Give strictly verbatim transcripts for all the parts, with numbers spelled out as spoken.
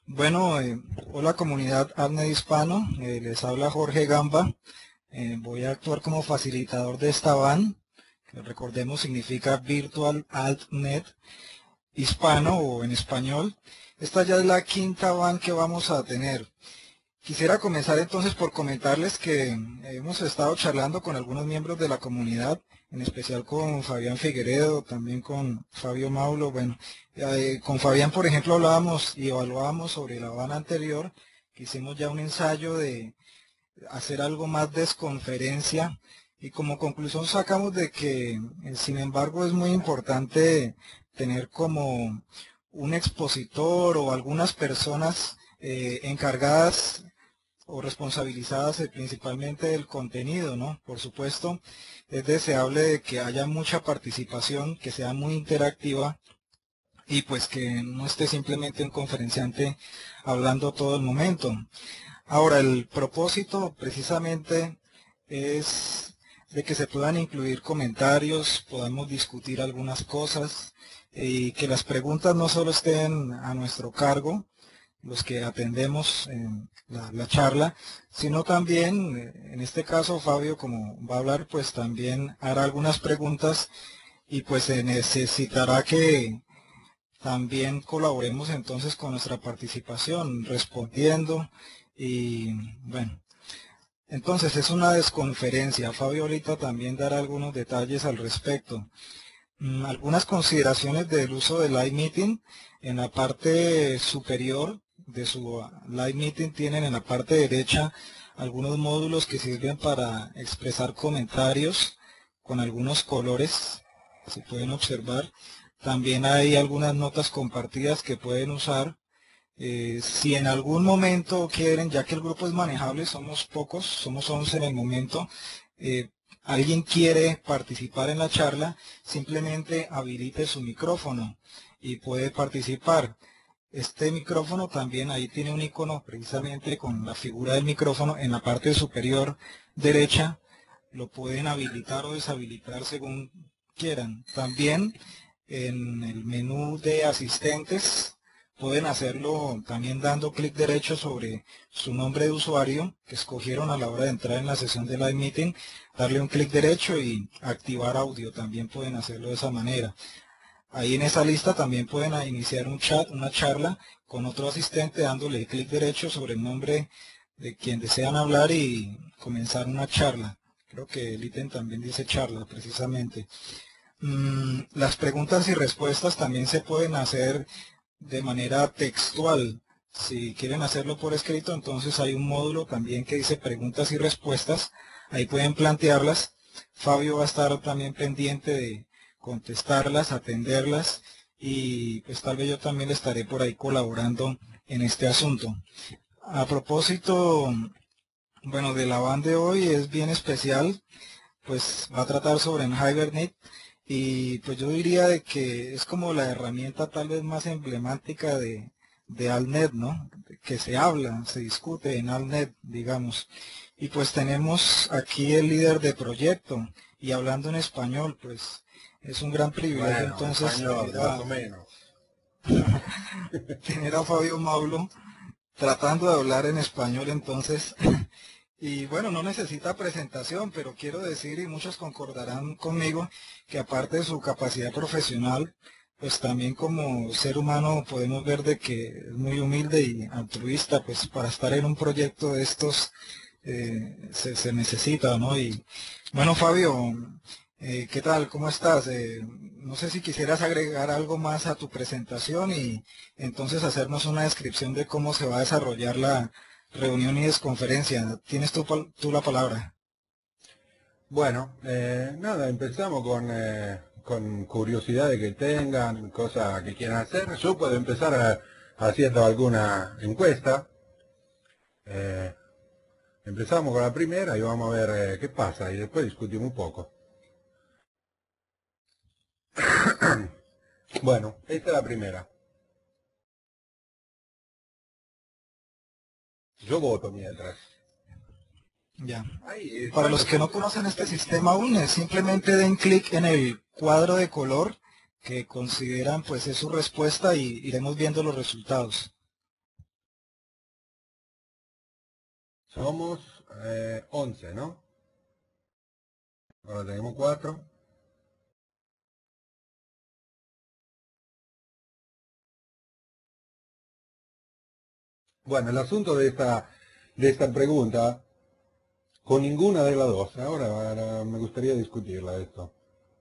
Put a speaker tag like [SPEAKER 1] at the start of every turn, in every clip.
[SPEAKER 1] Bueno, eh, hola comunidad ALNET hispano, eh, les habla Jorge Gamba. Eh, voy a actuar como facilitador de esta van, que recordemos significa Virtual ALNET hispano o en español. Esta ya es la quinta van que vamos a tener. Quisiera comenzar entonces por comentarles que hemos estado charlando con algunos miembros de la comunidad, en especial con Fabián Figueredo, también con Fabio Maulo. Bueno, eh, con Fabián, por ejemplo, hablábamos y evaluábamos sobre la van anterior, que hicimos ya un ensayo de hacer algo más de conferencia, y como conclusión sacamos de que, eh, sin embargo, es muy importante tener como un expositor o algunas personas eh, encargadas o responsabilizadas eh, principalmente del contenido, ¿no? Por supuesto, es deseable de que haya mucha participación, que sea muy interactiva y pues que no esté simplemente un conferenciante hablando todo el momento. Ahora, el propósito precisamente es de que se puedan incluir comentarios, podamos discutir algunas cosas y que las preguntas no solo estén a nuestro cargo, los que atendemos en la, la charla, sino también, en este caso Fabio, como va a hablar, pues también hará algunas preguntas y pues se necesitará que también colaboremos entonces con nuestra participación, respondiendo y bueno. Entonces es una desconferencia. Fabio ahorita también dará algunos detalles al respecto. Mm, Algunas consideraciones del uso del Live Meeting. En la parte superior de su Live Meeting tienen en la parte derecha algunos módulos que sirven para expresar comentarios con algunos colores, si pueden observar. También hay algunas notas compartidas que pueden usar. Eh, si en algún momento quieren, ya que el grupo es manejable, somos pocos, somos once en el momento, eh, alguien quiere participar en la charla, simplemente habilite su micrófono y puede participar. Este micrófono también ahí tiene un icono precisamente con la figura del micrófono en la parte superior derecha. Lo pueden habilitar o deshabilitar según quieran. También en el menú de asistentes pueden hacerlo también dando clic derecho sobre su nombre de usuario que escogieron a la hora de entrar en la sesión de Live Meeting, darle un clic derecho y activar audio. También pueden hacerlo de esa manera. Ahí en esa lista también pueden iniciar un chat, una charla con otro asistente dándole clic derecho sobre el nombre de quien desean hablar y comenzar una charla. Creo que el ítem también dice charla precisamente. Mm, las preguntas y respuestas también se pueden hacer de manera textual. Si quieren hacerlo por escrito, entonces hay un módulo también que dice preguntas y respuestas. Ahí pueden plantearlas. Fabio va a estar también pendiente de contestarlas, atenderlas y pues tal vez yo también le estaré por ahí colaborando en este asunto. A propósito, bueno, de la van de hoy es bien especial, pues va a tratar sobre en Hibernate y pues yo diría de que es como la herramienta tal vez más emblemática de, de ALNET, ¿no? Que se habla, se discute en ALNET, digamos. Y pues tenemos aquí el líder de proyecto y hablando en español, pues es un gran privilegio
[SPEAKER 2] Bueno,
[SPEAKER 1] entonces
[SPEAKER 2] español,
[SPEAKER 1] tener
[SPEAKER 2] más
[SPEAKER 1] a,
[SPEAKER 2] o menos.
[SPEAKER 1] tener a Fabio Maulo tratando de hablar en español entonces. Y bueno, no necesita presentación, pero quiero decir, y muchos concordarán conmigo, que aparte de su capacidad profesional, pues también como ser humano podemos ver de que es muy humilde y altruista, pues para estar en un proyecto de estos eh, se, se necesita, ¿no? Y bueno, Fabio, eh, ¿qué tal? ¿Cómo estás? Eh, no sé si quisieras agregar algo más a tu presentación y entonces hacernos una descripción de cómo se va a desarrollar la reunión y desconferencia. Tienes tú, pal- tú la palabra.
[SPEAKER 2] Bueno, eh, nada, empezamos con, eh, con curiosidades que tengan, cosas que quieran hacer. Yo puedo empezar a- haciendo alguna encuesta. Eh, Empezamos con la primera y vamos a ver eh, qué pasa y después discutimos un poco. Bueno, esta es la primera. Yo voto mientras.
[SPEAKER 1] Ya.
[SPEAKER 2] Ahí,
[SPEAKER 1] Para los
[SPEAKER 2] ¿cuántos
[SPEAKER 1] que no
[SPEAKER 2] son?
[SPEAKER 1] conocen este sistema aún, es simplemente den clic en el cuadro de color que consideran pues es su respuesta y iremos viendo los resultados.
[SPEAKER 2] Somos eh, once, ¿no? Ahora tenemos cuatro. Bueno, el asunto de esta, de esta pregunta, con ninguna de las dos, ahora, ahora me gustaría discutirla esto.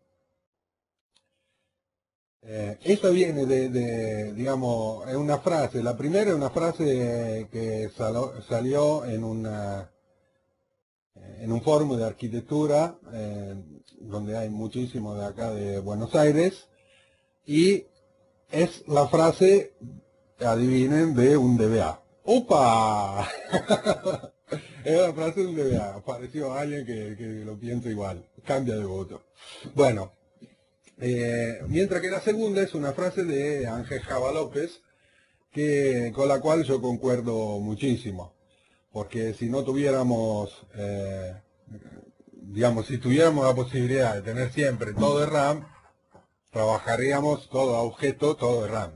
[SPEAKER 2] Eh, esta viene de, de, digamos, es una frase, la primera es una frase que salo- salió en una, en un foro de arquitectura, eh, donde hay muchísimo de acá de Buenos Aires, y es la frase, adivinen, de un D B A. ¡Opa! Es la frase de un D B A. Apareció alguien que, que lo piensa igual. Cambia de voto. Bueno, eh, mientras que la segunda es una frase de Ángel Java López, que, con la cual yo concuerdo muchísimo. Porque si no tuviéramos, eh, digamos, si tuviéramos la posibilidad de tener siempre todo de RAM, trabajaríamos todo a objeto, todo de RAM,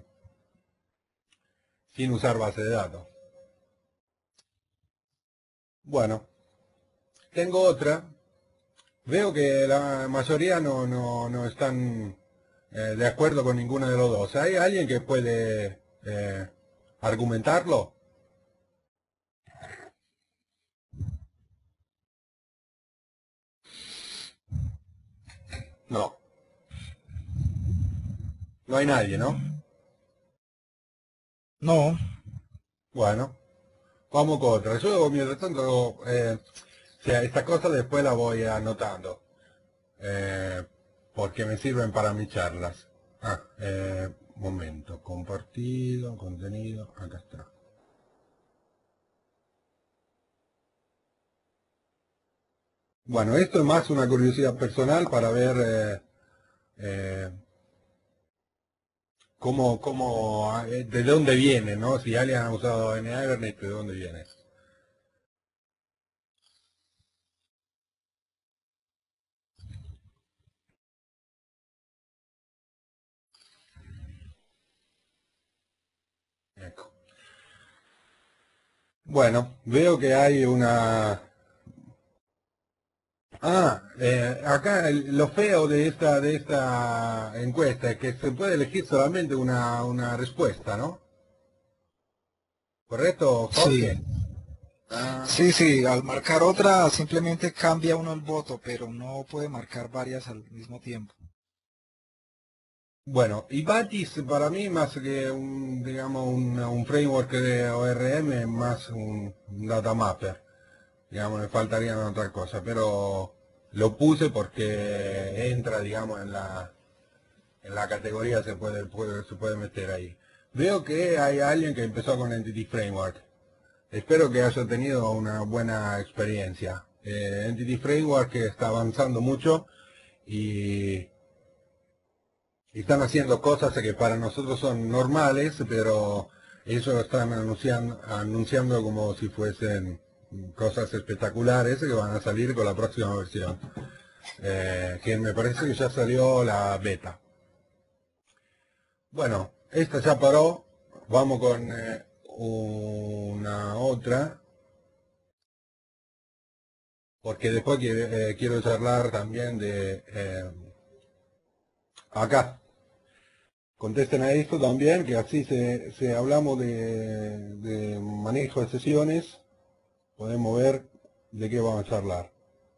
[SPEAKER 2] sin usar base de datos. Bueno, tengo otra. Veo que la mayoría no, no, no están eh, de acuerdo con ninguno de los dos. ¿Hay alguien que puede eh, argumentarlo? No, no hay nadie, ¿no?
[SPEAKER 1] No,
[SPEAKER 2] Bueno, vamos con otra. Yo, mientras tanto, eh, o sea, estas cosas después las voy anotando, eh, porque me sirven para mis charlas. Ah, eh, momento, compartido, contenido, acá está. Bueno, esto es más una curiosidad personal para ver eh, eh, cómo, cómo, eh, de dónde viene, ¿no? Si alguien ha usado N Hibernate, ¿de dónde viene? Ecco. Bueno, veo que hay una... Ah, eh, acá el- lo feo de esta, de esta encuesta es que se puede elegir solamente una, una respuesta, ¿no? ¿Correcto,
[SPEAKER 1] sí.
[SPEAKER 2] Jorge? Ah,
[SPEAKER 1] Sí, sí, al marcar otra simplemente cambia uno el voto, pero no puede marcar varias al mismo tiempo.
[SPEAKER 2] bueno, y Batis para mí más que un, digamos, un, un framework de O R M, es más un data mapper. Digamos, me faltarían otras cosas, pero lo puse porque entra, digamos, en la, en la categoría, se puede, puede- se puede meter ahí. Veo que hay alguien que empezó con Entity Framework. Espero que haya tenido una buena experiencia. Eh, Entity Framework que está avanzando mucho y y están haciendo cosas que para nosotros son normales, pero ellos lo están anunciando, anunciando como si fuesen cosas espectaculares que van a salir con la próxima versión. Eh, que me parece que ya salió la beta. Bueno, esta ya paró. Vamos con eh, una otra, porque después quiero, eh, quiero charlar también de eh, acá. Contesten a esto también, que así se, se hablamos de, de manejo de sesiones, podemos ver de qué vamos a charlar.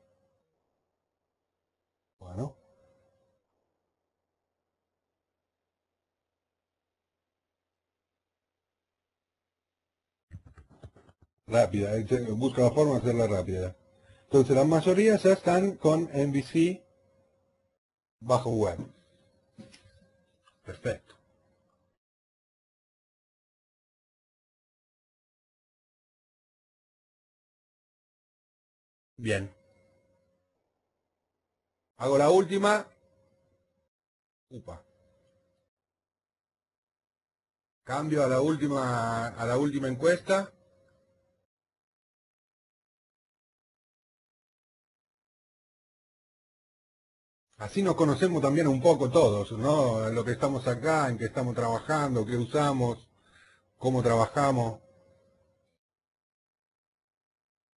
[SPEAKER 2] Bueno, rápida, eh, busca la forma de hacerla rápida. Entonces la mayoría ya están con M V C bajo web. Perfecto. Bien. Hago la última. Upa. Cambio a la última, a la última encuesta. Así nos conocemos también un poco todos, ¿no? Lo que estamos acá, en qué estamos trabajando, qué usamos, cómo trabajamos.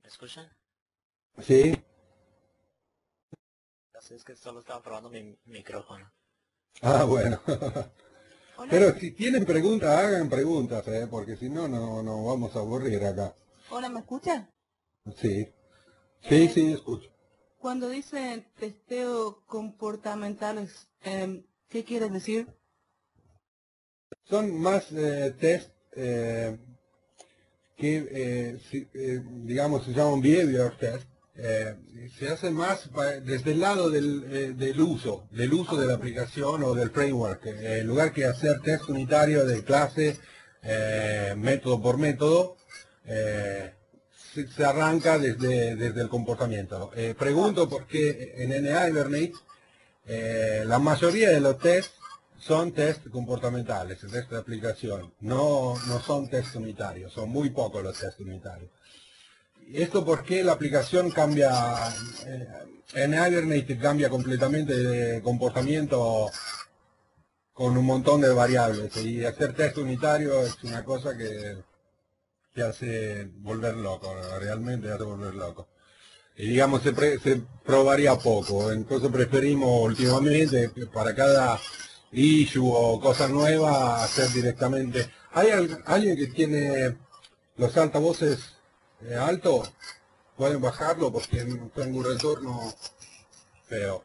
[SPEAKER 3] ¿Me escuchan?
[SPEAKER 2] Sí.
[SPEAKER 3] Así es que solo estaba probando mi micrófono.
[SPEAKER 2] Ah, bueno.
[SPEAKER 4] Hola,
[SPEAKER 2] Pero si tienen preguntas, hagan preguntas, ¿eh? Porque si no, no nos vamos a aburrir acá.
[SPEAKER 4] hola, ¿me escucha?
[SPEAKER 2] Sí. Sí,
[SPEAKER 4] Eh,
[SPEAKER 2] sí, escucho.
[SPEAKER 4] Cuando dicen testeo comportamentales, em, ¿qué quiere decir?
[SPEAKER 2] Son más eh, test eh, que, eh, si- eh, digamos, se llaman behavior test. Eh, se hace más pa- desde el lado del, eh, del uso, del uso de la aplicación o del framework. Eh, en lugar que hacer test unitario de clase, eh, método por método, eh, se, se arranca desde, desde el comportamiento. Eh, pregunto por qué en N Hibernate eh, la mayoría de los tests son test comportamentales, test de aplicación, no, no son test unitarios, son muy pocos los test unitarios. Esto porque la aplicación cambia, eh, en Hibernate cambia completamente de comportamiento con un montón de variables y hacer test unitario es una cosa que te hace volver loco, realmente te hace volver loco. Y digamos, se, pre- se probaría poco, entonces preferimos últimamente que para cada issue o cosa nueva hacer directamente. ¿Hay al- alguien que tiene los altavoces eh, altos? Pueden bajarlo porque tengo un retorno feo.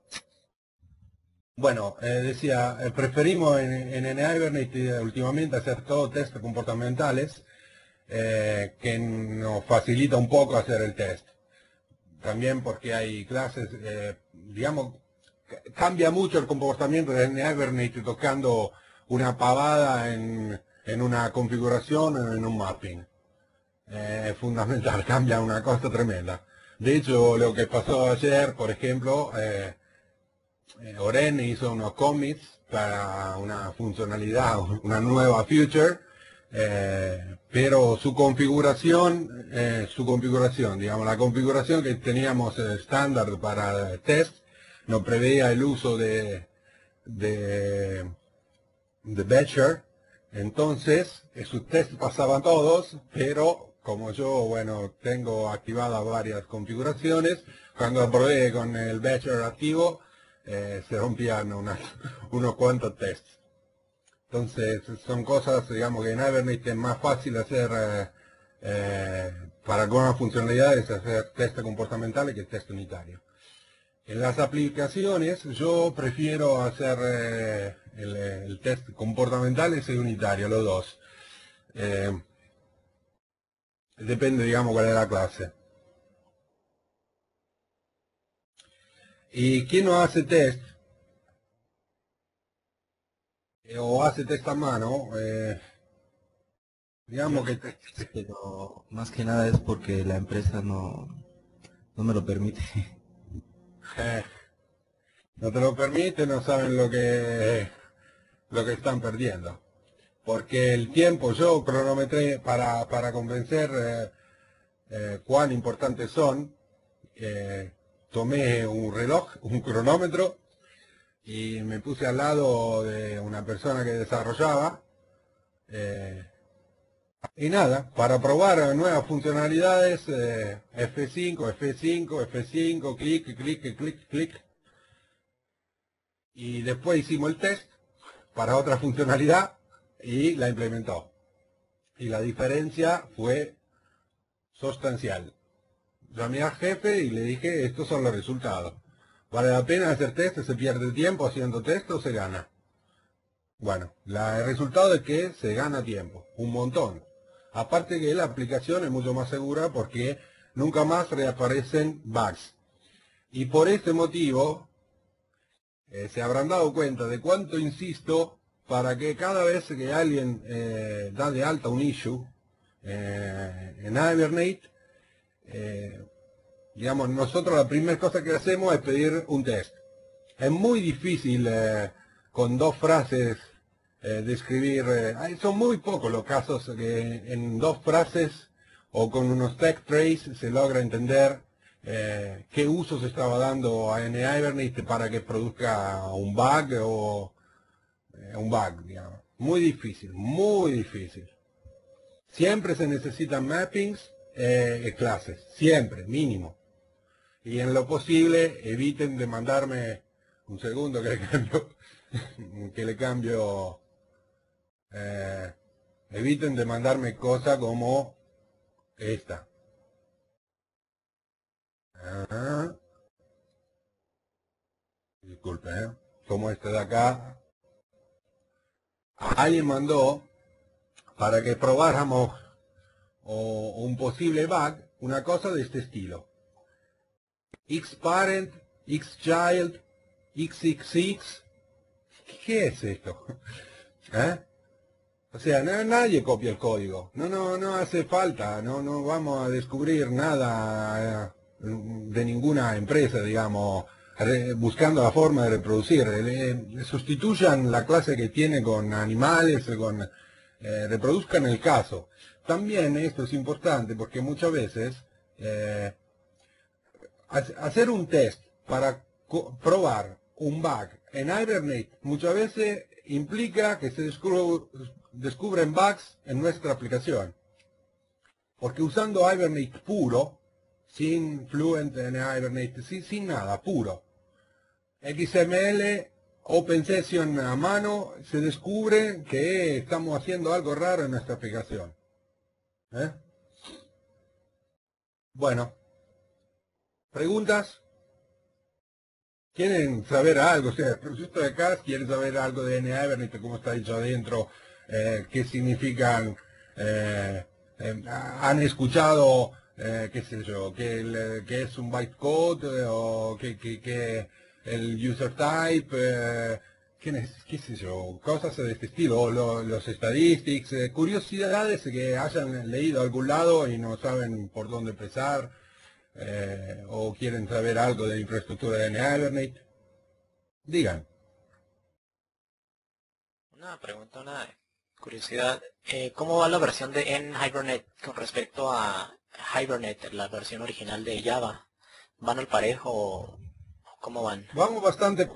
[SPEAKER 2] Bueno, eh, decía, eh, preferimos en, en, en Hibernate eh, últimamente hacer todo test comportamentales eh, que nos facilita un poco hacer el test. También porque hay clases, eh, digamos, ca- cambia mucho el comportamiento de Hibernate tocando una pavada en, en una configuración o en un mapping. Eh, es fundamental, cambia una cosa tremenda. De hecho, lo que pasó ayer, por ejemplo, eh, eh, Oren hizo unos commits para una funcionalidad, una nueva feature, eh, pero su configuración, eh, su configuración, digamos, la configuración que teníamos eh, estándar para test, no preveía el uso de, de, de Batcher, entonces eh, sus tests pasaban todos, pero como yo, bueno, tengo activadas varias configuraciones, cuando probé con el Batcher activo, eh, se rompían unas- unos cuantos tests. Entonces son cosas, digamos, que en Hibernate es más fácil hacer eh, eh, para algunas funcionalidades hacer test comportamentales que test unitario. En las aplicaciones yo prefiero hacer eh, el, el test comportamentales y unitario, los dos. Eh, depende, digamos, cuál es la clase. ¿Y quién no hace test? Eh, o hace test a mano, eh, digamos que
[SPEAKER 5] Pero más que nada es porque la empresa no, no me lo permite.
[SPEAKER 2] eh, no te lo permite, no saben lo que, lo que están perdiendo. Porque el tiempo, yo cronometré para, para convencer eh, eh, cuán importantes son, eh, tomé un reloj, un cronómetro, y me puse al lado de una persona que desarrollaba, eh, y nada, para probar nuevas funcionalidades, eh, F cinco, F cinco, F cinco, clic, clic, clic, clic, y después hicimos el test para otra funcionalidad y la implementó. Y la diferencia fue sustancial. Llamé al jefe y le dije, estos son los resultados. ¿Vale la pena hacer test? ¿Se pierde tiempo haciendo test o se gana? Bueno, la- el resultado es que se gana tiempo, un montón. Aparte que la aplicación es mucho más segura porque nunca más reaparecen bugs. Y por este motivo, eh, se habrán dado cuenta de cuánto insisto para que cada vez que alguien eh, da de alta un issue eh, en Hibernate, eh, digamos, nosotros la primera cosa que hacemos es pedir un test. Es muy difícil eh, con dos frases eh, describir, eh, hay- son muy pocos los casos que en dos frases o con unos tech trace se logra entender eh, qué uso se estaba dando a N Hibernate para que produzca un bug o eh, un bug, digamos. Muy difícil, muy difícil. Siempre se necesitan mappings eh, clases, siempre, mínimo. Y en lo posible eviten de mandarme, un segundo que le cambio, que le cambio, eh, eviten de mandarme cosas como esta. Ajá. Disculpe, ¿eh? Como este de acá. Alguien mandó para que probáramos o un posible bug, una cosa de este estilo. Xparent, Xchild, X X X. ¿Qué es esto? ¿Eh? O sea, no, nadie copia el código. No, no, no hace falta. No, no vamos a descubrir nada eh, de ninguna empresa, digamos, re, buscando la forma de reproducir. Le, sustituyan la clase que tiene con animales, con eh, reproduzcan el caso. También esto es importante porque muchas veces eh, hacer un test para probar un bug en Hibernate muchas veces implica que se descubre, descubren bugs en nuestra aplicación. Porque usando Hibernate puro, sin Fluent en Hibernate, sin, sin nada, puro, X M L, Open Session a mano, se descubre que estamos haciendo algo raro en nuestra aplicación. ¿Eh? Bueno, ¿preguntas? ¿Quieren saber algo? O sea, el proyecto de acá quieren saber algo de Hibernate, cómo está hecho adentro, eh, qué significan, eh, eh, han escuchado, eh, qué sé yo, que, el, que es un bytecode, eh, o que, que, que el user type, eh, qué, qué sé yo, cosas de este estilo, o lo, los statistics, eh, curiosidades que hayan leído a algún lado y no saben por dónde empezar. Eh, o quieren saber algo de la infraestructura de Hibernate, digan.
[SPEAKER 3] Una pregunta, una curiosidad. Eh, ¿Cómo va la versión de N-Hibernate con respecto a Hibernate, la versión original de Java? ¿Van al parejo o cómo van?
[SPEAKER 2] Vamos bastante...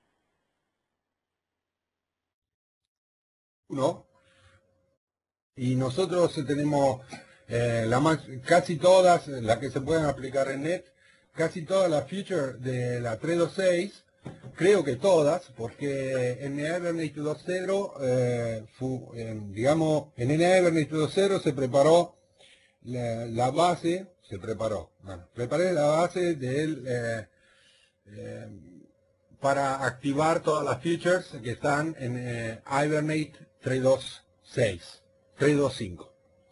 [SPEAKER 2] ¿no? Y nosotros tenemos eh, la más, casi todas, las que se pueden aplicar en Net, casi todas las features de la tres punto seis, creo que todas, porque en Hibernate dos punto cero, eh, digamos, en Hibernate dos punto cero se preparó la, la base, se preparó, bueno, preparé la base del, eh, eh, para activar todas las features que están en eh, Hibernate tres punto seis. tres punto cinco.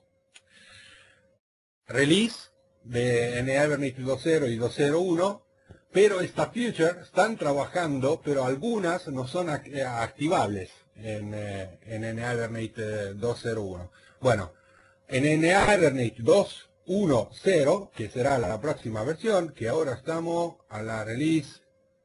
[SPEAKER 2] Release de Hibernate dos punto cero y dos punto cero uno, pero estas features están trabajando, pero algunas no son activables en, en Hibernate dos punto cero uno. Bueno, en Hibernate dos punto uno, que será la próxima versión, que ahora estamos a la release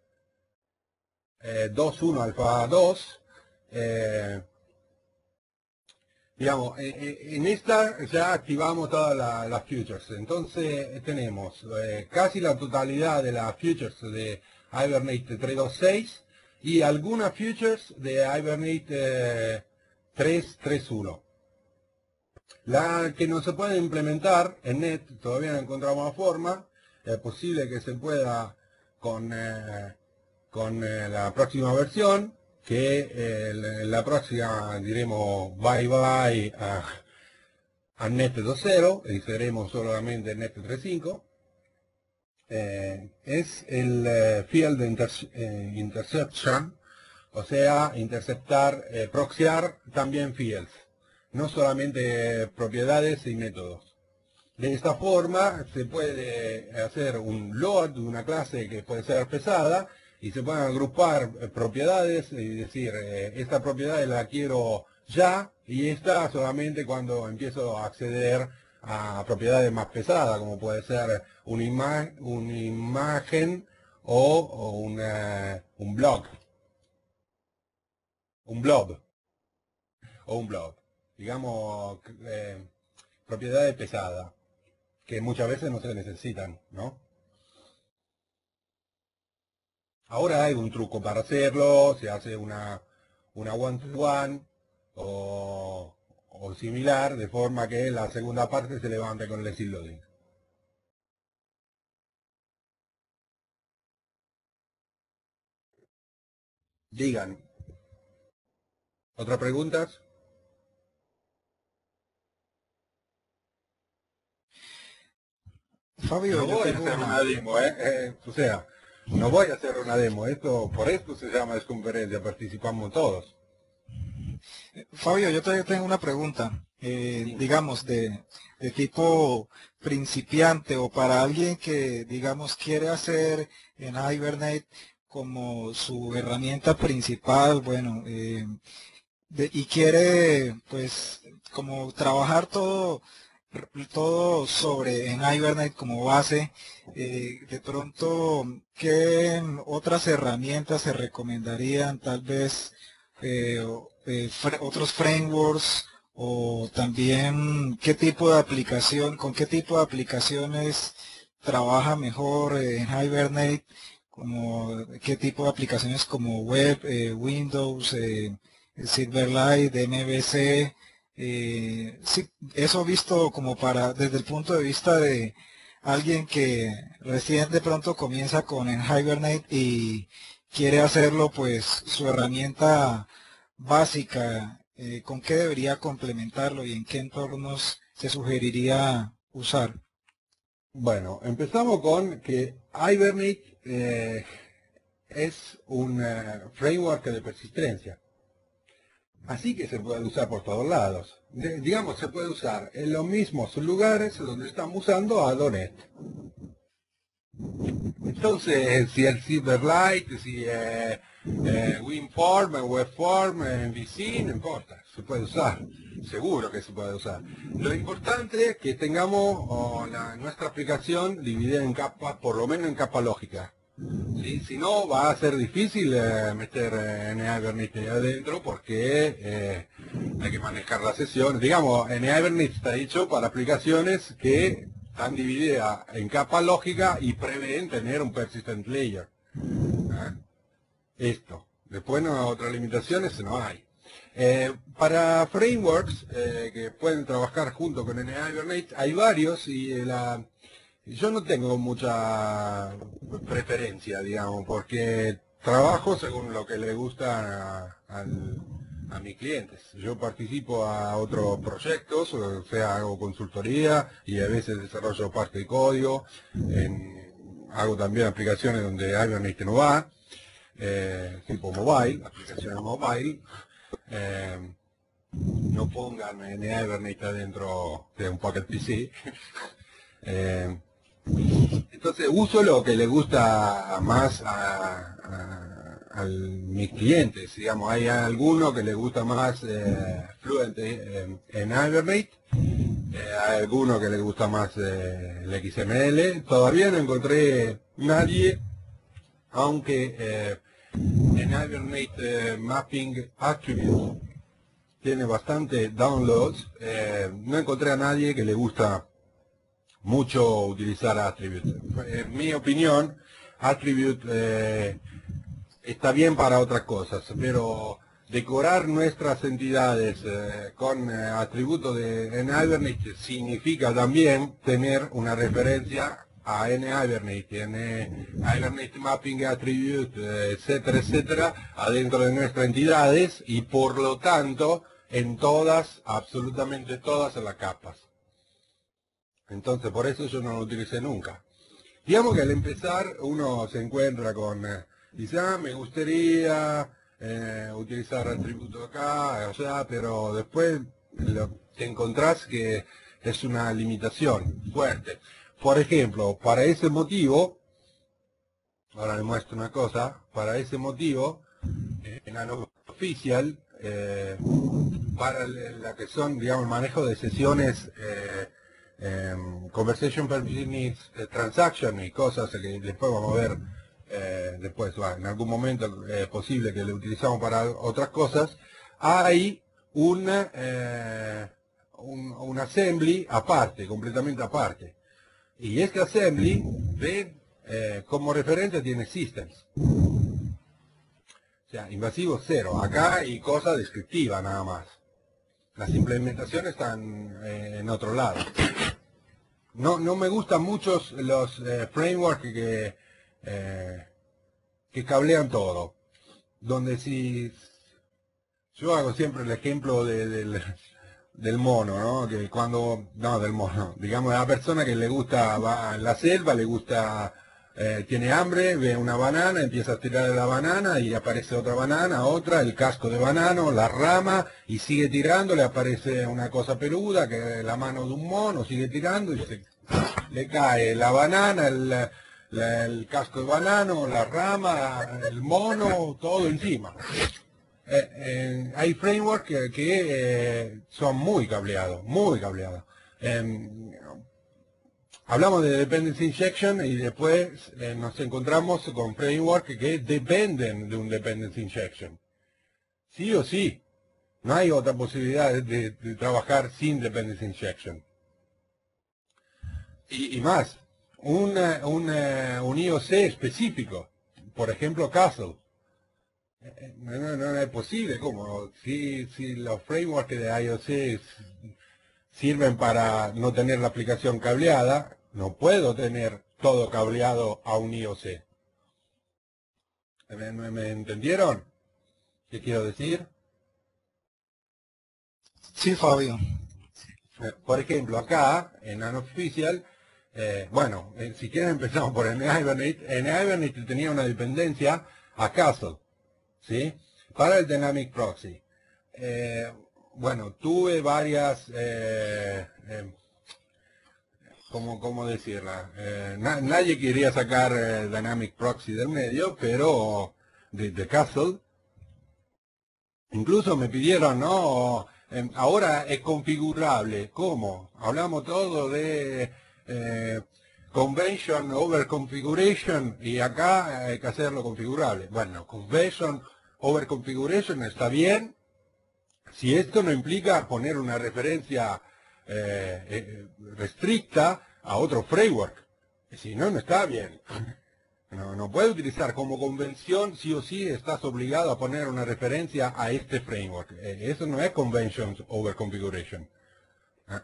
[SPEAKER 2] eh, dos punto uno alfa dos, eh, digamos, en esta ya activamos todas las la futures. Entonces tenemos eh, casi la totalidad de las futures de Hibernate tres punto seis y algunas futures de Hibernate eh, tres punto uno. La que no se puede implementar en Net, todavía no encontramos la forma. Es posible que se pueda con, eh, con eh, la próxima versión, que eh, en la próxima diremos bye bye a, a Net dos punto cero y seremos solamente en Net tres punto cinco. Eh, es el eh, Field inter, eh, Interception, o sea, interceptar, eh, proxiar también fields, no solamente propiedades y métodos. De esta forma se puede hacer un load de una clase que puede ser pesada y se pueden agrupar propiedades y decir, eh, esta propiedad la quiero ya y esta solamente cuando empiezo a acceder a propiedades más pesadas, como puede ser una, ima una imagen o, o una, un blog, un blob o un blob, digamos, eh, propiedades pesadas, que muchas veces no se necesitan, ¿no? Ahora hay un truco para hacerlo, se hace una una one to one o, o similar, de forma que la segunda parte se levante con el exit loading. Digan. ¿Otras preguntas?
[SPEAKER 1] Fabio,
[SPEAKER 2] No
[SPEAKER 1] yo
[SPEAKER 2] voy a
[SPEAKER 1] tengo
[SPEAKER 2] hacer
[SPEAKER 1] una...
[SPEAKER 2] una demo, ¿eh? Eh, o sea, no voy a hacer una demo. Esto, por esto se llama desconferencia, participamos todos.
[SPEAKER 1] Fabio, yo te tengo una pregunta, eh,
[SPEAKER 2] Sí.
[SPEAKER 1] digamos, de, de tipo principiante o para alguien que, digamos, quiere hacer en Hibernate como su herramienta principal, bueno, eh, de- y quiere, pues, como trabajar todo, todo sobre en Hibernate como base, eh, de pronto, ¿qué otras herramientas se recomendarían? Tal vez eh, o- eh, fre- otros frameworks o también qué tipo de aplicación, con qué tipo de aplicaciones trabaja mejor eh, en Hibernate, como qué tipo de aplicaciones como web, eh, Windows, eh, Silverlight, M V C, eh, sí, eso visto como para desde el punto de vista de alguien que recién de pronto comienza con en Hibernate y quiere hacerlo pues su herramienta básica, eh, con qué debería complementarlo y en qué entornos se sugeriría usar.
[SPEAKER 2] Bueno, empezamos con que Hibernate eh, es un eh, framework de persistencia. Así que se puede usar por todos lados. De- digamos, se puede usar en los mismos lugares donde estamos usando Adonet. Entonces, si el Silverlight, si eh, eh, WinForm, WebForm, M V C, no importa, se puede usar, seguro que se puede usar. Lo importante es que tengamos oh, la- nuestra aplicación dividida en capas, por lo menos en capa lógica. ¿Sí? Si no, va a ser difícil eh, meter eh, N Hibernate ahí adentro porque eh, hay que manejar las sesiones. Digamos, N Hibernate está hecho para aplicaciones que están divididas en capa lógica y prevén tener un persistent layer. ¿Ah? Esto. Después no, otras limitaciones no hay. Eh, para frameworks eh, que pueden trabajar junto con N Hibernate, hay varios y eh, la, yo no tengo mucha preferencia, digamos, porque trabajo según lo que le gusta a, al- a mis clientes. Yo participo a otros proyectos, o sea, hago consultoría y a veces desarrollo parte de código. En- hago también aplicaciones donde Hibernate no va, eh, tipo mobile, aplicaciones mobile. Eh, no pongan en Hibernate adentro de un Pocket P C. Eh, entonces uso lo que le gusta más a, a- a mis clientes, digamos, hay alguno que le gusta más eh, Fluent eh, en Hibernate, eh, hay alguno que le gusta más eh, el X M L, todavía no encontré nadie, aunque eh, en Hibernate eh, Mapping Attributes tiene bastante downloads, eh, no encontré a nadie que le gusta mucho utilizar Attribute. En mi opinión, Attribute eh, está bien para otras cosas, pero decorar nuestras entidades eh, con eh, atributos de en Hibernate significa también tener una referencia a N Hibernate, N Hibernate Mapping Attribute, eh, etcétera, etcétera, adentro de nuestras entidades y por lo tanto en todas, absolutamente todas las capas. Entonces, por eso yo no lo utilicé nunca. Digamos que al empezar uno se encuentra con, eh, dice, ah, me gustaría eh, utilizar atributo acá, allá, pero después lo, te encontrás que es una limitación fuerte. Por ejemplo, para ese motivo, ahora les muestro una cosa, para ese motivo, eh, en la oficial, eh, para la que son, digamos, manejo de sesiones, eh, em, conversation per minute, eh, transaction y cosas que después vamos a ver eh, después, va, en algún momento es posible que lo utilizamos para otras cosas, hay una, eh, un, un assembly aparte, completamente aparte. Y este assembly ve eh, como referente tiene systems. O sea, invasivo cero. Acá hay cosas descriptivas nada más. Las implementaciones están eh, en otro lado. No, no me gustan mucho los eh, frameworks que, eh, que cablean todo. Donde si yo hago siempre el ejemplo de, del, del mono, ¿no? Que cuando, no del mono, digamos a la persona que le gusta, va a la selva, le gusta, eh, tiene hambre, ve una banana, empieza a tirar de la banana y aparece otra banana, otra, el casco de banano, la rama, y sigue tirando, le aparece una cosa peluda, que es la mano de un mono, sigue tirando y se, le cae la banana, el, la, el casco de banano, la rama, el mono, todo encima. Eh, eh, hay frameworks que, que eh, son muy cableados, muy cableados. Eh, hablamos de dependency injection y después eh, nos encontramos con frameworks que dependen de un dependency injection. Sí o sí, no hay otra posibilidad de, de, de trabajar sin dependency injection. Y, y más, un, un, un I O C específico, por ejemplo Castle. No, no, no es posible, como si, si los frameworks de I O C sirven para no tener la aplicación cableada, no puedo tener todo cableado a un I O C. ¿Me, me, me entendieron? ¿Qué quiero decir?
[SPEAKER 1] Sí, Fabio.
[SPEAKER 2] Por ejemplo, acá, en Unofficial, eh, bueno, eh, si quieren empezamos por en Hibernate. En Hibernate tenía una dependencia a Castle, ¿sí? Para el Dynamic Proxy. Eh, bueno, tuve varias, eh, eh, ¿cómo, cómo decirla? Eh, na, nadie quería sacar eh, Dynamic Proxy del medio, pero de, de Castle. Incluso me pidieron, ¿no? Eh, ahora es configurable. ¿Cómo? Hablamos todo de eh, Convention Over Configuration y acá hay que hacerlo configurable. Bueno, Convention Over Configuration está bien si esto no implica poner una referencia eh, eh, restricta a otro framework. Si no, no está bien. No, no puede utilizar como convención, sí o sí estás obligado a poner una referencia a este framework. Eh, eso no es Convention Over Configuration. Ah.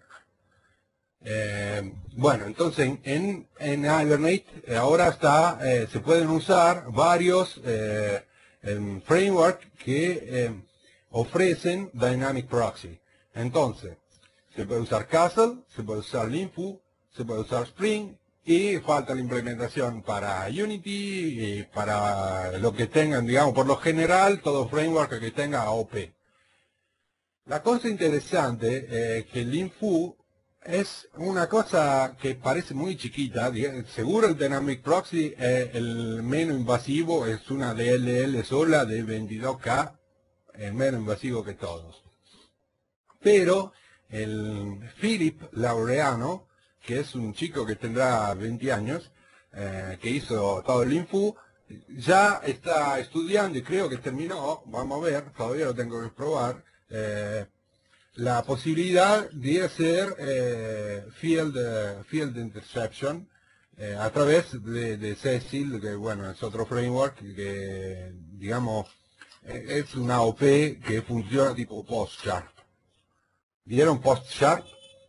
[SPEAKER 2] Eh, bueno, entonces en, en Hibernate eh, ahora está, eh, se pueden usar varios eh, em, frameworks que eh, ofrecen Dynamic Proxy. Entonces, se puede usar Castle, se puede usar Linfu, se puede usar Spring, y falta la implementación para Unity y para lo que tengan, digamos, por lo general, todo framework que tenga O P. La cosa interesante es que el Linfu es una cosa que parece muy chiquita. Seguro el Dynamic Proxy es el menos invasivo, es una D L L sola de veintidós K, el menos invasivo que todos. Pero el Philip Laureano, que es un chico que tendrá veinte años, eh, que hizo todo el Linfu, ya está estudiando y creo que terminó, vamos a ver, todavía lo tengo que probar, eh, la posibilidad de hacer eh, field, eh, field interception eh, a través de, de Cecil, que bueno, es otro framework que, digamos, eh, es una O P que funciona tipo PostSharp. ¿Vieron PostSharp?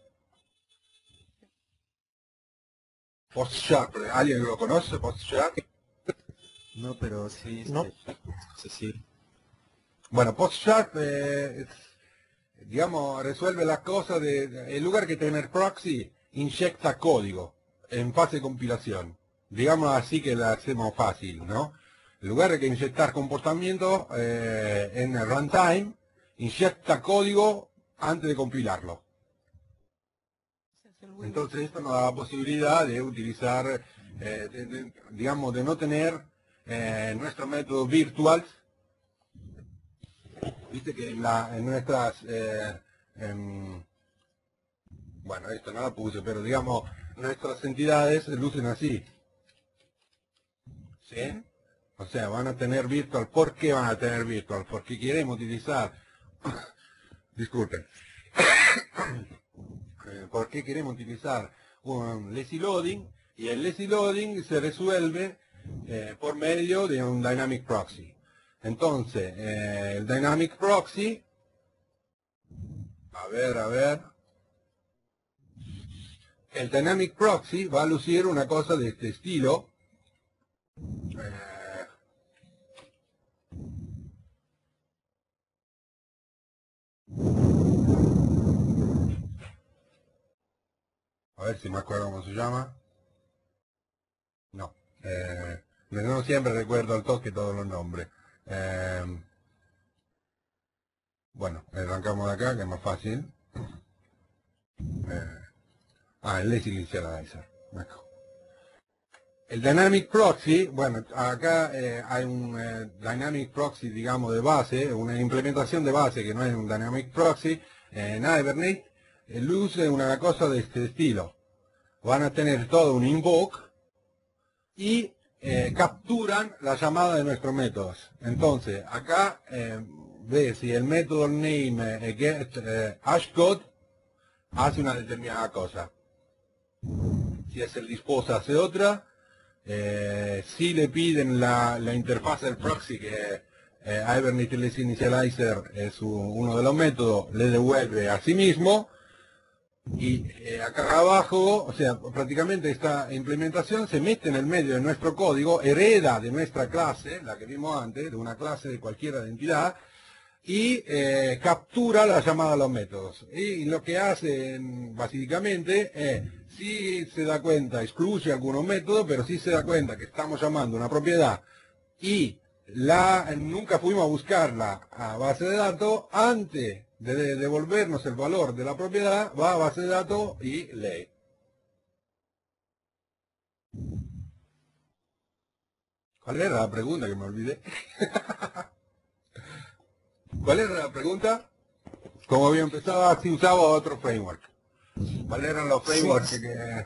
[SPEAKER 2] PostSharp, ¿alguien lo conoce, PostSharp?
[SPEAKER 5] No, pero sí,
[SPEAKER 3] No.
[SPEAKER 5] este, sí, sí.
[SPEAKER 2] Bueno, PostSharp, eh, es, digamos, resuelve la cosa de, de- en lugar que tener proxy, inyecta código en fase de compilación. Digamos así que la hacemos fácil, ¿no? En lugar de que inyectar comportamiento eh, en el runtime, inyecta código antes de compilarlo. Entonces esto nos da la posibilidad de utilizar, eh, de- de- digamos, de no tener eh, nuestro método virtual. Viste que en, la, en nuestras, eh, em, bueno, esto no lo puse, pero digamos, nuestras entidades lucen así. ¿Sí? O sea, van a tener virtual. ¿Por qué van a tener virtual? Porque queremos utilizar, disculpen, Eh, ¿por qué queremos utilizar un lazy loading? Y el lazy loading se resuelve eh, por medio de un dynamic proxy. Entonces, eh, el dynamic proxy A ver, a ver. El Dynamic Proxy va a lucir una cosa de este estilo. Eh, a ver si me acuerdo cómo se llama. No. Eh, no siempre recuerdo al toque todos los nombres. Eh, bueno, arrancamos de acá, que es más fácil. Eh, ah, el Lazy Initializer. Mejor. El Dynamic Proxy, bueno, acá eh, hay un eh, Dynamic Proxy, digamos, de base, una implementación de base que no es un Dynamic Proxy. En Hibernate eh, luce una cosa de este estilo. Van a tener todo un invoke y eh, capturan la llamada de nuestros métodos. Entonces, acá eh, ve si el método name eh, get eh, hashcode hace una determinada cosa. Si es el dispose hace otra. Eh, si le piden la, la interfaz del proxy, que eh, Hibernate Lazy Initializer es un, uno de los métodos, le devuelve a sí mismo. Y eh, acá abajo, o sea, prácticamente esta implementación se mete en el medio de nuestro código, hereda de nuestra clase, la que vimos antes, de una clase de cualquier entidad, y eh, captura la llamada a los métodos. Y lo que hacen básicamente es, si se da cuenta, excluye algunos métodos, pero si se da cuenta que estamos llamando una propiedad y la nunca fuimos a buscarla a base de datos, antes de devolvernos el valor de la propiedad, va a base de datos y lee. ¿Cuál era la pregunta que me olvidé? ¿Cuál era la pregunta? Como había empezado, si usaba otro framework. ¿Cuáles eran los frameworks sí. que...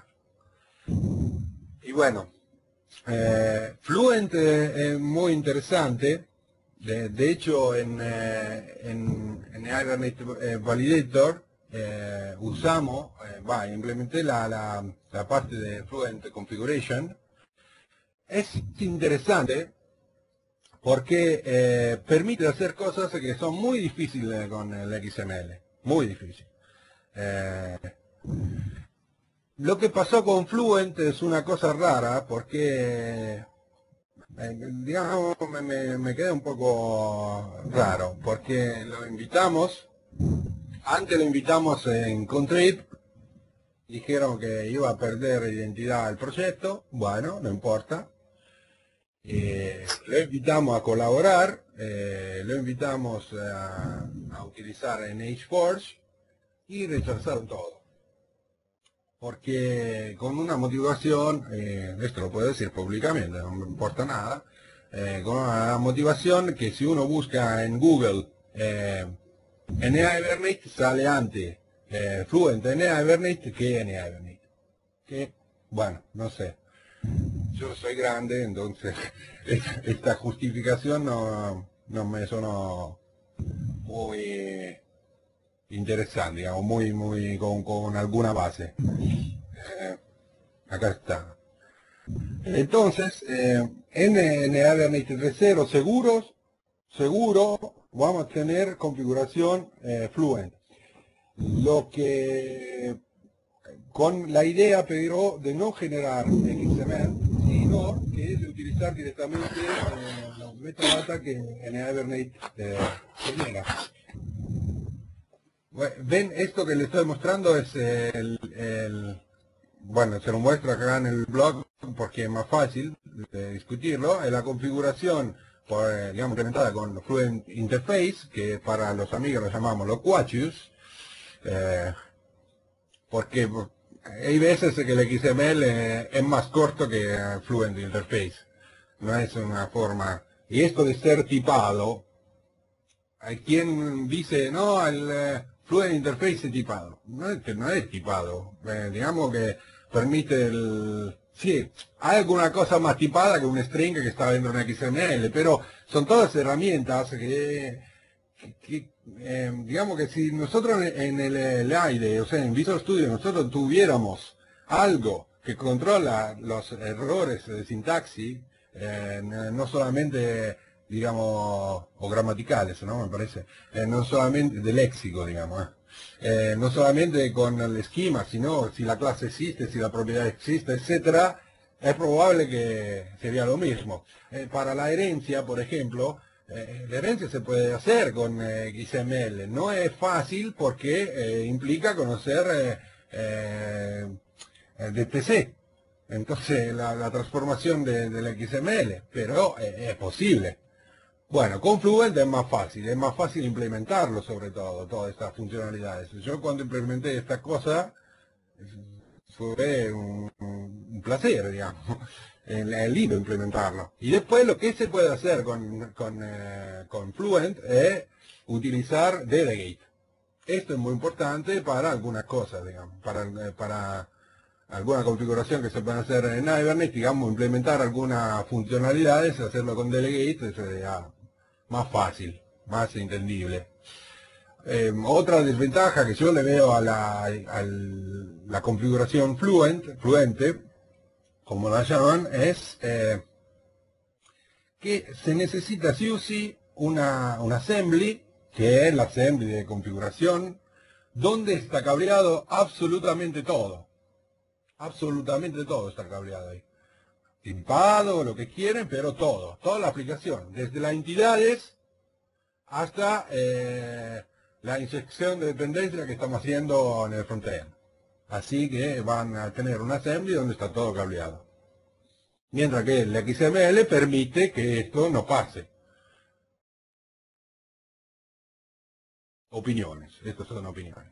[SPEAKER 2] Y bueno, eh, Fluent eh, es muy interesante. De, de hecho, en, eh, en, en Hibernate eh, Validator eh, usamos, eh, va, implementé la, la, la parte de Fluent Configuration. Es interesante porque eh, permite hacer cosas que son muy difíciles con el X M L, muy difícil. Eh, lo que pasó con Fluent es una cosa rara porque, eh, digamos, me, me, me queda un poco raro, porque lo invitamos, antes lo invitamos en Contrib, dijeron que iba a perder identidad el proyecto, bueno, no importa. Eh, lo invitamos a colaborar, eh, lo invitamos a, a utilizar en HForge y rechazaron todo. Porque con una motivación, eh, esto lo puedo decir públicamente, no me importa nada, eh, con una motivación que si uno busca en Google eh, N Hibernate sale antes eh, Fluent N Hibernate que N Hibernate. Que, bueno, no sé. Yo soy grande, entonces esta justificación no, no me sonó muy interesante, digamos, muy, muy con, con alguna base. Eh, acá está. Entonces, eh, en, en Hibernate tres punto cero seguros, seguro, vamos a tener configuración eh, Fluent. Lo que, con la idea, pero de no generar X M L, sino que es de utilizar directamente eh, los metadata que en Hibernate eh, genera. Bueno, ven, esto que les estoy mostrando es el, el, bueno, se lo muestro acá en el blog porque es más fácil de discutirlo, es la configuración, por, digamos, implementada con Fluent Interface, que para los amigos lo llamamos los Quachius, eh, porque hay veces que el X M L es más corto que Fluent Interface, no es una forma, y esto de ser tipado, hay quien dice, no, el eh, Fluent Interface es tipado, no es que no es tipado, eh, digamos que permite el, sí, hay alguna cosa más tipada que un string que está dentro de un X M L, pero son todas herramientas que, que, que eh, digamos que si nosotros en el, el aire, o sea, en Visual Studio, nosotros tuviéramos algo que controla los errores de sintaxis, eh, no solamente, digamos, o gramaticales, ¿no? Me parece, eh, no solamente de léxico, digamos, eh, no solamente con el esquema, sino si la clase existe, si la propiedad existe, etcétera, es probable que sería lo mismo. Eh, para la herencia, por ejemplo, eh, la herencia se puede hacer con eh, X M L. No es fácil porque eh, implica conocer eh, eh, D T C. Entonces, la, la transformación de, del X M L, pero eh, es posible. Bueno, con Fluent es más fácil, es más fácil implementarlo sobre todo, todas estas funcionalidades. Yo cuando implementé esta cosa, fue un, un placer, digamos, es lindo implementarlo. Y después lo que se puede hacer con, con, eh, con Fluent es utilizar delegate. Esto es muy importante para algunas cosas, digamos, para, para alguna configuración que se puede hacer en Hibernate, digamos, implementar algunas funcionalidades, hacerlo con delegate sería más fácil, más entendible. Eh, otra desventaja que yo le veo a la, a la configuración Fluent, Fluente, como la llaman, es eh, que se necesita sí o sí una, una assembly, que es la assembly de configuración, donde está cableado absolutamente todo. Absolutamente todo está cableado ahí. Timpado, lo que quieren, pero todo. Toda la aplicación, desde las entidades hasta eh, la inyección de dependencia que estamos haciendo en el frontend. Así que van a tener una assembly donde está todo cableado. Mientras que el X M L permite que esto no pase. Opiniones, estas son opiniones.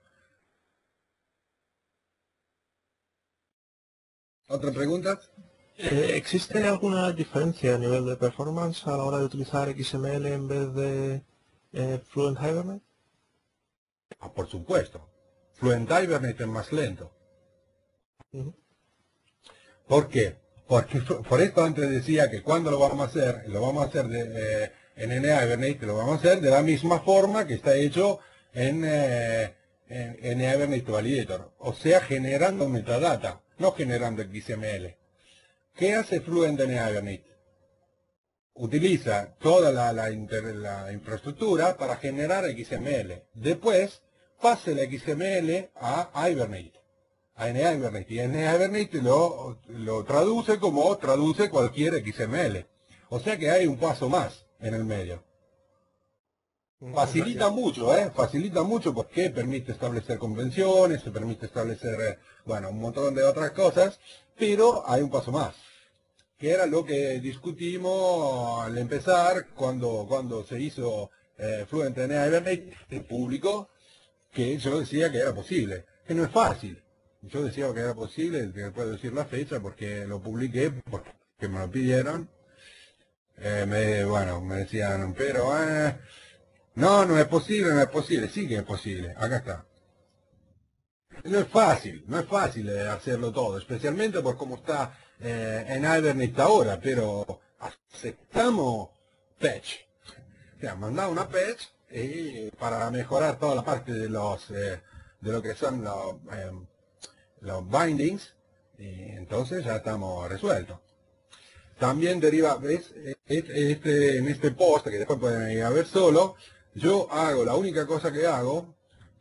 [SPEAKER 2] ¿Otra pregunta?
[SPEAKER 6] Eh, ¿Existe alguna diferencia a nivel de performance a la hora de utilizar X M L en vez de eh, Fluent Hibernate?
[SPEAKER 2] Ah, por supuesto. Fluent Hibernate es más lento.
[SPEAKER 6] Uh-huh.
[SPEAKER 2] ¿Por qué? Porque por esto antes decía que cuando lo vamos a hacer, lo vamos a hacer de, eh, en N Hibernate, lo vamos a hacer de la misma forma que está hecho en, eh, en, en Hibernate Validator. O sea, generando metadata, no generando X M L. ¿Qué hace Fluent en Hibernate? Utiliza toda la, la, inter, la infraestructura para generar X M L. Después pasa el X M L a Hibernate, a N Hibernate. Y en Hibernate lo, lo traduce como traduce cualquier X M L. O sea que hay un paso más en el medio. Facilita mucho, ¿eh? Facilita mucho porque permite establecer convenciones, se permite establecer, eh, bueno, un montón de otras cosas, pero hay un paso más, que era lo que discutimos al empezar cuando, cuando se hizo eh, Fluent en Hibernate en público, que yo decía que era posible, que no es fácil. Yo decía que era posible, que puedo decir la fecha porque lo publiqué, porque me lo pidieron. Eh, me, bueno, me decían, pero... Eh, No, no es posible, no es posible. Sí que es posible. Acá está. No es fácil, no es fácil hacerlo todo, especialmente por cómo está eh, en Hibernate ahora, pero aceptamos patch. O sea, mandamos una patch y para mejorar toda la parte de los eh, de lo que son los, eh, los bindings, y entonces ya estamos resueltos. También deriva, ¿ves? Este, en este post, que después pueden ir a ver solo, yo hago, la única cosa que hago,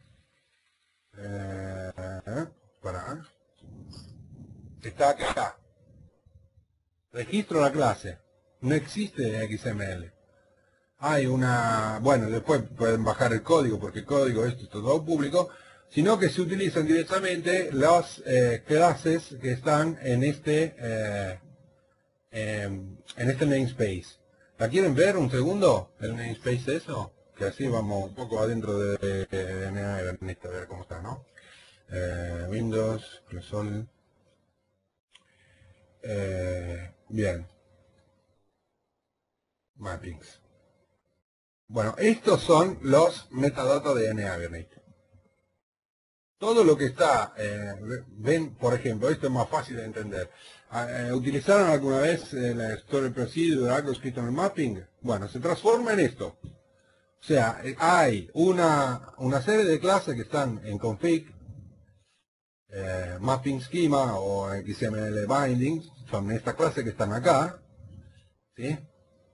[SPEAKER 2] eh, para, está acá, registro la clase, no existe X M L. Hay una, bueno, después pueden bajar el código, porque el código esto es todo público, sino que se utilizan directamente las eh, clases que están en este, eh, eh, en este namespace. ¿La quieren ver un segundo? ¿El namespace eso? Que así vamos un poco adentro de, de, de N Hibernate a ver cómo está, ¿no? Eh, Windows, Console. Eh, bien. Mappings. Bueno, estos son los metadatos de N Hibernate. Todo lo que está, eh, ven, por ejemplo, esto es más fácil de entender. Eh, ¿Utilizaron alguna vez eh, la Story Procedure, algo escrito en el mapping? Bueno, se transforma en esto. O sea, hay una, una serie de clases que están en config, eh, mapping schema o X M L bindings, son estas clases que están acá, ¿sí?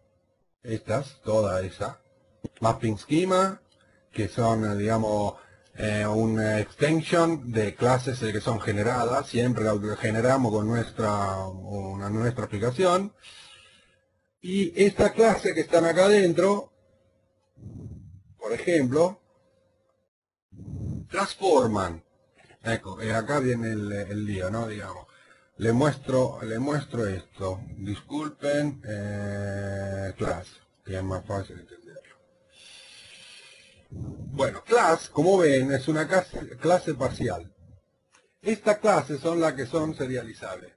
[SPEAKER 2] Estas, toda esa. Mapping schema, que son, digamos, eh, una extension de clases que son generadas, siempre la generamos con nuestra, una, nuestra aplicación. Y esta clase que están acá adentro, por ejemplo, transforman. Ecco, y acá viene el, el lío, ¿no? Digamos. Le muestro, le muestro esto. Disculpen, eh, class, que es más fácil de entenderlo. Bueno, class, como ven, es una clase, clase parcial. Estas clases son las que son serializables.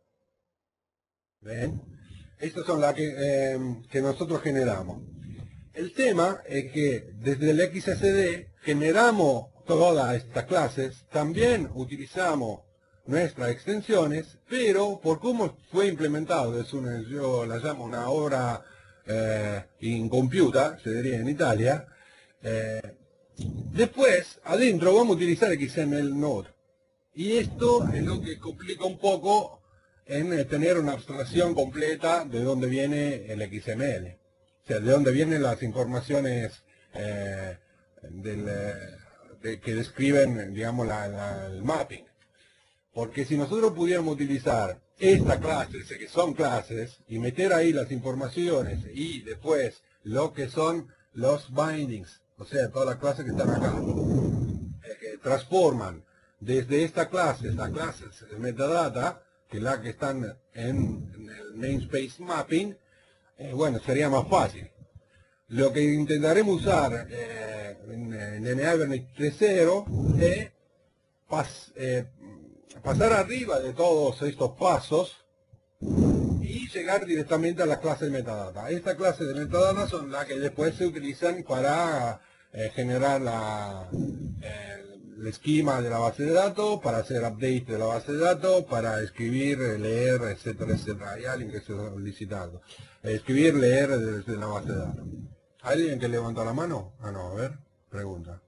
[SPEAKER 2] ¿Ven? Estas son las que, eh, que nosotros generamos. El tema es que desde el X S D generamos todas estas clases, también utilizamos nuestras extensiones, pero por cómo fue implementado, es una, yo la llamo una obra eh, in computa, se diría en Italia, eh, después adentro vamos a utilizar X M L Node. Y esto es lo que complica un poco en tener una abstracción completa de dónde viene el X M L. O sea, de dónde vienen las informaciones eh, del, de, que describen, digamos, la, la, el mapping. Porque si nosotros pudiéramos utilizar estas clases, que son clases, y meter ahí las informaciones y después lo que son los bindings, o sea, todas las clases que están acá, eh, que transforman desde esta clase, las clases de metadata, que es la que están en, en el namespace mapping, eh, bueno, sería más fácil. Lo que intentaremos usar eh, en, en Hibernate tres punto cero es pas, eh, pasar arriba de todos estos pasos y llegar directamente a las clases de metadata. Estas clases de metadata son las que después se utilizan para eh, generar la, el, el esquema de la base de datos, para hacer update de la base de datos, para escribir, leer, etcétera, etcétera. Hay alguien que se ha solicitado. Escribir, leer desde la base de datos. ¿Hay alguien que levanta la mano? Ah, no, a ver, pregunta.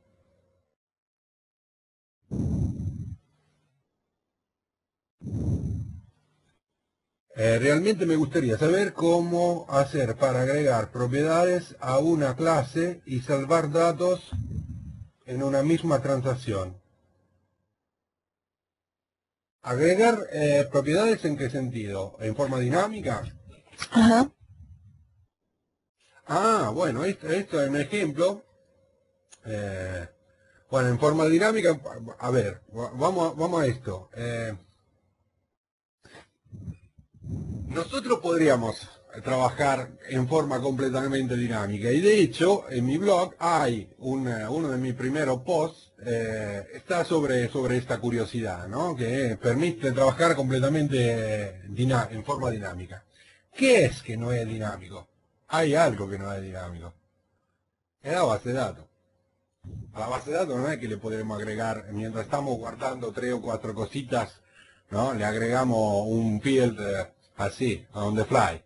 [SPEAKER 2] Eh, realmente me gustaría saber cómo hacer para agregar propiedades a una clase y salvar datos en una misma transacción. ¿Agregar eh, propiedades en qué sentido? ¿En forma dinámica?
[SPEAKER 4] Ajá.
[SPEAKER 2] Ah, bueno, esto, esto es un ejemplo. Eh, bueno, en forma dinámica, a ver, vamos, vamos a esto. Eh, nosotros podríamos trabajar en forma completamente dinámica y de hecho en mi blog hay una, uno de mis primeros posts eh, está sobre, sobre esta curiosidad, ¿no? Que permite trabajar completamente en forma dinámica. ¿Qué es que no es dinámico? Hay algo que no es dinámico. Es la base de datos. A la base de datos no es que le podremos agregar, mientras estamos guardando tres o cuatro cositas, ¿no? Le agregamos un field eh, así, on the fly.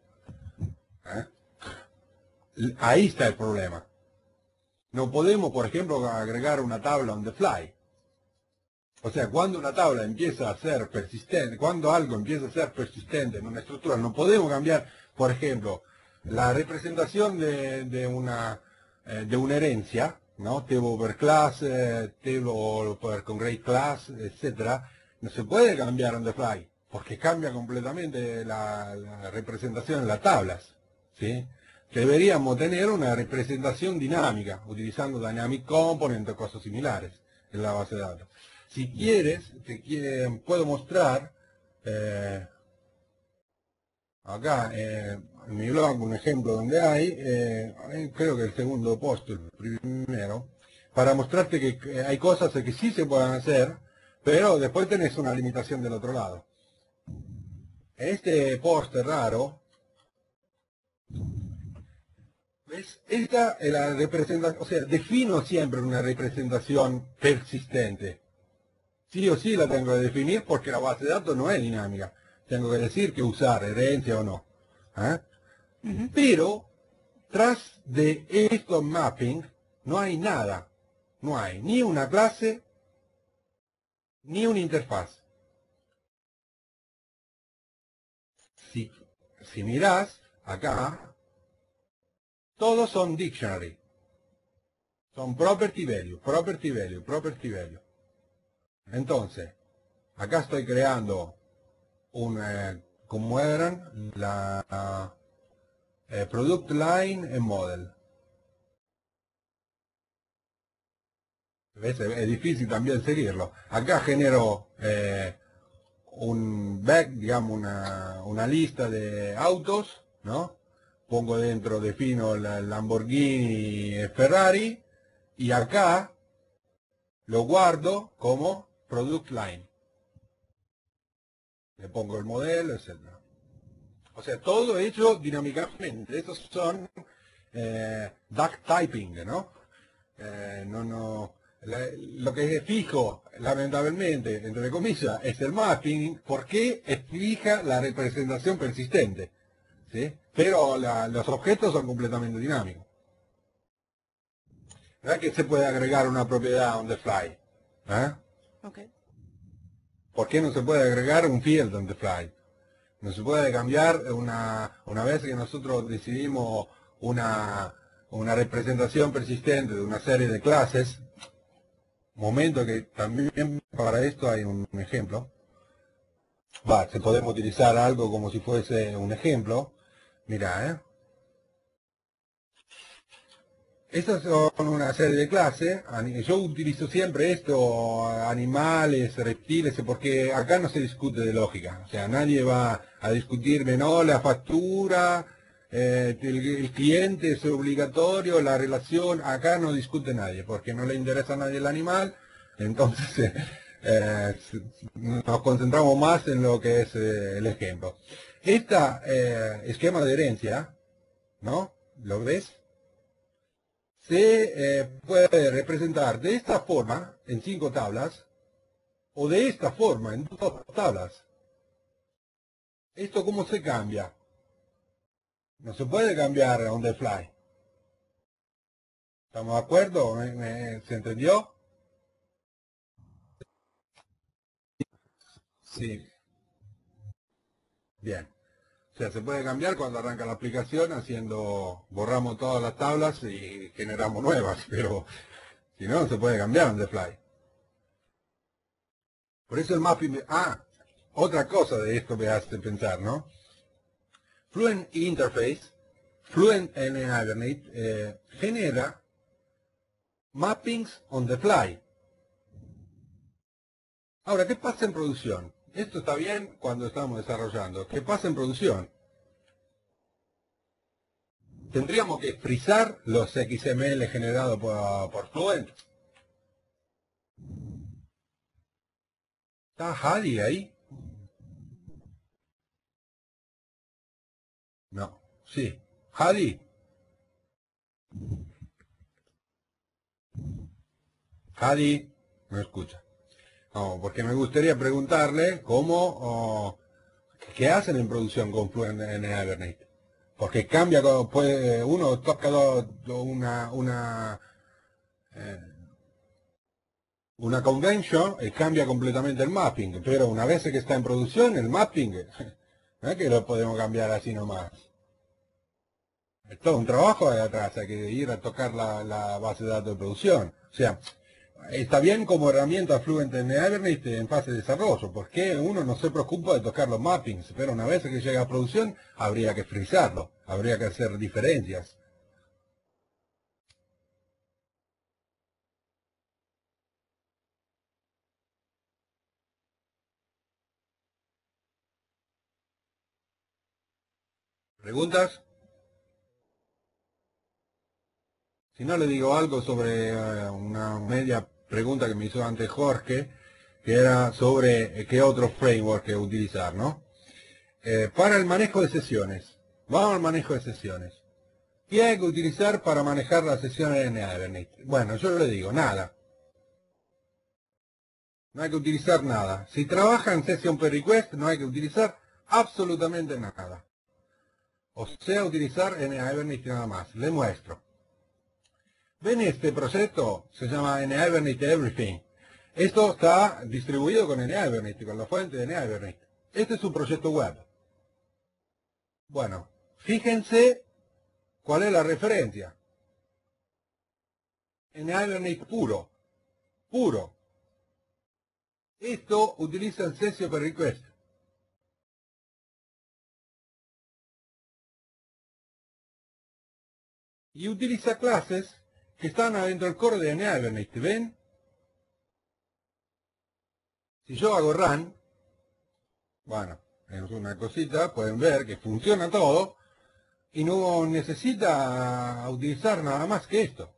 [SPEAKER 2] ¿Eh? Ahí está el problema. No podemos, por ejemplo, agregar una tabla on the fly. O sea, cuando una tabla empieza a ser persistente, cuando algo empieza a ser persistente en una estructura, no podemos cambiar, por ejemplo, la representación de, de, una, eh, de una herencia, ¿no? Table over class, eh, table over con grade class, etcétera. No se puede cambiar on the fly, porque cambia completamente la, la representación en las tablas, ¿sí? Deberíamos tener una representación dinámica, utilizando Dynamic Component o cosas similares en la base de datos. Si quieres, te quiere, puedo mostrar eh, acá eh, en mi blog un ejemplo donde hay, eh, creo que el segundo post, el primero, para mostrarte que hay cosas que sí se pueden hacer, pero después tenés una limitación del otro lado. Este post raro, ¿ves? Esta es la representación, o sea, defino siempre una representación persistente. Sí o sí la tengo que definir porque la base de datos no es dinámica. Tengo que decir que usar herencia o no. ¿Eh? Uh-huh. Pero, tras de estos mapping, no hay nada. No hay ni una clase, ni una interfaz. Si, si mirás acá, todos son dictionary. Son property value, property value, property value. Entonces, acá estoy creando un, eh, como eran, la eh, product line en model. ¿Ves? Es difícil también seguirlo. Acá genero eh, un back, digamos, una, una lista de autos, ¿no? Pongo dentro, defino la Lamborghini y Ferrari, y acá lo guardo como product line. Le pongo el modelo, etcétera. O sea, todo hecho dinámicamente. Estos son eh, duck typing, ¿no? Eh, no, no. La, lo que es fijo, lamentablemente, entre comillas, es el mapping, porque es fija la representación persistente, ¿sí? Pero la, los objetos son completamente dinámicos. ¿Verdad que se puede agregar una propiedad on the fly? ¿Eh?
[SPEAKER 4] Okay.
[SPEAKER 2] ¿Por qué no se puede agregar un field on the fly? No se puede cambiar una, una vez que nosotros decidimos una, una representación persistente de una serie de clases. Momento que también para esto hay un ejemplo. Va, se podemos utilizar algo como si fuese un ejemplo. Mira, ¿eh? Estas son una serie de clases. Yo utilizo siempre esto, animales, reptiles, porque acá no se discute de lógica. O sea, nadie va a discutirme, no, la factura, eh, el, el cliente es obligatorio, la relación. Acá no discute nadie, porque no le interesa a nadie el animal. Entonces, eh, nos concentramos más en lo que es eh, el ejemplo. Este eh, esquema de herencia, ¿no? ¿Lo ves? Se eh, puede representar de esta forma en cinco tablas o de esta forma en dos tablas. ¿Esto cómo se cambia? No se puede cambiar on the fly. ¿Estamos de acuerdo? ¿Me, me, ¿Se entendió? Sí. Bien. O sea, se puede cambiar cuando arranca la aplicación haciendo, borramos todas las tablas y generamos nuevas, pero si no, no se puede cambiar on the fly. Por eso el mapping, ah, otra cosa de esto me hace pensar, ¿no? Fluent Interface, Fluent en Hibernate, eh, genera mappings on the fly. Ahora, ¿qué pasa en producción? Esto está bien cuando estamos desarrollando. ¿Qué pasa en producción? Tendríamos que frizar los X M L generados por, por Fluent. ¿Está Hadi ahí? No. Sí. Hadi. Hadi. No escucha. No, porque me gustaría preguntarle cómo, oh, qué hacen en producción con Fluent en Hibernate. Porque cambia, puede, uno toca una, una, eh, una convention y cambia completamente el mapping. Pero una vez que está en producción, el mapping, no es que lo podemos cambiar así nomás. Es todo un trabajo de atrás, hay que ir a tocar la, la base de datos de producción. O sea, está bien como herramienta Fluent en Hibernate en fase de desarrollo, porque uno no se preocupa de tocar los mappings, pero una vez que llega a producción habría que frizarlo, habría que hacer diferencias. ¿Preguntas? Si no, le digo algo sobre uh, una media pregunta que me hizo antes Jorge, que era sobre eh, qué otro framework utilizar, ¿no? Eh, para el manejo de sesiones. Vamos al manejo de sesiones. ¿Qué hay que utilizar para manejar las sesiones en Hibernate? Bueno, yo le digo, nada. No hay que utilizar nada. Si trabaja en Session Per Request, no hay que utilizar absolutamente nada. O sea, utilizar en Hibernate nada más. Le muestro. ¿Ven este proyecto? Se llama Hibernate Everything. Esto está distribuido con Hibernate, con la fuente de Hibernate. Este es un proyecto web. Bueno, fíjense cuál es la referencia. en Hibernate puro, puro. Esto utiliza el Session per Request. Y utiliza clases que están adentro del core de Hibernate, ¿ven? Si yo hago run, bueno, es una cosita, pueden ver que funciona todo y no necesita utilizar nada más que esto.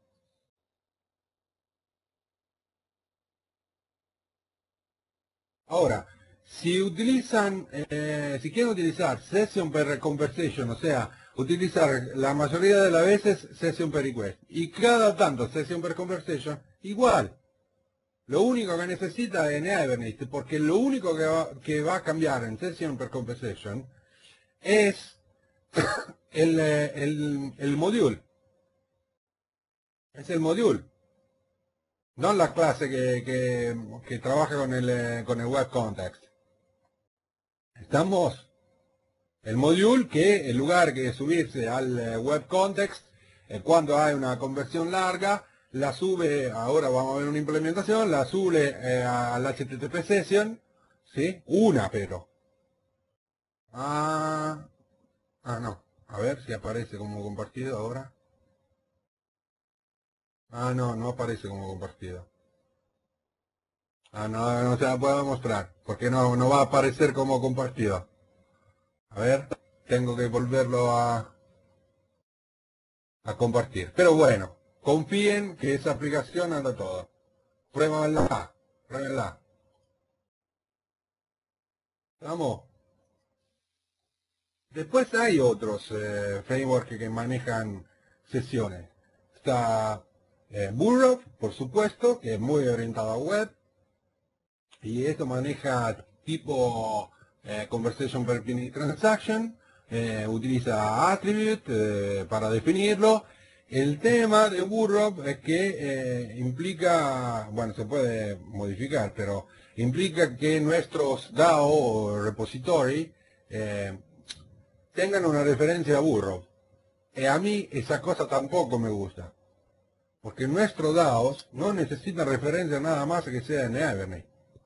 [SPEAKER 2] Ahora, si utilizan, eh, si quieren utilizar Session per Conversation, o sea, utilizar la mayoría de las veces Session per Request y cada tanto Session per Conversation, igual. Lo único que necesita en Hibernate, porque lo único que va, que va a cambiar en Session per Conversation es el, el, el module. Es el module. No la clase que, que, que trabaja con el, con el Web Context. Estamos... El module que en lugar de subirse al Web Context, eh, cuando hay una conversión larga, la sube, ahora vamos a ver una implementación, la sube eh, al H T T P Session, ¿sí? Una pero. Ah, ah, no. A ver si aparece como compartido ahora. Ah, no, no aparece como compartido. Ah, no, no se la puedo mostrar, porque no, no va a aparecer como compartido. A ver, tengo que volverlo a, a compartir. Pero bueno, confíen que esa aplicación anda todo. Pruébenla, pruébenla. Vamos. Después hay otros eh, frameworks que manejan sesiones. Está eh, Burrow, por supuesto, que es muy orientado a web. Y esto maneja tipo eh, Conversation per Pinning Transaction. Eh, utiliza Attribute eh, para definirlo. El tema de Burrow es que eh, implica, bueno, se puede modificar, pero implica que nuestros DAO o repository eh, tengan una referencia a Burrow. Y a mí esa cosa tampoco me gusta. Porque nuestros DAOs no necesitan referencia nada más que sea en Hibernate.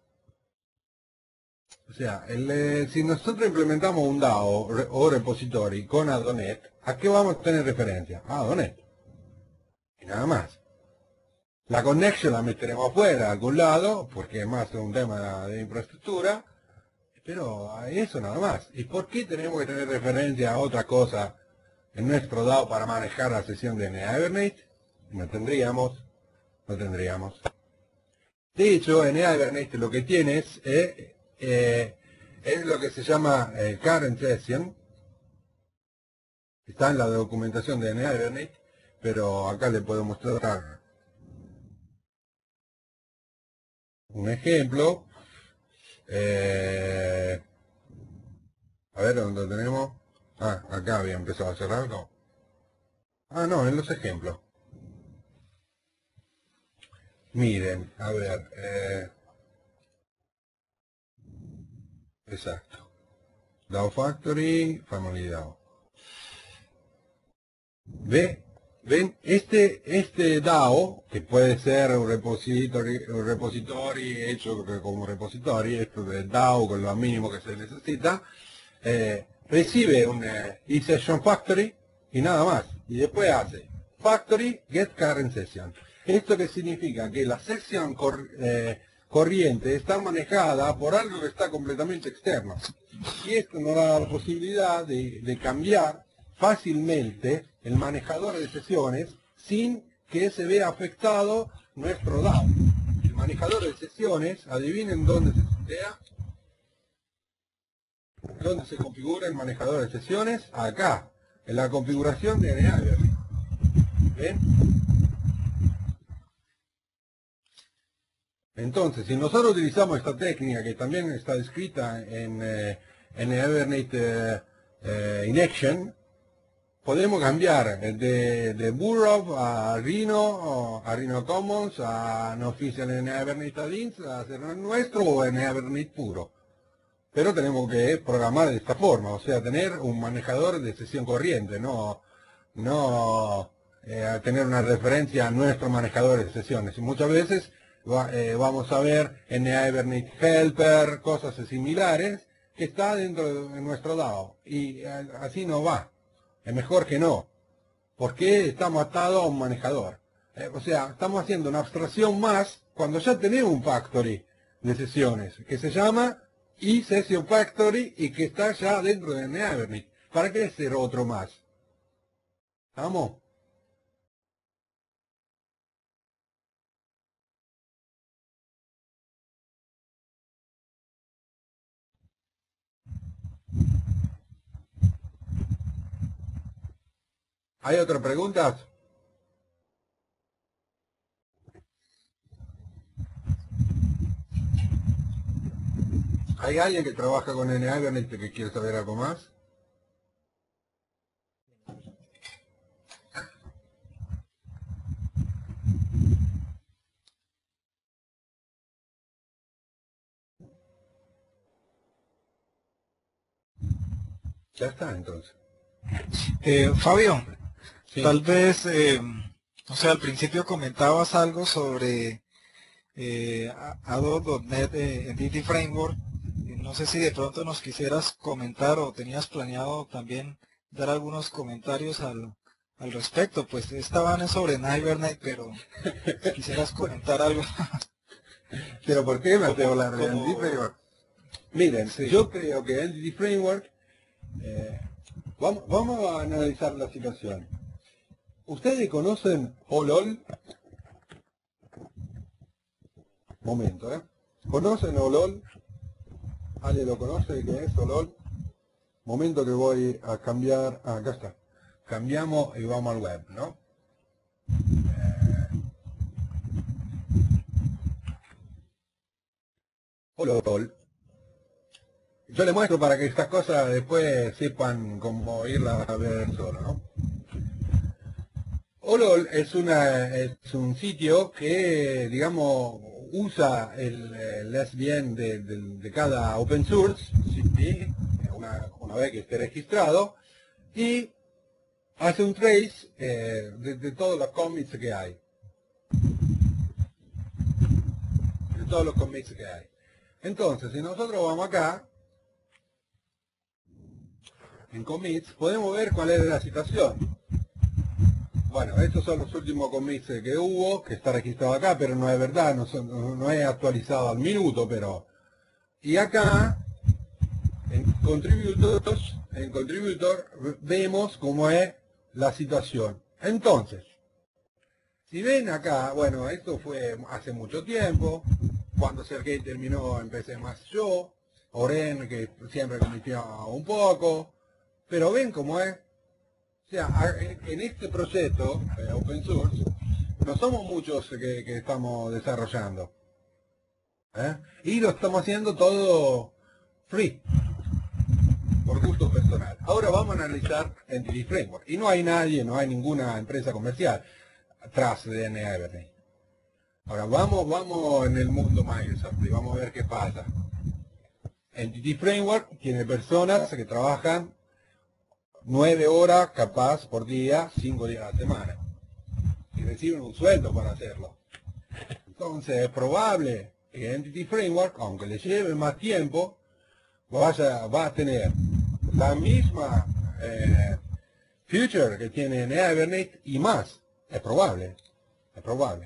[SPEAKER 2] O sea, el, eh, si nosotros implementamos un DAO re, o repository con Adonet, ¿a qué vamos a tener referencia? A Adonet. Y nada más. La connection la meteremos afuera, a algún lado, porque es más un tema de infraestructura, pero a eso nada más. ¿Y por qué tenemos que tener referencia a otra cosa en nuestro DAO para manejar la sesión de Hibernate? No tendríamos, no tendríamos. De hecho, en Hibernate lo que tienes eh, eh, es lo que se llama eh, Current Session. Está en la documentación de Hibernate, pero acá le puedo mostrar un ejemplo. Eh, a ver, ¿dónde tenemos? Ah, acá había empezado a cerrar, no. Ah, no, en los ejemplos. Miren, a ver. Eh, exacto. DAO Factory, Family DAO. ¿Ve? ¿Ven? Este, este DAO, que puede ser un repository, un repository hecho como repository, esto de DAO con lo mínimo que se necesita, eh, recibe un eh, eSession Factory y nada más. Y después hace Factory Get Current Session. Esto que significa que la sesión cor, eh, corriente está manejada por algo que está completamente externo. Y esto nos da la posibilidad de, de cambiar fácilmente el manejador de sesiones sin que se vea afectado nuestro DAO. El manejador de sesiones, adivinen dónde se setea, dónde se configura el manejador de sesiones, acá, en la configuración de Hibernate. ¿Ven? Entonces, si nosotros utilizamos esta técnica que también está descrita en, eh, en Hibernate eh, eh, in Action, podemos cambiar de, de Burrow a Rhino, a Rhino Commons, a no oficial en Hibernate Add-ins, a hacerlo en nuestro o en Hibernate puro. Pero tenemos que programar de esta forma, o sea, tener un manejador de sesión corriente, no, no eh, a tener una referencia a nuestro manejador de sesiones. Y muchas veces va, eh, vamos a ver en Hibernate Helper, cosas similares, que está dentro de nuestro DAO. Y eh, así no va. Es mejor que no. Porque estamos atados a un manejador. Eh, o sea, estamos haciendo una abstracción más cuando ya tenemos un factory de sesiones que se llama eSession Factory y que está ya dentro de Hibernate. ¿Para qué hacer otro más? ¿Estamos? ¿Hay otras preguntas? ¿Hay alguien que trabaja con Hibernate que quiere saber algo más? Ya está, entonces.
[SPEAKER 1] Eh, Fabio,
[SPEAKER 2] Sí.
[SPEAKER 1] tal vez, eh, o sea, al principio comentabas algo sobre eh, Adobe punto net eh, Entity Framework. Y no sé si de pronto nos quisieras comentar o tenías planeado también dar algunos comentarios al, al respecto. Pues esta van es sobre Hibernate, pero si quisieras comentar algo.
[SPEAKER 2] ¿Pero por qué me hace
[SPEAKER 1] Como-
[SPEAKER 2] hablar de
[SPEAKER 1] como-
[SPEAKER 2] Entity Framework? Miren,
[SPEAKER 1] Sí.
[SPEAKER 2] yo creo que Entity Framework, eh, vamos, vamos a analizar la situación. ¿Ustedes conocen Olol? Momento, ¿eh? ¿Conocen Olol? ¿Ale lo conoce? ¿Qué es Olol? Momento que voy a cambiar, ah, acá está. Cambiamos y vamos al web, ¿no? Olol. Yo le muestro para que estas cosas después sepan cómo irlas a ver solo, ¿no? Olol es, una, es un sitio que, digamos, usa el, el S V N de, de, de cada open source, ¿sí? una, una vez que esté registrado, y hace un trace eh, de, de todos los commits que hay. De todos los commits que hay. Entonces, si nosotros vamos acá, en commits, podemos ver cuál es la situación. Bueno, estos son los últimos commits que hubo, que está registrado acá, pero no es verdad, no, son, no es actualizado al minuto, pero... Y acá, en Contributors, en Contributor, vemos cómo es la situación. Entonces, si ven acá, bueno, esto fue hace mucho tiempo, cuando Sergey terminó empecé más yo, Oren, que siempre comitió un poco, pero ven cómo es. O sea, en este proyecto eh, open source no somos muchos que, que estamos desarrollando, ¿eh? Y lo estamos haciendo todo free, por gusto personal. Ahora vamos a analizar Entity Framework y no hay nadie, no hay ninguna empresa comercial atrás de Hibernate. Ahora vamos, vamos en el mundo Microsoft y vamos a ver qué pasa. Entity Framework tiene personas que trabajan nueve horas capaz por día, cinco días a la semana. Y reciben un sueldo para hacerlo. Entonces es probable que Entity Framework, aunque le lleve más tiempo, vaya, va a tener la misma eh, future que tiene en Hibernate y más. Es probable. Es probable.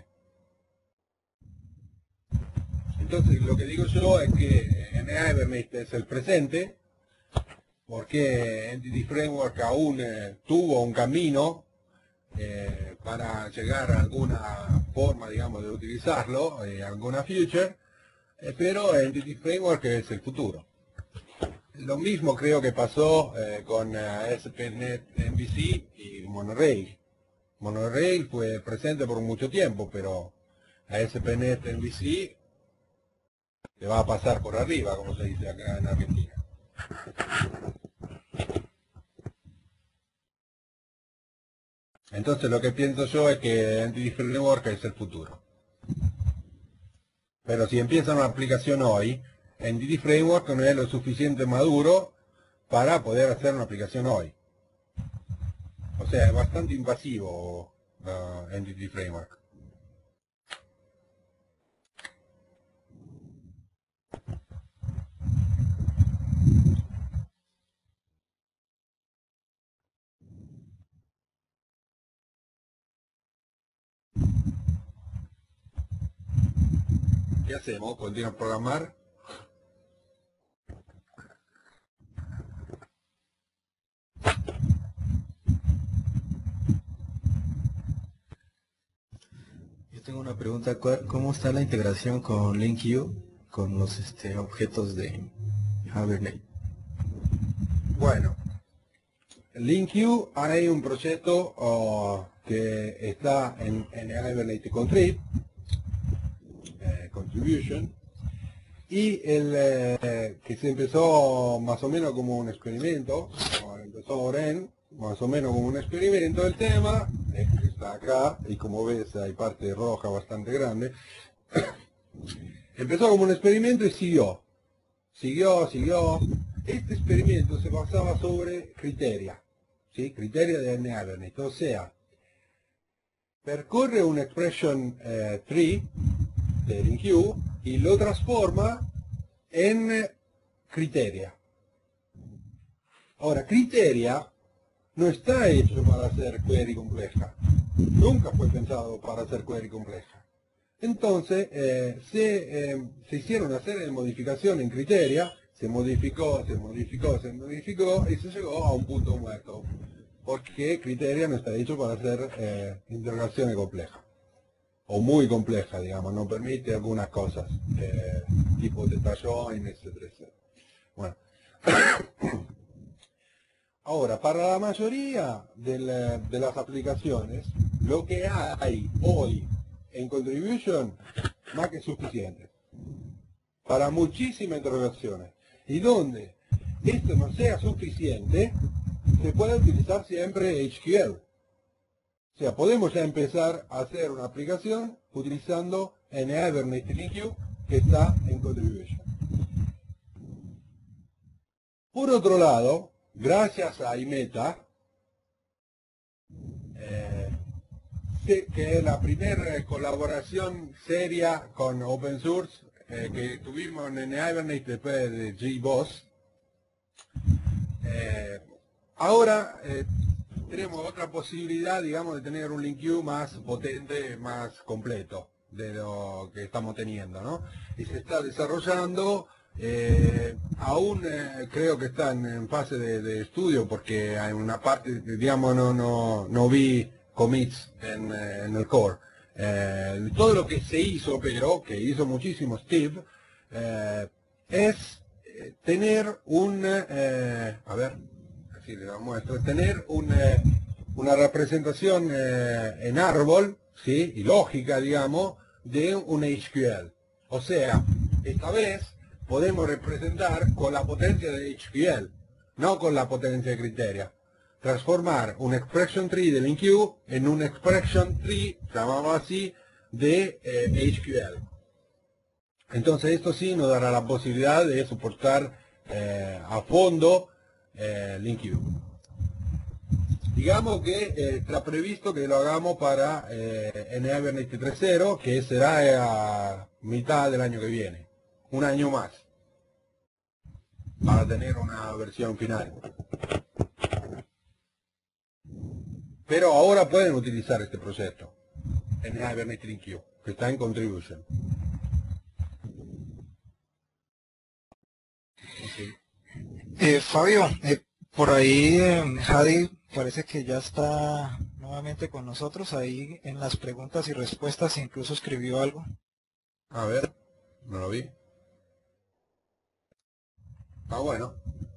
[SPEAKER 2] Entonces lo que digo yo es que en Hibernate es el presente, porque Entity Framework aún eh, tuvo un camino eh, para llegar a alguna forma, digamos, de utilizarlo, eh, alguna feature, eh, pero Entity Framework es el futuro. Lo mismo creo que pasó eh, con eh, A S P punto net M V C y Monorail. Monorail fue presente por mucho tiempo, pero A S P punto net M V C le va a pasar por arriba, como se dice acá en Argentina. Entonces lo que pienso yo es que Entity Framework es el futuro. Pero si empieza una aplicación hoy, Entity Framework no es lo suficiente maduro para poder hacer una aplicación hoy. O sea, es bastante invasivo uh, Entity Framework. ¿Qué hacemos? ¿Continuar a programar?
[SPEAKER 5] Yo tengo una pregunta. ¿cuál- ¿Cómo está la integración con LinkU, con los este, objetos de Hibernate?
[SPEAKER 2] Bueno, LinkU hay un proyecto oh, que está en, en Hibernate Contrib, eh, Contribution, y el eh, que se empezó más o menos como un experimento, o empezó Oren, más o menos como un experimento. El tema es que está acá, y como ves hay parte roja bastante grande. Empezó como un experimento y siguió, siguió, siguió. Este experimento se basaba sobre criteria, ¿sí? Criteria de Hibernate, o sea, percorre un expression eh, tree de LinkU y lo transforma en criteria. Ahora, criteria no está hecho para hacer query compleja. Nunca fue pensado para hacer query compleja. Entonces, eh, se, eh, se hicieron una serie de modificaciones en criteria, se modificó, se modificó, se modificó y se llegó a un punto muerto. Porque criteria no está hecho para hacer eh, interrogaciones complejas. O muy compleja, digamos, no permite algunas cosas, eh, tipo de join, etcétera, etcétera. Bueno. Ahora, para la mayoría de, la, de las aplicaciones, lo que hay hoy en Contribution, más que suficiente. Para muchísimas interrogaciones. Y donde esto no sea suficiente, se puede utilizar siempre H Q L. O sea, podemos ya empezar a hacer una aplicación utilizando en Hibernate LinkU que está en Contribution. Por otro lado, gracias a IMETA, eh, que es la primera colaboración seria con Open Source eh, que tuvimos en Hibernate después de G B O S, eh, ahora eh, tenemos otra posibilidad, digamos, de tener un LinkU más potente, más completo de lo que estamos teniendo, ¿no? Y se está desarrollando, eh, aún eh, creo que está en, en fase de, de estudio, porque hay una parte, digamos, no, no, no vi commits en, eh, en el core. Eh, todo lo que se hizo, pero, que hizo muchísimo Steve, eh, es eh, tener un, eh, a ver, así le muestro, tener un, eh, una representación eh, en árbol, ¿sí? Y lógica, digamos, de un H Q L. O sea, esta vez podemos representar con la potencia de H Q L, no con la potencia de criteria. Transformar un expression tree de LinkU en un expression tree, llamamos así, de eh, H Q L. Entonces esto sí nos dará la posibilidad de soportar eh, a fondo eh, LinkU. Digamos que eh, está previsto que lo hagamos para eh, en Hibernate tres punto cero, que será a mitad del año que viene, un año más, para tener una versión final. Pero ahora pueden utilizar este proyecto en Hibernate LinkU, que está en Contribution. Okay.
[SPEAKER 1] Eh, Fabio, eh, por ahí eh, Hadi parece que ya está nuevamente con nosotros. Ahí en las preguntas y respuestas incluso escribió algo.
[SPEAKER 2] A ver, no lo vi. Ah, bueno.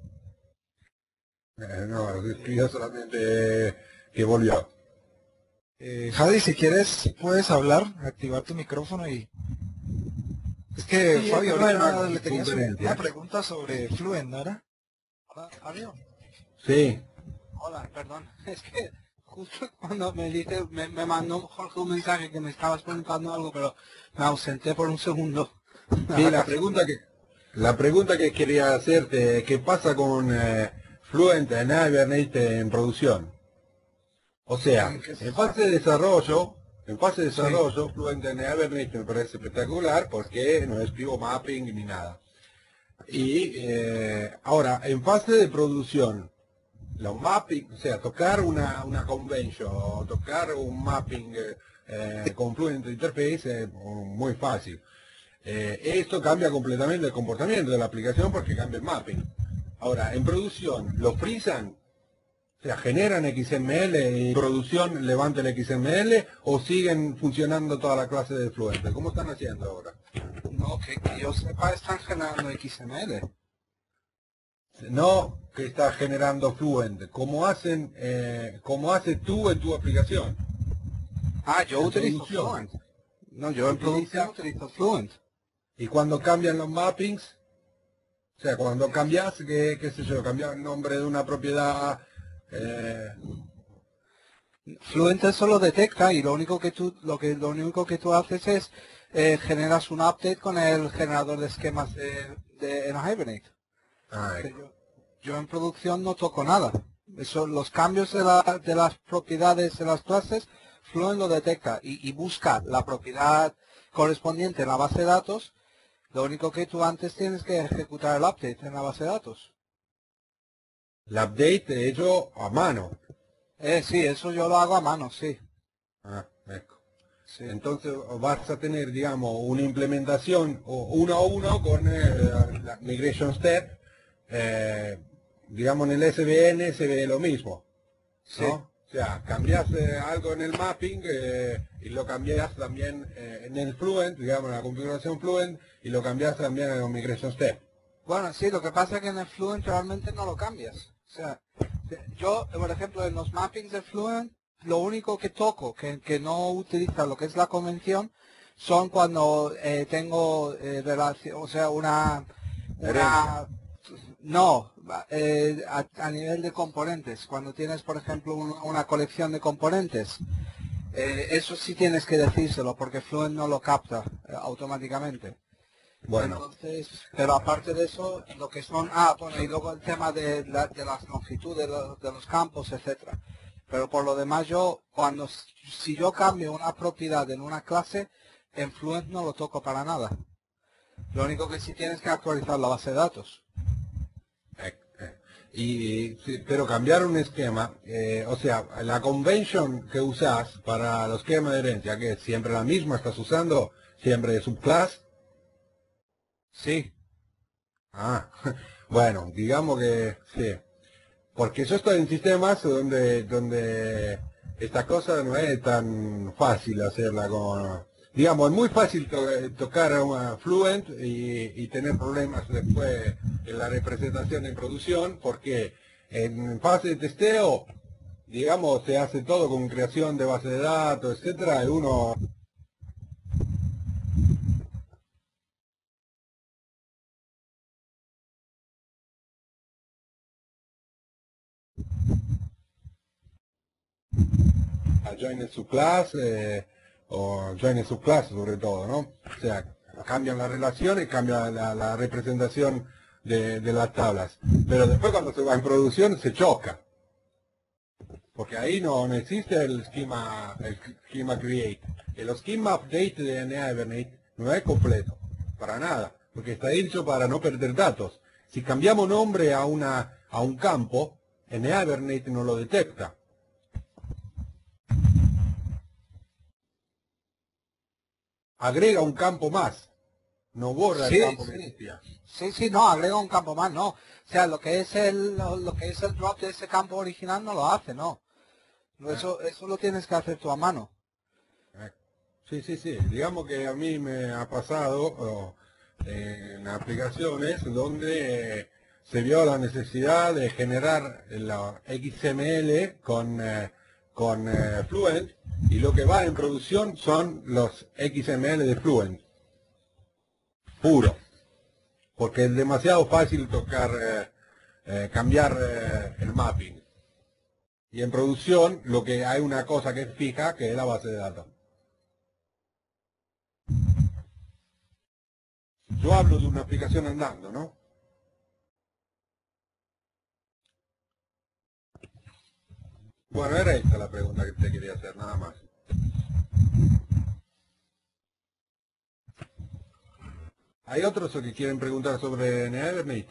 [SPEAKER 2] Eh, no, escribió solamente que volvió.
[SPEAKER 1] Eh, Hadi, si quieres puedes hablar, activar tu micrófono y... Es que
[SPEAKER 2] Sí,
[SPEAKER 1] Fabio,
[SPEAKER 2] es que no
[SPEAKER 1] ahorita
[SPEAKER 2] hay
[SPEAKER 1] le tenías
[SPEAKER 2] conferencia.
[SPEAKER 1] una pregunta sobre Fluent, ¿no era?
[SPEAKER 7] Hola, Fabio.
[SPEAKER 2] Sí.
[SPEAKER 7] Hola, perdón. Es que justo cuando me dice, me, me mandó Jorge un mensaje que me estabas preguntando algo, pero me ausenté por un segundo.
[SPEAKER 2] Sí, la pregunta que la pregunta que quería hacerte, ¿qué pasa con eh, Fluent en Hibernate en producción? O sea, en fase de desarrollo, en fase de desarrollo, sí. Fluent en Hibernate me parece espectacular porque no escribo mapping ni nada. Y eh, ahora, en fase de producción, los mapping, o sea, tocar una, una convention o tocar un mapping eh, con Fluent Interface es muy fácil. Eh, esto cambia completamente el comportamiento de la aplicación porque cambia el mapping. Ahora, en producción, ¿lo frisan? O sea, ¿generan X M L y en producción levanta el X M L o siguen funcionando toda la clase de Fluent? ¿Cómo están haciendo ahora?
[SPEAKER 7] No, que, que yo sepa, están generando X M L.
[SPEAKER 2] No, que está generando Fluent. ¿Cómo hacen, eh, cómo haces tú en tu aplicación?
[SPEAKER 7] Ah, yo
[SPEAKER 2] en
[SPEAKER 7] utilizo
[SPEAKER 2] producción.
[SPEAKER 7] Fluent. No, yo en producción utilizo Fluent.
[SPEAKER 2] Y cuando cambian los mappings, o sea, cuando cambias, qué, qué sé yo, cambiar el nombre de una propiedad, eh,
[SPEAKER 7] Fluent eso lo detecta y lo único que tú, lo que, lo único que tú haces es eh, generas un update con el generador de esquemas de, de en Hibernate.
[SPEAKER 2] ah,
[SPEAKER 7] Yo, yo en producción no toco nada. Eso, los cambios de, la, de las propiedades de las clases, Fluent lo detecta y, y busca la propiedad correspondiente en la base de datos. Lo único que tú antes tienes que ejecutar el update en la base de datos.
[SPEAKER 2] el update hecho a mano.
[SPEAKER 7] Eh, sí, eso yo lo hago a mano, sí.
[SPEAKER 2] Ah, ecco.
[SPEAKER 7] Sí.
[SPEAKER 2] Entonces vas a tener, digamos, una implementación o uno a uno con eh, la migration step. Eh, digamos, en el S V N se ve lo mismo,
[SPEAKER 7] Sí.
[SPEAKER 2] ¿no? O sea, cambias eh, algo en el mapping eh, y lo cambias también eh, en el Fluent, digamos, en la configuración Fluent, y lo cambias también en la migration step.
[SPEAKER 7] Bueno, sí, lo que pasa es que en el Fluent realmente no lo cambias. O sea, yo, por ejemplo, en los mappings de Fluent, lo único que toco, que, que no utiliza lo que es la convención, son cuando eh, tengo eh, relación, o sea, una, una no, eh, a, a nivel de componentes. Cuando tienes, por ejemplo, un- una colección de componentes, eh, eso sí tienes que decírselo, porque Fluent no lo capta eh, automáticamente.
[SPEAKER 2] Bueno,
[SPEAKER 7] Entonces, pero aparte de eso, lo que son, ah, bueno, y luego el tema de, la, de las longitudes de los, de los campos, etcétera. Pero por lo demás yo, cuando, si yo cambio una propiedad en una clase, en Fluent no lo toco para nada. Lo único que sí tienes que actualizar la base de datos.
[SPEAKER 2] eh, eh, y, sí, pero cambiar un esquema, eh, o sea, la convention que usas para los esquemas de herencia, que es siempre la misma, estás usando siempre de subclass.
[SPEAKER 7] Sí.
[SPEAKER 2] Ah, bueno, digamos que sí. Porque yo estoy en sistemas donde, donde esta cosa no es tan fácil hacerla con... Digamos, es muy fácil to- tocar a una Fluent y, y tener problemas después en la representación en producción, porque en fase de testeo, digamos, se hace todo con creación de base de datos, etcétera, y uno... a join su class eh, o join su class sobre todo, ¿no? O sea, cambian las relaciones, cambia la, la representación de, de las tablas. Pero después cuando se va en producción se choca. Porque ahí no, no existe el schema, el schema create. El schema update de Hibernate no es completo, para nada, porque está hecho para no perder datos. Si cambiamos nombre a, una, a un campo, en Hibernate no lo detecta. Agrega un campo más, no borra
[SPEAKER 7] Sí,
[SPEAKER 2] el campo que
[SPEAKER 7] sí.
[SPEAKER 2] existía.
[SPEAKER 7] Sí, sí, no, agrega un campo más, no. O sea, lo que es el, lo, lo que es el drop de ese campo original no lo hace, no. Eso, eso lo tienes que hacer tú a mano.
[SPEAKER 2] Eh, Sí, sí, sí. Digamos que a mí me ha pasado oh, en aplicaciones donde eh, se vio la necesidad de generar la X M L con, eh, con eh, Fluent y lo que va en producción son los X M L de Fluent, puro, porque es demasiado fácil tocar, eh, eh, cambiar eh, el mapping. Y en producción lo que hay una cosa que es fija, que es la base de datos. Yo hablo de una aplicación andando, ¿no? Bueno, era esta la pregunta que te quería hacer, nada más. ¿Hay otros que quieren preguntar sobre Nevermate?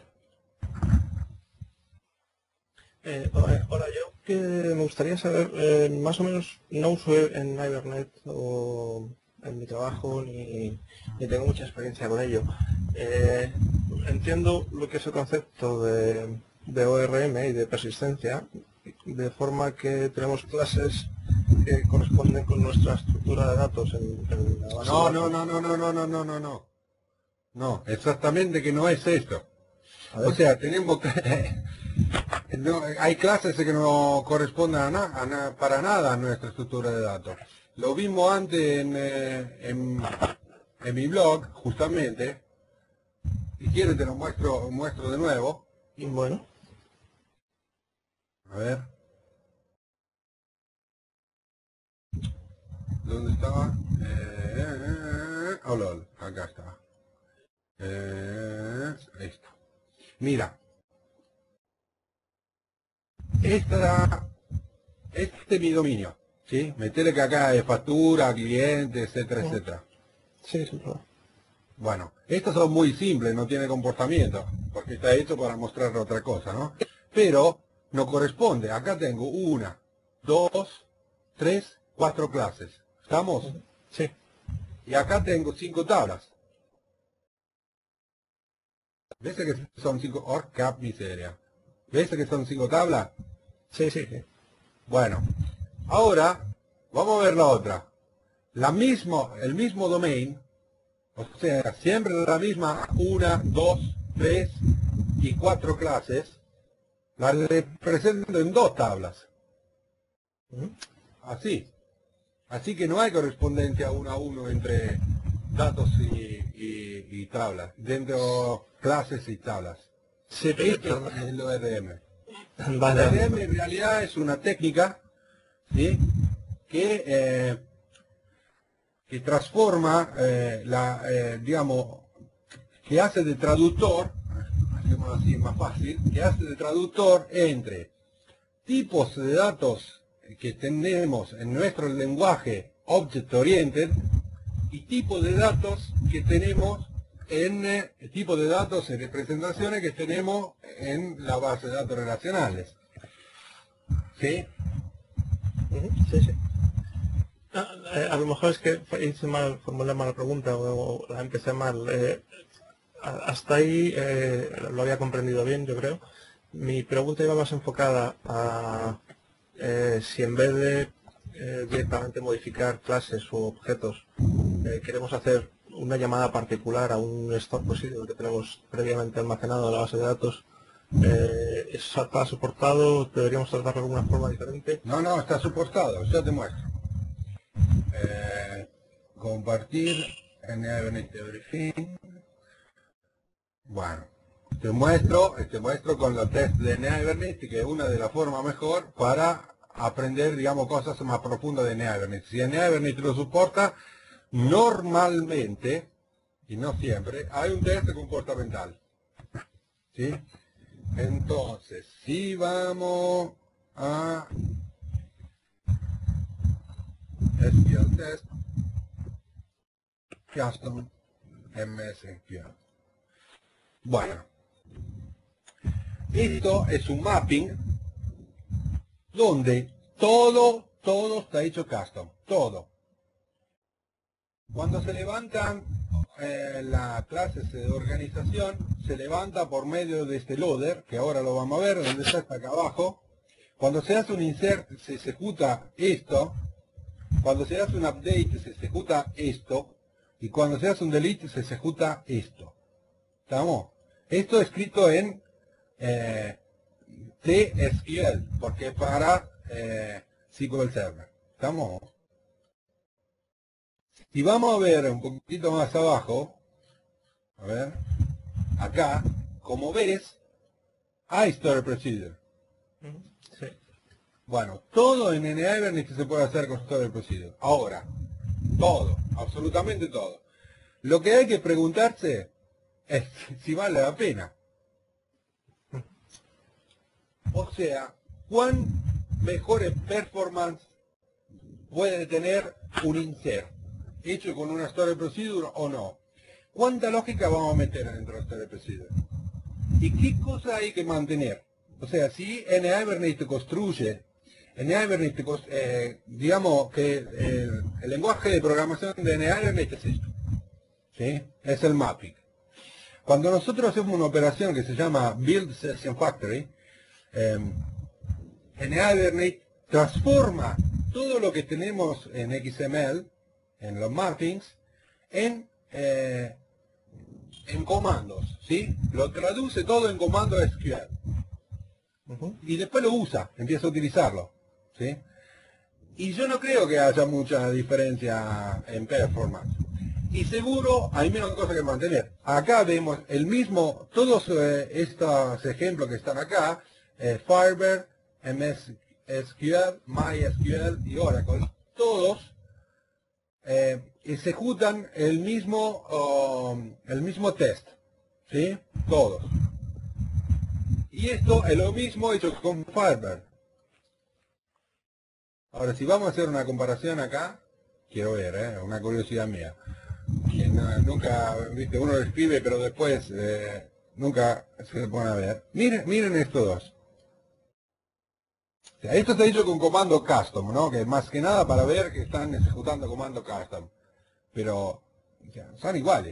[SPEAKER 6] Eh, hola, hola, yo que me gustaría saber, eh, más o menos, no uso en Hibernate o en mi trabajo, ni, ni tengo mucha experiencia con ello. Eh, entiendo lo que es el concepto de, de O R M y de persistencia, de forma que tenemos clases que corresponden con nuestra estructura de datos en, en la base
[SPEAKER 2] No,
[SPEAKER 6] de
[SPEAKER 2] no,
[SPEAKER 6] datos.
[SPEAKER 2] no, no, no, no, no, no, no, no. No, exactamente que no es esto.
[SPEAKER 6] A ver.
[SPEAKER 2] O sea, tenemos que... no, hay clases que no corresponden a na- a na- para nada a nuestra estructura de datos. Lo vimos antes en, eh, en, en mi blog, justamente. Si quieres te lo muestro, muestro de nuevo.
[SPEAKER 6] Bueno,
[SPEAKER 2] A ver. ¿Dónde estaba? Eh, eh, eh, oh, lol, acá está. Eh, esto. Mira. Esta, este es mi dominio. ¿Sí? Metele que acá hay factura, cliente, etcétera,
[SPEAKER 6] Ujú.
[SPEAKER 2] etcétera.
[SPEAKER 6] sí, sin problema.
[SPEAKER 2] Bueno, estos son muy simples, no tiene comportamiento, porque está hecho para mostrar otra cosa, ¿no? Pero no corresponde. Acá tengo una, dos, tres, cuatro clases. ¿Estamos?
[SPEAKER 6] Sí,
[SPEAKER 2] Y acá tengo cinco tablas. ¿Ves que son cinco? Or cap miseria. ¿Ves que son cinco tablas?
[SPEAKER 6] sí, sí, sí.
[SPEAKER 2] Bueno, ahora vamos a ver la otra. La mismo, el mismo domain, o sea, siempre la misma una, dos, tres y cuatro clases, la represento en dos tablas.
[SPEAKER 6] Ujú.
[SPEAKER 2] Así. Así que no hay correspondencia uno a uno entre datos y, y- y tablas, dentro clases y tablas.
[SPEAKER 6] Sí, pero-
[SPEAKER 2] Esto es el O R M.
[SPEAKER 6] Vale,
[SPEAKER 2] El O R M en realidad es una técnica, ¿sí?, que, eh, que transforma, eh, la, eh, digamos, que hace de traductor, hacemos así más fácil, que hace de traductor entre tipos de datos que tenemos en nuestro lenguaje Object Oriented y tipos de datos que tenemos en eh, tipo de datos y representaciones que tenemos en la base de datos relacionales. ¿Sí?
[SPEAKER 6] Ujú, sí, sí. Ah, eh, a lo mejor es que hice mal, formulé mal la pregunta o, o la empecé mal. Eh, a- hasta ahí eh, lo había comprendido bien, yo creo. Mi pregunta iba más enfocada a eh, si en vez de eh, directamente modificar clases u objetos, eh, queremos hacer una llamada particular a un store procedure que tenemos previamente almacenado en la base de datos. Eh, ¿Eso está soportado? ¿Deberíamos tratarlo de alguna forma diferente?
[SPEAKER 2] No, no, está soportado, yo te muestro. Eh, compartir en Everything. Bueno, te muestro, te muestro con los test de Nevernet, que es una de las formas mejor para aprender, digamos, cosas más profundas de Nevernet. Si en Nevernet lo soporta, normalmente, y no siempre, hay un test comportamental. ¿Sí? Entonces, si vamos a S Q L Test, Custom M S Q L. Bueno, esto es un mapping donde todo, todo está hecho custom, todo. Cuando se levantan eh, las clases de organización, se levanta por medio de este loader, que ahora lo vamos a ver, donde está, está acá abajo. Cuando se hace un insert, se ejecuta esto. Cuando se hace un update, se ejecuta esto. Y cuando se hace un delete, se ejecuta esto. ¿Estamos? Esto escrito en eh, T S Q L, porque es para eh, S Q L Server. ¿Estamos? Si vamos a ver un poquito más abajo, a ver, acá, como ves, hay Story Procedure.
[SPEAKER 6] Ujú, sí.
[SPEAKER 2] Bueno, todo en N-Hibernate se puede hacer con Story Procedure. Ahora, todo, absolutamente todo. Lo que hay que preguntarse es si vale la pena. O sea, ¿cuán mejores performance puede tener un insert hecho con una story procedure o no. ¿Cuánta lógica vamos a meter dentro de story procedure? ¿Y qué cosa hay que mantener? O sea, si en Hibernate construye, en Hibernate, eh, digamos que el, el lenguaje de programación de Hibernate es esto, ¿sí? Es el mapping. Cuando nosotros hacemos una operación que se llama Build Session Factory, eh, en Hibernate transforma todo lo que tenemos en X M L, en los mappings, en, eh, en comandos, ¿sí? Lo traduce todo en comando S Q L. Uh-huh. Y después lo usa, empieza a utilizarlo, ¿sí? Y yo no creo que haya mucha diferencia en performance. Y seguro hay menos cosas que mantener. Acá vemos el mismo, todos eh, estos ejemplos que están acá, eh, Firebird, M S Q L, MySQL y Oracle, todos eh, ejecutan el mismo, um, el mismo test, ¿sí? Todos. Y esto es lo mismo hecho con Firebird. Ahora, si vamos a hacer una comparación acá, quiero ver, ¿eh? Una curiosidad mía. Que no, nunca, viste, uno lo escribe, pero después eh, nunca se pone a ver. Miren, miren estos dos. O sea, esto está hecho con comando custom, ¿no? Que más que nada para ver que están ejecutando comando custom. Pero, o sea, son iguales.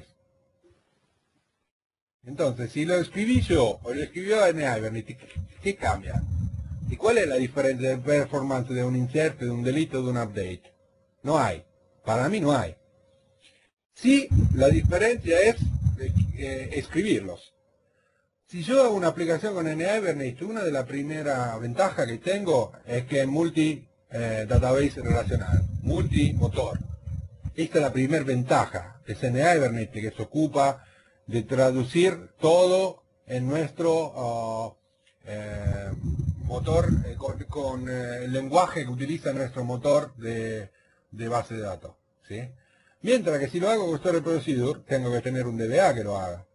[SPEAKER 2] Entonces, si lo escribí yo o lo escribió en Hibernate, ¿qué, ¿qué cambia? ¿Y cuál es la diferencia de performance de un insert, de un delete o de un update? No hay. Para mí no hay. Sí, la diferencia es eh, escribirlos. Si yo hago una aplicación con Hibernate, una de las primeras ventajas que tengo es que es multi eh, database relacional, multimotor. Esta es la primera ventaja. Es Hibernate que se ocupa de traducir todo en nuestro uh, eh, motor, eh, con, con eh, el lenguaje que utiliza nuestro motor de, de base de datos, ¿sí? Mientras que si lo hago con Story Procedure, tengo que tener un D B A que lo haga.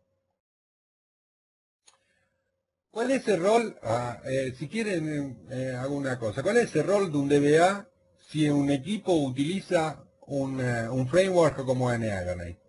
[SPEAKER 2] ¿Cuál es el rol? Ah, eh, si quieren, eh, hago una cosa. ¿Cuál es el rol de un D B A si un equipo utiliza un, uh, un framework como Hibernate?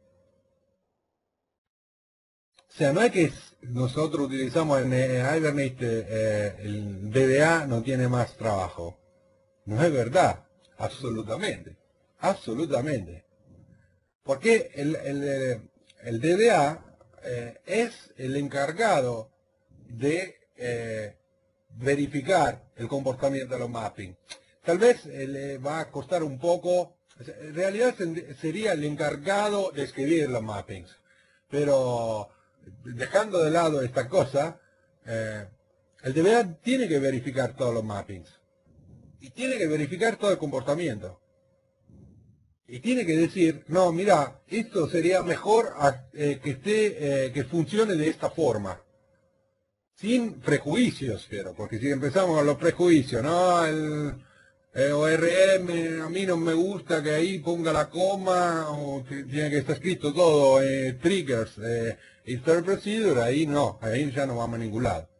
[SPEAKER 2] O sea, no es que nosotros utilizamos en Hibernate, eh, el D B A no tiene más trabajo. No es verdad. Absolutamente. Absolutamente. Porque el, el, el D B A eh, es el encargado de eh, verificar el comportamiento de los mapping. Tal vez eh, le va a costar un poco, en realidad sería el encargado de escribir los mappings, pero dejando de lado esta cosa, eh, el D B A tiene que verificar todos los mappings y tiene que verificar todo el comportamiento. Y tiene que decir, no, mira, esto sería mejor eh, que, esté, eh, que funcione de esta forma. Sin prejuicios, pero, porque si empezamos con los prejuicios, no, el, el O R M, a mí no me gusta que ahí ponga la coma, o que tiene que estar escrito todo, eh, triggers, eh, story procedure, ahí no, ahí ya no vamos a ningún lado.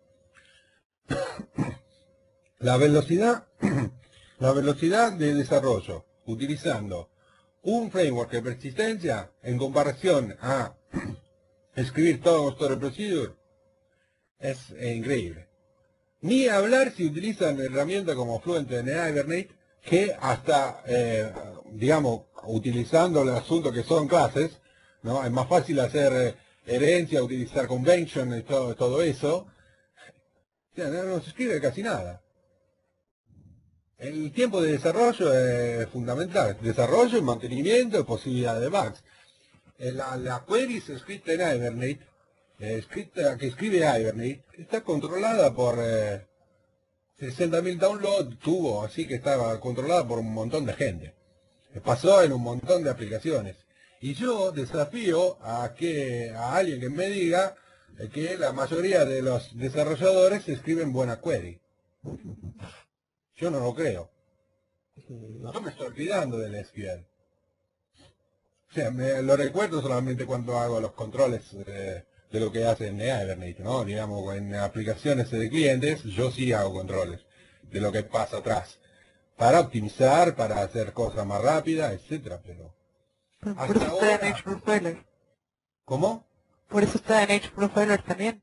[SPEAKER 2] La velocidad, la velocidad de desarrollo, utilizando un framework de persistencia en comparación a escribir todo story procedure, es eh, increíble. Ni hablar si utilizan herramientas como Fluent en Hibernate, que hasta, eh, digamos, utilizando el asunto que son clases, ¿no? Es más fácil hacer eh, herencia, utilizar convention y todo, todo eso. O sea, no, no se escribe casi nada. El tiempo de desarrollo es fundamental. Desarrollo, y mantenimiento y posibilidad de bugs. Eh, la, la query escrita en Hibernate, eh, escrita, que escribe Hibernate, está controlada por eh, sesenta mil downloads, tuvo, así que estaba controlada por un montón de gente. Pasó en un montón de aplicaciones. Y yo desafío a que a alguien que me diga eh, que la mayoría de los desarrolladores escriben buena query. Yo no lo creo. No me estoy olvidando del S Q L. O sea, me lo recuerdo solamente cuando hago los controles eh, de lo que hace en Hibernate, ¿no? Digamos, en aplicaciones de clientes, yo sí hago controles. de lo que pasa atrás, para optimizar, para hacer cosas más rápidas, etcétera, pero
[SPEAKER 4] Por, por
[SPEAKER 2] hasta
[SPEAKER 4] eso está en
[SPEAKER 2] ahora,
[SPEAKER 4] Edge Profiler.
[SPEAKER 2] ¿cómo?
[SPEAKER 4] Por eso está en Edge Profiler también.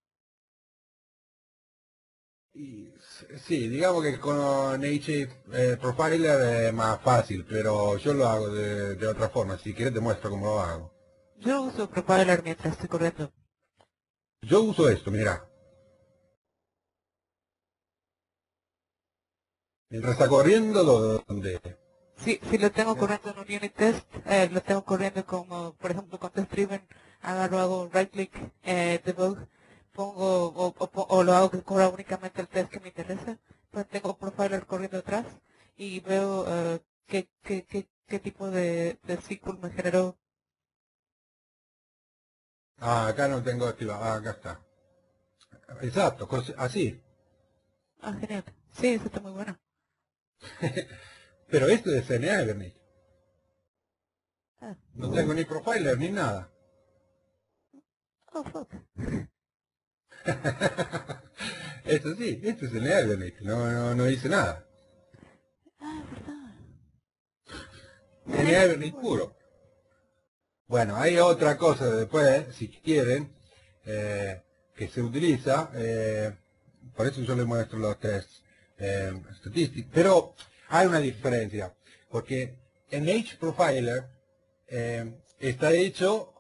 [SPEAKER 2] Y, sí, digamos que con H eh, Profiler es más fácil, pero yo lo hago de, de otra forma. Si quieres te muestro cómo lo hago.
[SPEAKER 4] Yo uso Profiler mientras estoy corriendo.
[SPEAKER 2] Yo uso esto, mira. Mientras está corriendo, lo- donde...
[SPEAKER 4] Si, si lo tengo corriendo en un unit test, eh, lo tengo corriendo como, por ejemplo, con test driven, agarro, hago right click, eh, debug, pongo, o, o, po- o lo hago que corra únicamente el test que me interesa, pues tengo Profiler corriendo atrás y veo eh, qué, qué, qué, qué tipo de, de S Q L me generó.
[SPEAKER 2] Ah, acá no tengo activado. Ah, acá está. Exacto, cos- así.
[SPEAKER 4] Ah, genial. Sí, eso está muy bueno.
[SPEAKER 2] Pero esto es en Hibernate.
[SPEAKER 4] Ah,
[SPEAKER 2] No tengo ni profiler ni nada.
[SPEAKER 4] oh, fuck.
[SPEAKER 2] Esto sí, esto es en Hibernate. No, no, no hice nada.
[SPEAKER 4] Ah, verdad.
[SPEAKER 2] En Hibernate puro. Bueno, hay otra cosa después, si quieren, eh, que se utiliza, eh, por eso yo les muestro los tests eh, estadísticos, pero hay una diferencia, porque en H Profiler eh, está hecho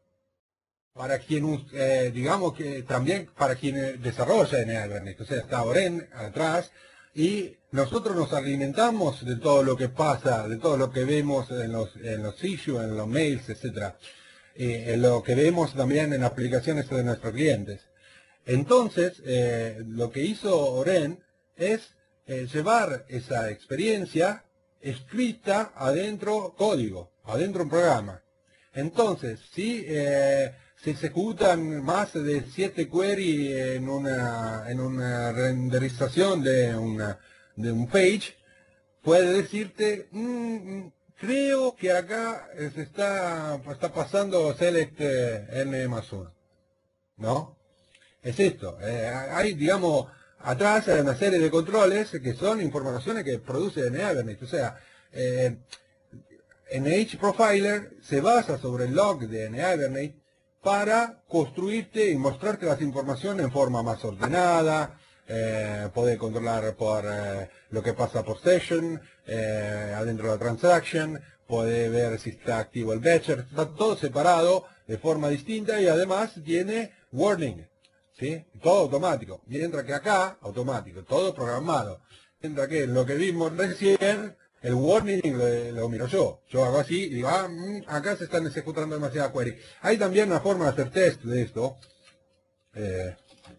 [SPEAKER 2] para quien, us- eh, digamos que también para quien eh, desarrolla en Hibernate, o sea, está Oren atrás, y nosotros nos alimentamos de todo lo que pasa, de todo lo que vemos en los, en los issues, en los mails, etcétera, eh, en lo que vemos también en aplicaciones de nuestros clientes. Entonces, eh, lo que hizo Oren es eh, llevar esa experiencia escrita adentro código, adentro un programa. Entonces, si eh, se ejecutan más de siete queries en una, en una renderización de, una, de un page, puede decirte, "Mm, mm, creo que acá eh, se está, está pasando select eh, n más uno, ¿no? Es esto, eh, hay, digamos, atrás hay una serie de controles que son informaciones que produce en Hibernate, o sea, eh, en H Profiler se basa sobre el log de Hibernate para construirte y mostrarte las informaciones en forma más ordenada, eh, poder controlar por eh, lo que pasa por session, eh, adentro de la transaction, poder ver si está activo el batcher, está todo separado de forma distinta y además tiene warning, ¿sí? Todo automático, mientras que acá, automático, todo programado, mientras que lo que vimos recién, el warning lo, lo miro yo. Yo hago así y digo, ah, mm, acá se están ejecutando demasiadas queries. Hay también una forma de hacer test de esto. Eh,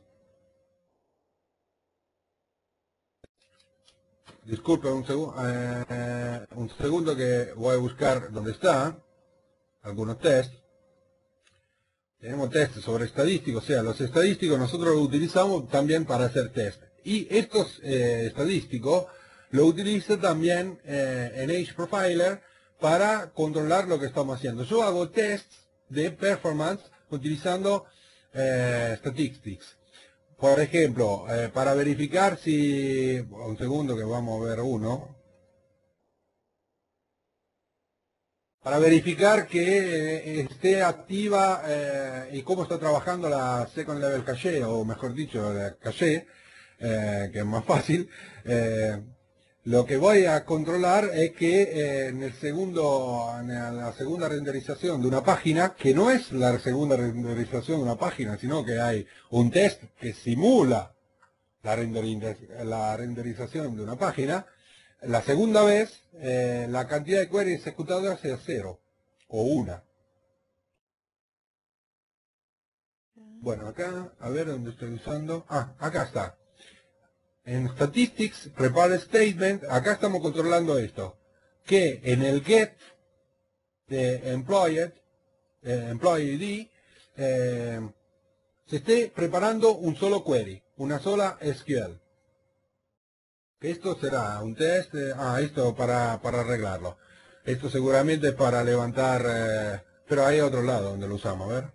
[SPEAKER 2] disculpe un, segu eh, un segundo que voy a buscar dónde está. Algunos test. Tenemos test sobre estadísticos, o sea, los estadísticos nosotros los utilizamos también para hacer test. Y estos eh, estadísticos lo utilizo también eh, en H Profiler para controlar lo que estamos haciendo. Yo hago tests de performance utilizando eh, statistics. Por ejemplo, eh, para verificar si... Un segundo que vamos a ver uno. Para verificar que eh, esté activa eh, y cómo está trabajando la Second Level Cache, o mejor dicho, la Cache, eh, que es más fácil, eh, lo que voy a controlar es que eh, en, el segundo, en la segunda renderización de una página, que no es la segunda renderización de una página, sino que hay un test que simula la, renderiz- la renderización de una página, la segunda vez, eh, la cantidad de queries ejecutadas sea cero o una. Bueno, acá, a ver dónde estoy usando. Ah, acá está. En Statistics, Prepare Statement, acá estamos controlando esto. Que en el get de employed, eh, employee I D, eh, se esté preparando un solo query, una sola S Q L. Esto será un test, eh, ah, esto para, para arreglarlo. Esto seguramente para levantar, eh, pero hay otro lado donde lo usamos, a ver.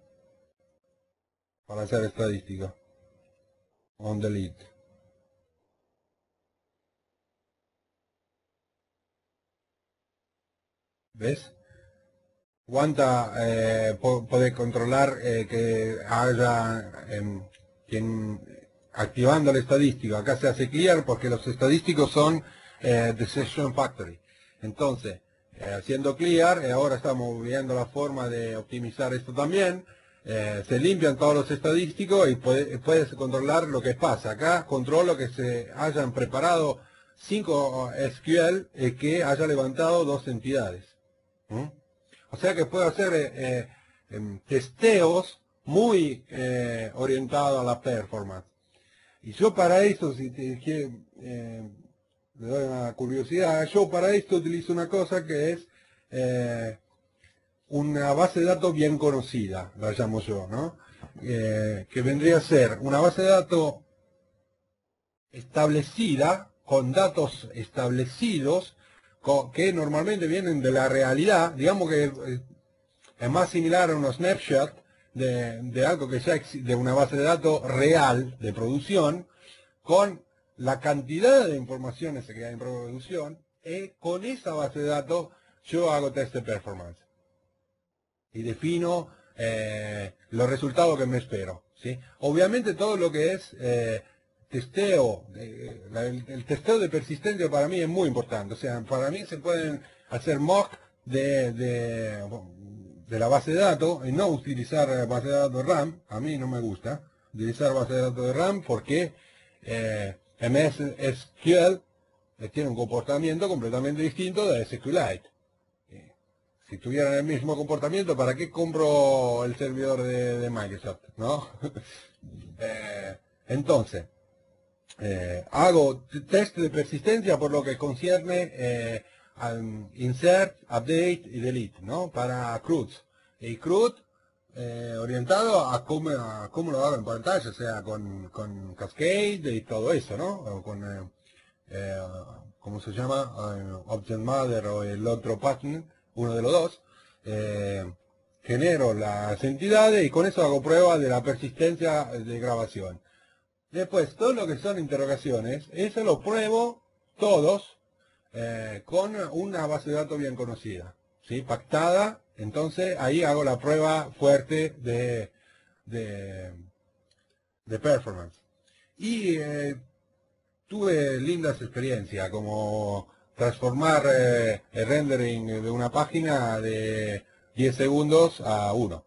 [SPEAKER 2] Para hacer estadística. On delete. ¿ves? Cuánta eh, po- puede controlar eh, que haya em, quien activando la estadística. Acá se hace clear porque los estadísticos son eh, Decision Factory. Entonces, eh, haciendo clear, eh, ahora estamos viendo la forma de optimizar esto también. Eh, se limpian todos los estadísticos y puede- puedes controlar lo que pasa. Acá controlo que se hayan preparado cinco S Q L eh, que haya levantado dos entidades. ¿Mm? O sea que puedo hacer eh, eh, em, testeos muy eh, orientados a la performance. Y yo para esto, si te quiero, eh, le doy una curiosidad, yo para esto utilizo una cosa que es eh, una base de datos bien conocida, la llamo yo, ¿no? Eh, que vendría a ser una base de datos establecida, con datos establecidos, co- que normalmente vienen de la realidad, digamos que eh, es más similar a unos snapshot de, de algo que ya existe, de una base de datos real de producción, con la cantidad de informaciones que hay en producción, y con esa base de datos yo hago test de performance y defino eh, los resultados que me espero, ¿sí? Obviamente todo lo que es eh, testeo, eh, la- el, el testeo de persistencia para mí es muy importante. O sea, para mí se pueden hacer mock de, de, de la base de datos y no utilizar base de datos RAM. A mí no me gusta utilizar base de datos de RAM porque eh, M S S Q L eh, tiene un comportamiento completamente distinto de SQLite. Si tuvieran el mismo comportamiento, ¿para qué compro el servidor de, de Microsoft? ¿No? Eh, entonces, eh, hago test de persistencia por lo que concierne eh, al insert, update y delete, ¿no? Para C R U D. Y C R U D eh, orientado a cómo, a cómo lo hago en pantalla, o sea, con, con Cascade y todo eso, ¿no? O con, eh, eh, ¿cómo se llama? Eh, Object Mother o el otro pattern, uno de los dos. Eh, genero las entidades y con eso hago prueba de la persistencia de grabación. Después, todo lo que son interrogaciones, eso lo pruebo todos eh, con una base de datos bien conocida, ¿sí? Pactada. Entonces ahí hago la prueba fuerte de, de, de performance. Y eh, tuve lindas experiencias, como transformar eh, el rendering de una página de diez segundos a uno.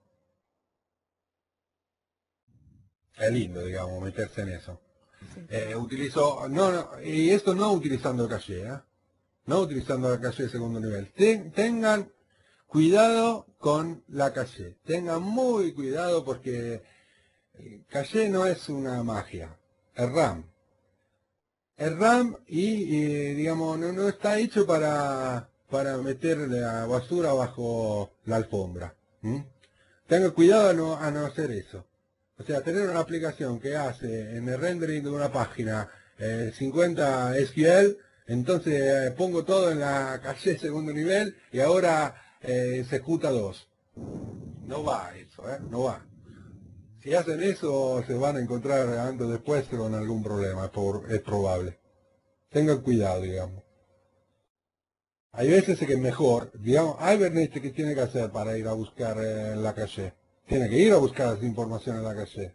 [SPEAKER 2] Es lindo, digamos, meterse en eso. Eh, utilizo, no, no, y esto no utilizando el caché, ¿eh? No utilizando la caché de segundo nivel. Ten- tengan cuidado con la caché. Tengan muy cuidado porque el caché no es una magia. Es RAM. Es RAM y, y, digamos, no, no está hecho para, para meter la basura bajo la alfombra. ¿Mm? Tengan cuidado a no, a no hacer eso. O sea, tener una aplicación que hace en el rendering de una página eh, cincuenta S Q L, entonces eh, pongo todo en la caché segundo nivel y ahora eh, se ejecuta dos. No va eso, ¿eh? No va. Si hacen eso, se van a encontrar antes o después con algún problema, es, por- es probable. Tengan cuidado, digamos. Hay veces que es mejor, digamos, Hibernate, ¿qué tiene que hacer para ir a buscar eh, en la caché? Tiene que ir a buscar esa información en la caché.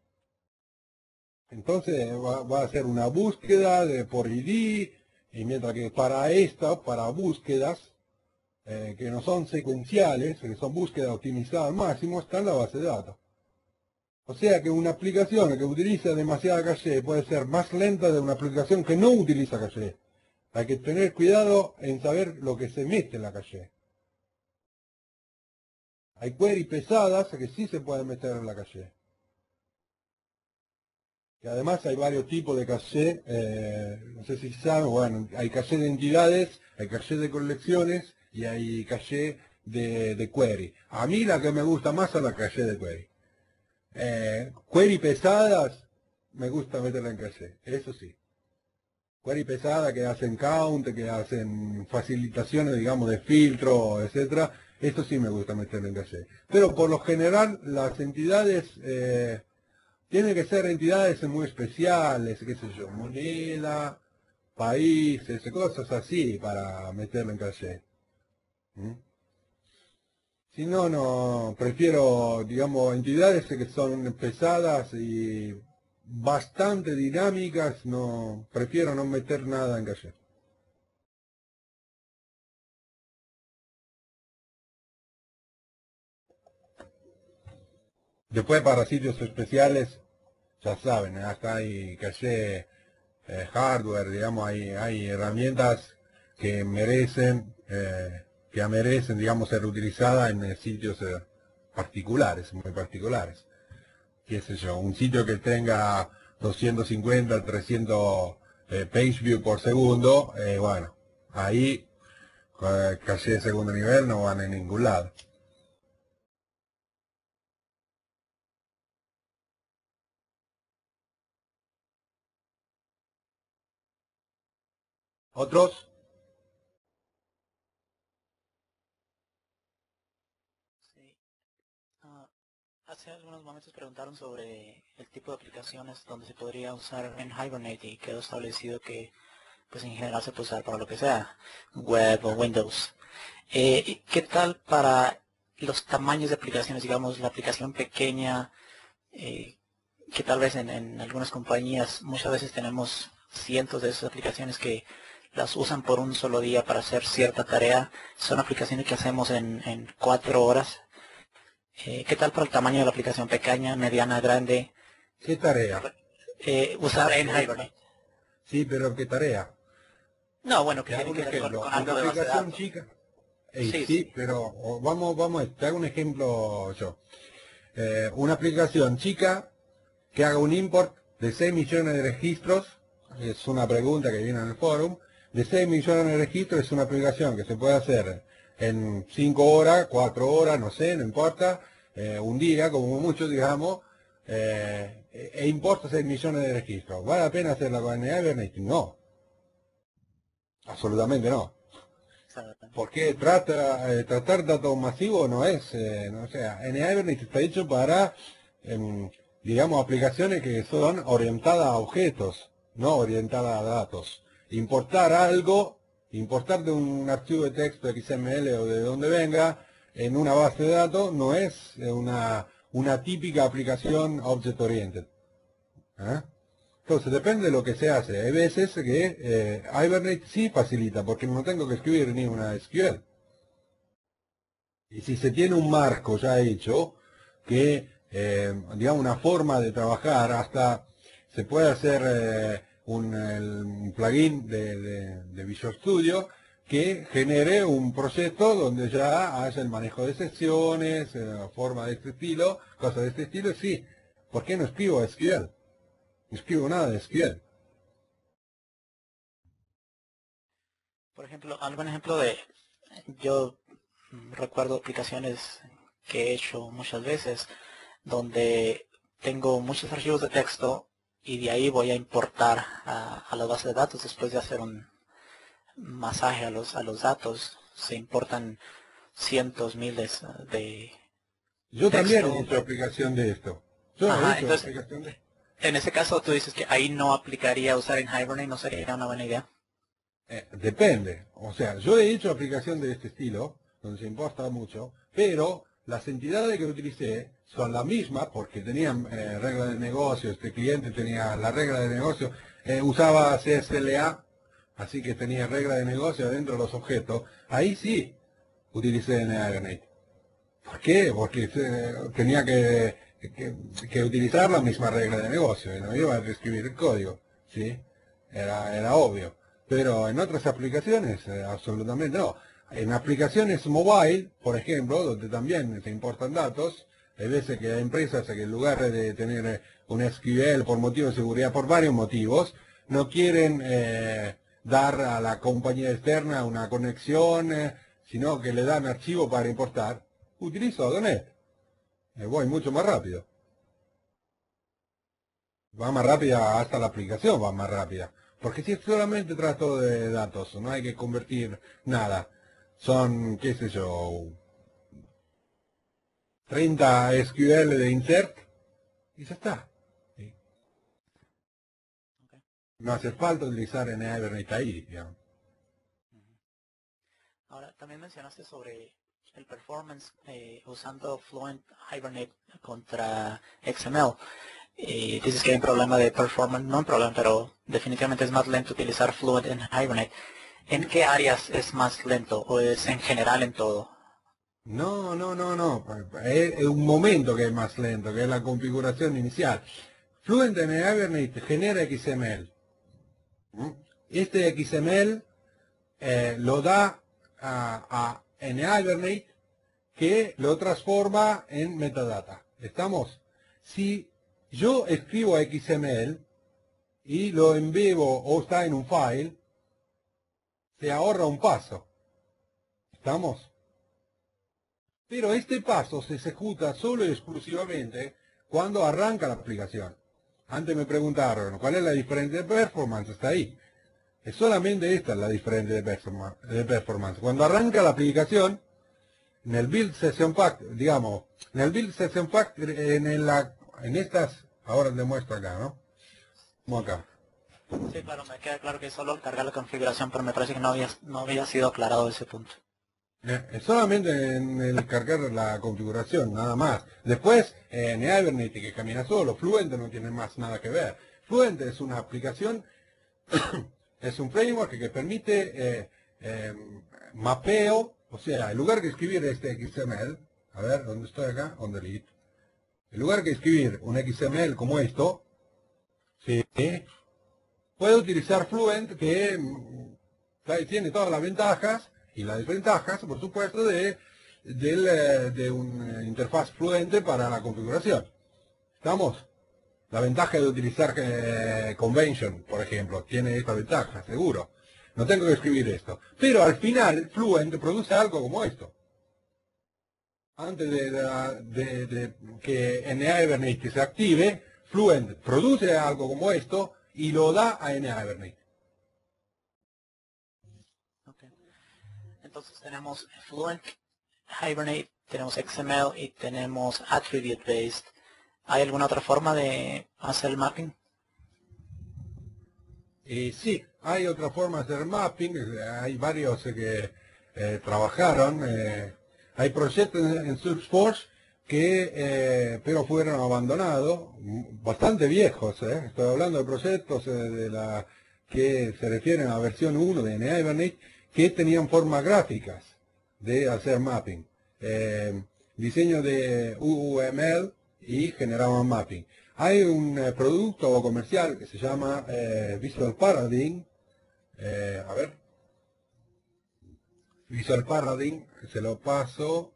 [SPEAKER 2] Entonces va, va a hacer una búsqueda de por I D, y mientras que para esta, para búsquedas eh, que no son secuenciales, que son búsquedas optimizadas al máximo, está en la base de datos. O sea que una aplicación que utiliza demasiada caché puede ser más lenta de una aplicación que no utiliza caché. Hay que tener cuidado en saber lo que se mete en la caché. Hay queries pesadas que sí se pueden meter en la caché. Y además hay varios tipos de caché, eh, no sé si saben, bueno, hay caché de entidades, hay caché de colecciones y hay caché de, de query. A mí la que me gusta más es la caché de query. Eh, query pesadas, me gusta meterla en caché, eso sí. Query pesada que hacen count, que hacen facilitaciones, digamos, de filtro, etcétera. Esto sí me gusta meterla en caché. Pero por lo general las entidades eh, tienen que ser entidades muy especiales, qué sé yo, moneda, países, cosas así para meterla en caché. ¿Mm? Si no, no, prefiero, digamos, entidades que son pesadas y bastante dinámicas, no, prefiero no meter nada en caché. Después para sitios especiales, ya saben, hasta hay caché eh, hardware, digamos, hay, hay herramientas que merecen, eh, que merecen, digamos, ser utilizadas en eh, sitios eh, particulares, muy particulares. Qué sé yo, un sitio que tenga doscientos cincuenta, trescientos eh, page view por segundo, eh, bueno, ahí eh, caché de segundo nivel no van en ningún lado. ¿Otros?
[SPEAKER 3] Sí. Ah, hace algunos momentos preguntaron sobre el tipo de aplicaciones donde se podría usar en Hibernate y quedó establecido que pues en general se puede usar para lo que sea, web o Windows. Eh, ¿Qué tal para los tamaños de aplicaciones? Digamos, la aplicación pequeña, eh, que tal vez en, en algunas compañías muchas veces tenemos cientos de esas aplicaciones que las usan por un solo día para hacer cierta tarea. Son aplicaciones que hacemos en, en cuatro horas. Eh, ¿Qué tal para el tamaño de la aplicación pequeña, mediana, grande?
[SPEAKER 2] ¿Qué tarea?
[SPEAKER 3] Eh, usar en Hibernate.
[SPEAKER 2] Sí, pero ¿qué tarea?
[SPEAKER 3] No, bueno, que
[SPEAKER 2] Te hago
[SPEAKER 3] tiene
[SPEAKER 2] un
[SPEAKER 3] que ver con,
[SPEAKER 2] ejemplo,
[SPEAKER 3] con
[SPEAKER 2] una
[SPEAKER 3] algo de base de
[SPEAKER 2] aplicación
[SPEAKER 3] datos.
[SPEAKER 2] chica. Ey,
[SPEAKER 3] Sí,
[SPEAKER 2] sí,
[SPEAKER 3] sí.
[SPEAKER 2] pero o, vamos, vamos, te hago un ejemplo yo. Eh, una aplicación chica que haga un import de seis millones de registros, es una pregunta que viene en el forum, de seis millones de registros es una aplicación que se puede hacer en cinco horas, cuatro horas, no sé, no importa, eh, un día, como mucho, digamos, eh, e importa seis millones de registros. ¿Vale la pena hacerla con Hibernate? No, absolutamente no. Porque trata, eh, tratar datos masivos no es, eh, no, o sea, en Hibernate está hecho para, em, digamos, aplicaciones que son orientadas a objetos, no orientadas a datos. Importar algo, importar de un archivo de texto X M L o de donde venga, en una base de datos, no es eh, una, una típica aplicación object oriented. ¿Eh? Entonces, depende de lo que se hace. Hay veces que eh, Hibernate sí facilita, porque no tengo que escribir ni una S Q L. Y si se tiene un marco ya hecho, que, eh, digamos, una forma de trabajar, hasta se puede hacer eh, un, el- un plugin de, de- de Visual Studio que genere un proyecto donde ya haya el manejo de sesiones, eh, forma de este estilo, cosas de este estilo, sí. ¿Por qué no escribo S Q L? No escribo nada de S Q L.
[SPEAKER 3] Por ejemplo, algún ejemplo de, yo mm, recuerdo aplicaciones que he hecho muchas veces donde tengo muchos archivos de texto y de ahí voy a importar a, a la base de datos después de hacer un masaje a los, a los datos. Se importan cientos, miles de
[SPEAKER 2] Yo también he
[SPEAKER 3] texto.
[SPEAKER 2] hecho aplicación de esto. Yo he
[SPEAKER 3] Ajá,
[SPEAKER 2] hecho
[SPEAKER 3] entonces,
[SPEAKER 2] aplicación de esto.
[SPEAKER 3] en ese caso tú dices que ahí no aplicaría usar en Hibernate, no sería una buena idea.
[SPEAKER 2] Eh, depende. O sea, yo he hecho aplicación de este estilo, donde se importa mucho, pero las entidades que utilicé son las mismas porque tenían eh, reglas de negocio, este cliente tenía la regla de negocio, eh, usaba C S L A, así que tenía regla de negocio dentro de los objetos. Ahí sí utilicé en Hibernate. ¿Por qué? Porque eh, tenía que, que- que utilizar la misma regla de negocio y no iba a reescribir el código, ¿sí? Era, era obvio. Pero en otras aplicaciones, eh, absolutamente no. En aplicaciones mobile, por ejemplo, donde también se importan datos, hay veces que hay empresas que en lugar de tener eh, un S Q L por motivo de seguridad, por varios motivos, no quieren eh, dar a la compañía externa una conexión, eh, sino que le dan archivo para importar. Utilizo Adonet. Eh, voy mucho más rápido. Va más rápida hasta la aplicación, va más rápida. Porque si solamente trato de datos, no hay que convertir nada. Son, qué sé yo, treinta S Q L de insert y ya está. ¿Sí? No hace falta utilizar en Hibernate ahí, digamos.
[SPEAKER 3] Ahora, también mencionaste sobre el performance eh, usando Fluent Hibernate contra X M L. Y dices que hay un problema de performance, no un problema, pero definitivamente es más lento utilizar Fluent en Hibernate. ¿En qué áreas es más lento o es en general en todo?
[SPEAKER 2] No, no, no, no. Es un momento que es más lento, que es la configuración inicial. Fluent en Hibernate genera X M L. Este X M L eh, lo da a, a, en Hibernate, que lo transforma en metadata. ¿Estamos? Si yo escribo X M L y lo embebo o está en un file, se ahorra un paso. ¿Estamos? Pero este paso se ejecuta solo y exclusivamente cuando arranca la aplicación. Antes me preguntaron, ¿cuál es la diferencia de performance? Está ahí. Es solamente esta la diferencia de performance. Cuando arranca la aplicación, en el build session pack, digamos, en el build session pack, en, el, en estas, ahora les muestro acá, ¿no? Como acá.
[SPEAKER 3] Sí, claro, me queda claro que es solo cargar la configuración, pero me parece que no había, no había sido aclarado ese punto.
[SPEAKER 2] Es solamente en el cargar la configuración, nada más. Después, en Hibernate, que camina solo, Fluent no tiene más nada que ver. Fluent es una aplicación, es un framework que permite eh, eh, mapeo, o sea, en lugar de escribir este X M L, a ver, ¿dónde estoy acá? On delete. En lugar de escribir un X M L como esto, ¿sí? Puede utilizar Fluent, que mm, tiene todas las ventajas y las desventajas, por supuesto, de, de, de una interfaz fluente para la configuración. ¿Estamos? La ventaja de utilizar eh, Convention, por ejemplo, tiene esta ventaja, seguro. No tengo que escribir esto. Pero al final, Fluent produce algo como esto. Antes de, de, de, de que en Hibernate se active, Fluent produce algo como esto y lo da a Hibernate.
[SPEAKER 3] Okay. Entonces tenemos Fluent, Hibernate, tenemos X M L y tenemos Attribute Based. ¿Hay alguna otra forma de hacer el mapping?
[SPEAKER 2] Y sí, hay otra forma de hacer mapping. Hay varios que eh, trabajaron. Eh, hay proyectos en, en Salesforce que eh, pero fueron abandonados, bastante viejos. Eh. Estoy hablando de proyectos eh, de la que se refieren a la versión uno de Hibernate, que tenían formas gráficas de hacer mapping. Eh, diseño de U M L y generaban mapping. Hay un eh, producto comercial que se llama eh, Visual Paradigm. Eh, a ver. Visual Paradigm, se lo paso.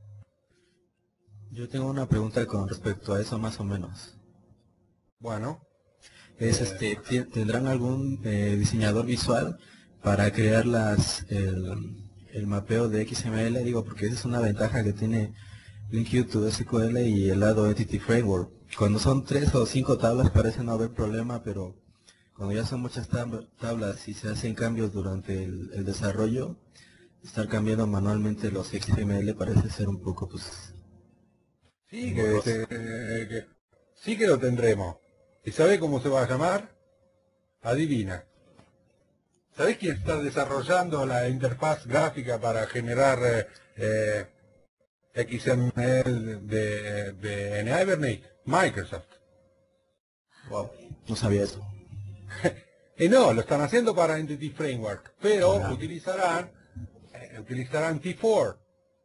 [SPEAKER 5] Yo tengo una pregunta con respecto a eso más o menos.
[SPEAKER 2] Bueno.
[SPEAKER 5] Es este, ¿tendrán algún eh, diseñador visual para crear las el, el mapeo de X M L? Digo, porque esa es una ventaja que tiene LinkU to S Q L y el lado Entity Framework. Cuando son tres o cinco tablas parece no haber problema, pero cuando ya son muchas tab tablas y se hacen cambios durante el, el desarrollo, estar cambiando manualmente los X M L parece ser un poco, pues...
[SPEAKER 2] Sí, que, que, que, sí que lo tendremos. ¿Y sabe cómo se va a llamar? Adivina. ¿Sabés quién está desarrollando la interfaz gráfica para generar eh, eh, X M L de, de en Hibernate? Microsoft.
[SPEAKER 5] Wow, no sabía eso.
[SPEAKER 2] Y no, lo están haciendo para Entity Framework, pero
[SPEAKER 5] ah.
[SPEAKER 2] utilizarán eh, utilizarán T cuatro.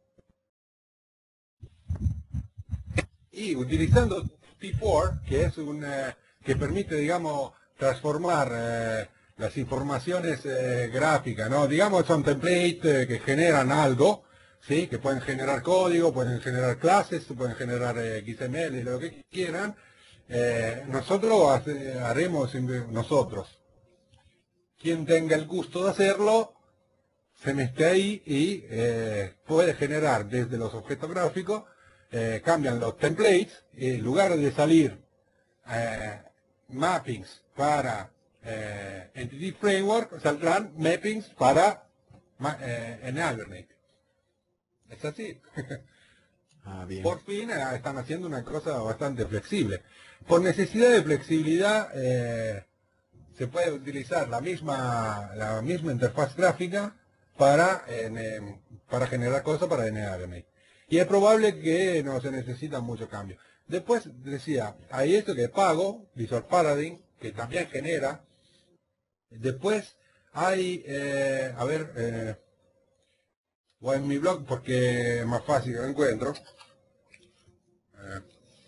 [SPEAKER 2] Y utilizando T cuatro, que es un eh, que permite, digamos, transformar eh, las informaciones eh, gráficas, ¿no? Digamos, son templates eh, que generan algo, ¿sí? Que pueden generar código, pueden generar clases, pueden generar eh, X M L, lo que quieran. Eh, nosotros hace, haremos, nosotros, quien tenga el gusto de hacerlo, se mete ahí y eh, puede generar desde los objetos gráficos, eh, cambian los templates, y en lugar de salir eh, mappings para eh, Entity Framework, saldrán mappings para eh, en Hibernate. Es así.
[SPEAKER 5] Ah, bien.
[SPEAKER 2] Por fin eh, están haciendo una cosa bastante flexible. Por necesidad de flexibilidad eh, se puede utilizar la misma, la misma interfaz gráfica para, en, eh, para generar cosas para N A Hibernate. Y es probable que no se necesitan muchos cambios. Después decía, hay esto que pago, Visual Paradigm, que también genera. Después hay, eh, a ver, eh, voy en mi blog porque es más fácil que lo encuentro. Eh.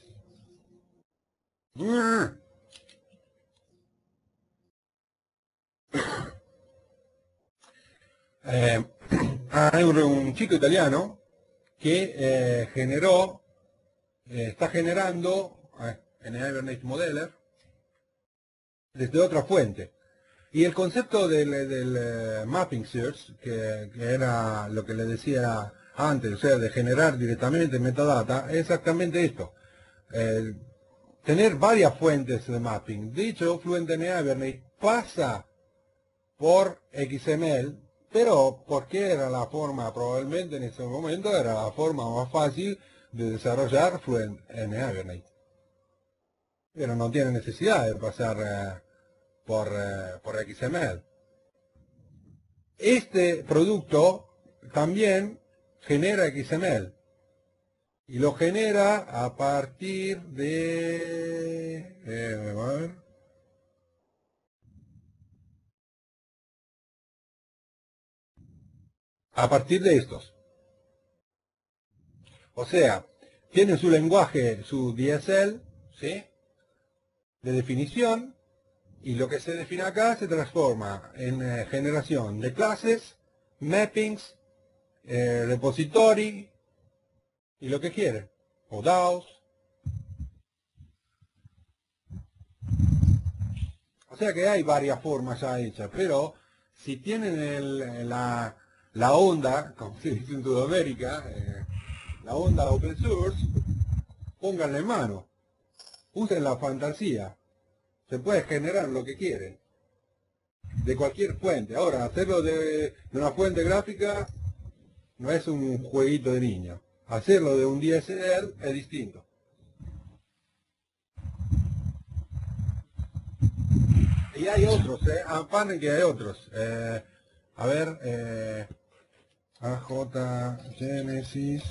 [SPEAKER 2] Eh, hay un, un chico italiano que eh, generó, eh, está generando eh, en el Hibernate Modeler desde otra fuente. Y el concepto del, del eh, Mapping Search, que, que era lo que le decía antes, o sea, de generar directamente metadata, es exactamente esto. Eh, tener varias fuentes de mapping. De hecho, FluentDNA Hibernate pasa por X M L, pero porque era la forma, probablemente en ese momento, era la forma más fácil de desarrollar FluentDNA Hibernate. Pero no tiene necesidad de pasar eh, por, eh, por X M L. Este producto también genera X M L. Y lo genera a partir de... Eh, a ver. A partir de estos. O sea, tiene su lenguaje, su D S L, ¿sí? De definición, y lo que se define acá se transforma en eh, generación de clases, mappings, eh, repository, y lo que quiere, o D A Os. O sea que hay varias formas ya hechas, pero si tienen el, la, la onda, como se dice en Sudamérica, eh, la onda open source, pónganla en mano, usen la fantasía, se puede generar lo que quieren, de cualquier fuente. Ahora, hacerlo de, de una fuente gráfica no es un jueguito de niño, hacerlo de un D S L es distinto. Y hay otros, eh, ampanen que hay otros. Eh, a ver, eh, A J Genesis.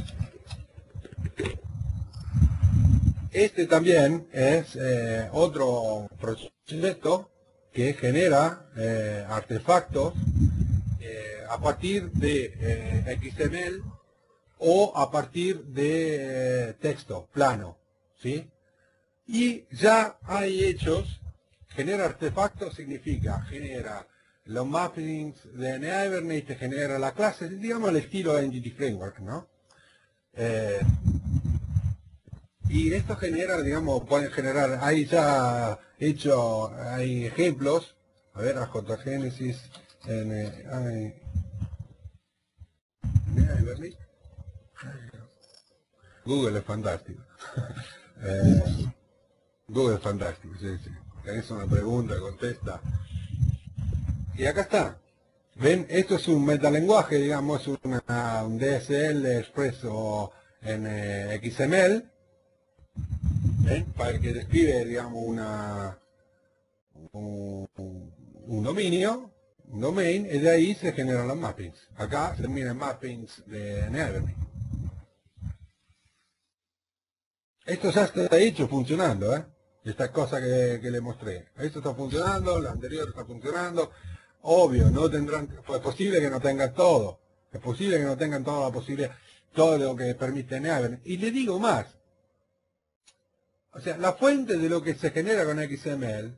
[SPEAKER 2] Este también es eh, otro proyecto que genera eh, artefactos eh, a partir de eh, X M L o a partir de eh, texto plano, ¿sí? Y ya hay hechos. Genera artefactos significa, genera los mappings de N A Hibernate, genera la clase, digamos el estilo de Entity Framework, ¿no? Eh, y esto genera, digamos, pueden generar, hay ya hecho, hay ejemplos, a ver, A J Genesis, N A Hibernate. Google es fantástico. eh, Google es fantástico, sí, sí. Tenés una pregunta, contesta. Y acá está. ¿Ven? Esto es un metalenguaje, digamos, una, un D S L expreso en eh, X M L. ¿Ven? Para el que describe, digamos, una, un, un dominio, un domain, y de ahí se generan los mappings. Acá se terminan mappings de N A Hibernate. Esto ya está hecho funcionando, ¿eh? Esta cosa que, que le mostré. Esto está funcionando, lo anterior está funcionando. Obvio, no tendrán, es posible que no tengan todo. Es posible que no tengan toda la posibilidad, todo lo que permite N A Hibernate. Y le digo más. O sea, la fuente de lo que se genera con X M L,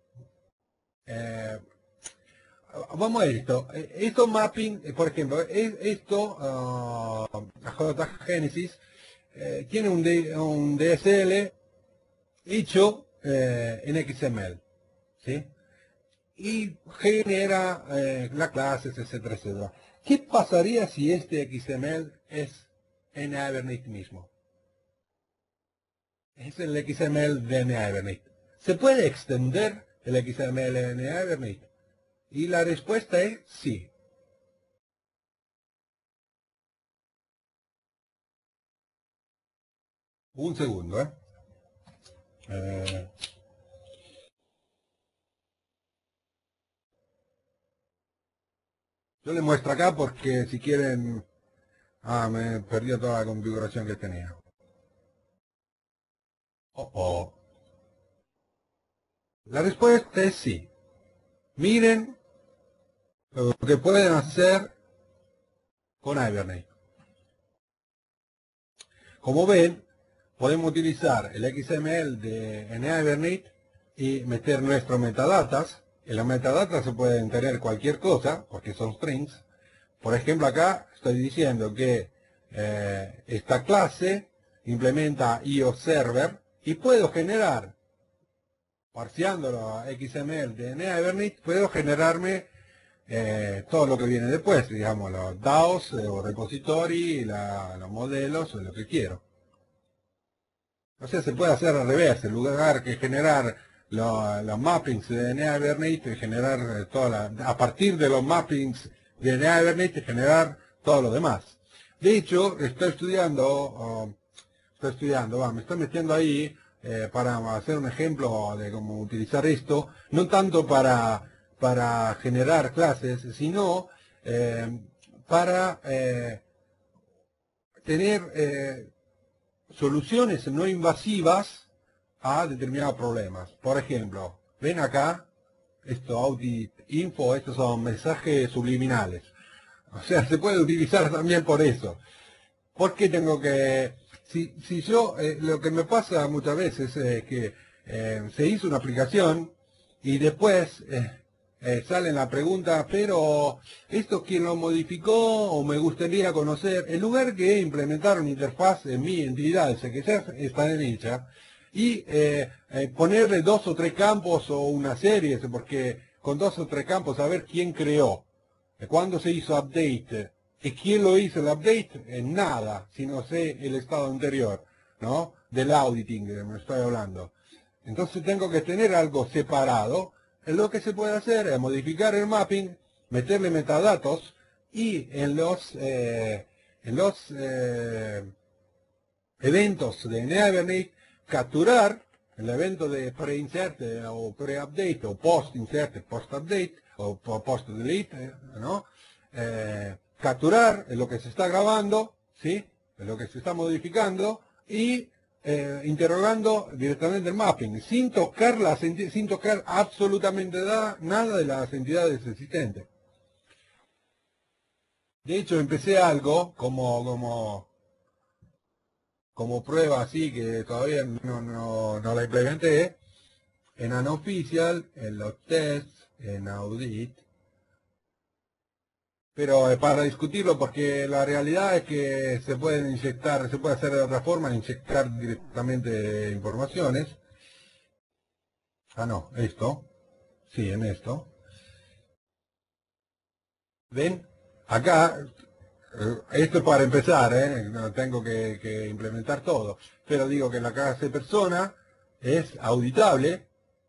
[SPEAKER 2] eh, vamos a esto. Esto mapping, por ejemplo, esto, uh, J Genesis, eh, tiene un, D, un D S L hecho eh, en X M L, ¿sí? Y genera eh, las clases, etcétera, etcétera. ¿Qué pasaría si este X M L es N A Hibernate mismo? Es el X M L de N A Hibernate. ¿Se puede extender el X M L de N A Hibernate? Y la respuesta es sí. Un segundo, ¿eh? eh Yo les muestro acá porque si quieren... Ah, me perdí toda la configuración que tenía. Oh, oh. La respuesta es sí. Miren lo que pueden hacer con Hibernate. Como ven, podemos utilizar el X M L de, en Hibernate y meter nuestros metadatas. En los metadatas se pueden tener cualquier cosa, porque son strings. Por ejemplo, acá estoy diciendo que eh, esta clase implementa I O Server y puedo generar, parseándolo a X M L de Hibernate, puedo generarme eh, todo lo que viene después, digamos, los D A Os, eh, o repository, la, los modelos, o lo que quiero. O sea, se puede hacer al revés, en lugar que generar lo, los mappings de Hibernate, generar toda la, a partir de los mappings de Hibernate, generar todo lo demás. De hecho, estoy estudiando, oh, estoy estudiando, va, me estoy metiendo ahí eh, para hacer un ejemplo de cómo utilizar esto, no tanto para, para generar clases, sino eh, para eh, tener eh, soluciones no invasivas a determinados problemas. Por ejemplo, ven acá, esto audit info, estos son mensajes subliminales. O sea, se puede utilizar también por eso. ¿Por qué tengo que...? Si, si yo, eh, lo que me pasa muchas veces es que eh, se hizo una aplicación y después eh, eh, sale la pregunta, pero ¿esto quién lo modificó o me gustaría conocer? En lugar que implementar una interfaz en mi entidad, que ya están hechas, y eh, eh, ponerle dos o tres campos o una serie, porque con dos o tres campos saber quién creó, cuándo se hizo update, y quién lo hizo el update, en nada, si no sé el estado anterior, ¿no? Del auditing que me estoy hablando. Entonces tengo que tener algo separado. Lo que se puede hacer es modificar el mapping, meterle metadatos y en los, eh, en los eh, eventos de Hibernate capturar el evento de pre-insert o pre-update o post-insert, post-update o post-delete, ¿no? Eh, capturar lo que se está grabando, ¿sí? Lo que se está modificando y eh, interrogando directamente el mapping, sin tocar, las, sin tocar absolutamente nada, nada de las entidades existentes. De hecho, empecé algo como, como, como prueba así, que todavía no, no, no la implementé, en Unofficial, en los tests, en Audit, pero eh, para discutirlo, porque la realidad es que se pueden inyectar, se puede hacer de otra forma, inyectar directamente informaciones. Ah, no, esto. Sí, en esto. ¿Ven? Acá, eh, esto es para empezar, ¿eh? No tengo que, que implementar todo. Pero digo que la clase persona es auditable.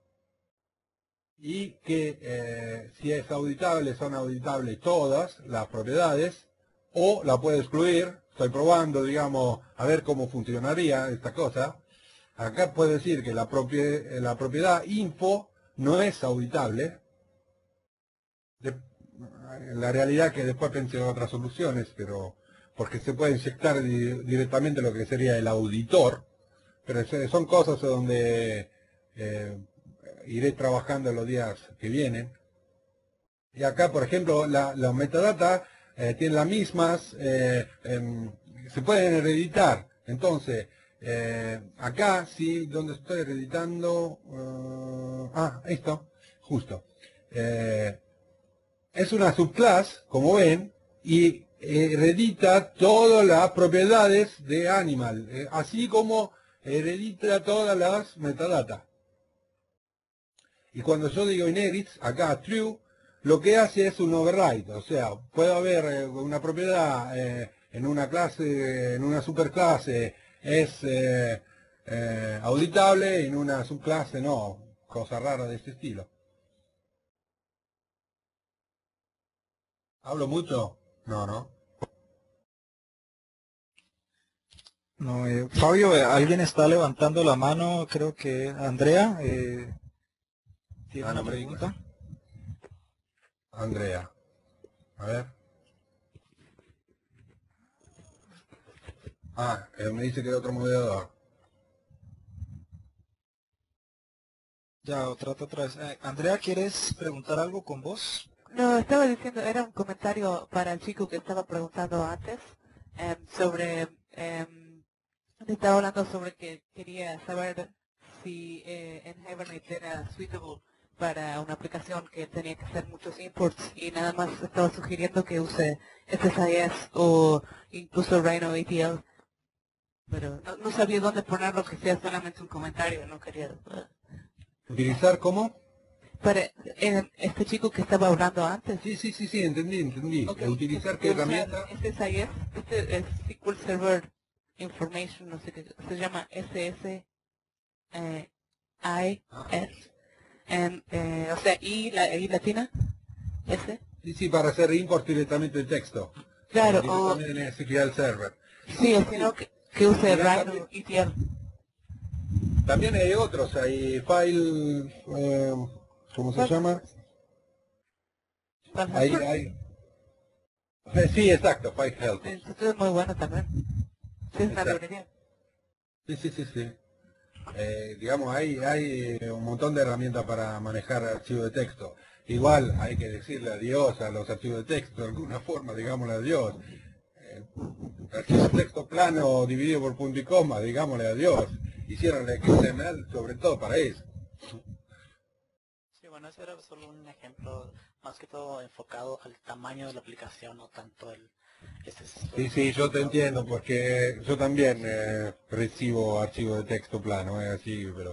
[SPEAKER 2] Y que eh, si es auditable, son auditables todas las propiedades, o la puedo excluir. Estoy probando, digamos, a ver cómo funcionaría esta cosa. Acá puedo decir que la, propie, la propiedad info no es auditable. De, la realidad es que después pensé en otras soluciones, pero porque se puede inyectar di, directamente lo que sería el auditor, pero son cosas donde... Eh, iré trabajando en los días que vienen. Y acá, por ejemplo, la, la metadata eh, tiene las mismas, eh, eh, se pueden hereditar. Entonces, eh, acá sí, donde estoy hereditando, uh, ah, esto, justo. Eh, es una subclass, como ven, y heredita todas las propiedades de animal, eh, así como heredita todas las metadatas. Y cuando yo digo inherits, acá true, lo que hace es un override. O sea, puede haber eh, una propiedad eh, en una clase, en una superclase es eh, eh, auditable, y en una subclase no. Cosa rara de este estilo. ¿Hablo mucho? No, no.
[SPEAKER 1] No, eh, Fabio, eh, alguien está levantando la mano, creo que Andrea. Eh, ¿Tiene
[SPEAKER 2] Ah,
[SPEAKER 1] una
[SPEAKER 2] no me
[SPEAKER 1] pregunta?
[SPEAKER 2] Andrea. A ver. Ah, eh, me dice que hay otro moderador.
[SPEAKER 1] Ya, trata otra vez. Eh, Andrea, ¿quieres preguntar algo con vos?
[SPEAKER 4] No, estaba diciendo, era un comentario para el chico que estaba preguntando antes em, sobre, em, estaba hablando sobre que quería saber si eh, en Hibernate era suitable para una aplicación que tenía que hacer muchos imports y nada más estaba sugiriendo que use S S I S o incluso Rhino A T L, pero no, no sabía dónde ponerlo, que sea solamente un comentario, no quería...
[SPEAKER 2] ¿Utilizar cómo?
[SPEAKER 4] Para eh, este chico que estaba hablando antes.
[SPEAKER 2] Sí, sí, sí, sí, entendí, entendí.
[SPEAKER 4] Ok,
[SPEAKER 2] ¿Utilizar
[SPEAKER 4] que
[SPEAKER 2] qué
[SPEAKER 4] usar
[SPEAKER 2] herramienta?
[SPEAKER 4] S S I S, este es S Q L Server Information, no sé qué, se llama S S I S, en, eh, o sea, I, la, I latina, S.
[SPEAKER 2] Sí, sí, para hacer import directamente de texto.
[SPEAKER 4] Claro,
[SPEAKER 2] Eh,
[SPEAKER 4] o,
[SPEAKER 2] directamente en S Q L Server.
[SPEAKER 4] sí, o sino que, que use
[SPEAKER 2] Mira,
[SPEAKER 4] Rhino E T L.
[SPEAKER 2] También hay otros, hay file, eh, ¿cómo se
[SPEAKER 4] File
[SPEAKER 2] llama?
[SPEAKER 4] Para
[SPEAKER 2] Hay,
[SPEAKER 4] hacer-
[SPEAKER 2] hay, eh, sí, exacto, file help.
[SPEAKER 4] Entonces es muy bueno también. Sí, es una
[SPEAKER 2] Exacto.
[SPEAKER 4] librería.
[SPEAKER 2] Sí, sí, sí, sí. Eh, digamos, hay, hay un montón de herramientas para manejar archivos de texto. Igual hay que decirle adiós a los archivos de texto, de alguna forma, digámosle adiós. Eh, archivo de texto plano dividido por punto y coma, digámosle adiós. Hicieron el X M L sobre todo para eso.
[SPEAKER 3] Sí, bueno, ese era solo un ejemplo más que todo enfocado al tamaño de la aplicación, no tanto el... Este es
[SPEAKER 2] Sí, sí, yo te entiendo, porque yo también eh, recibo archivos de texto plano, es así, pero...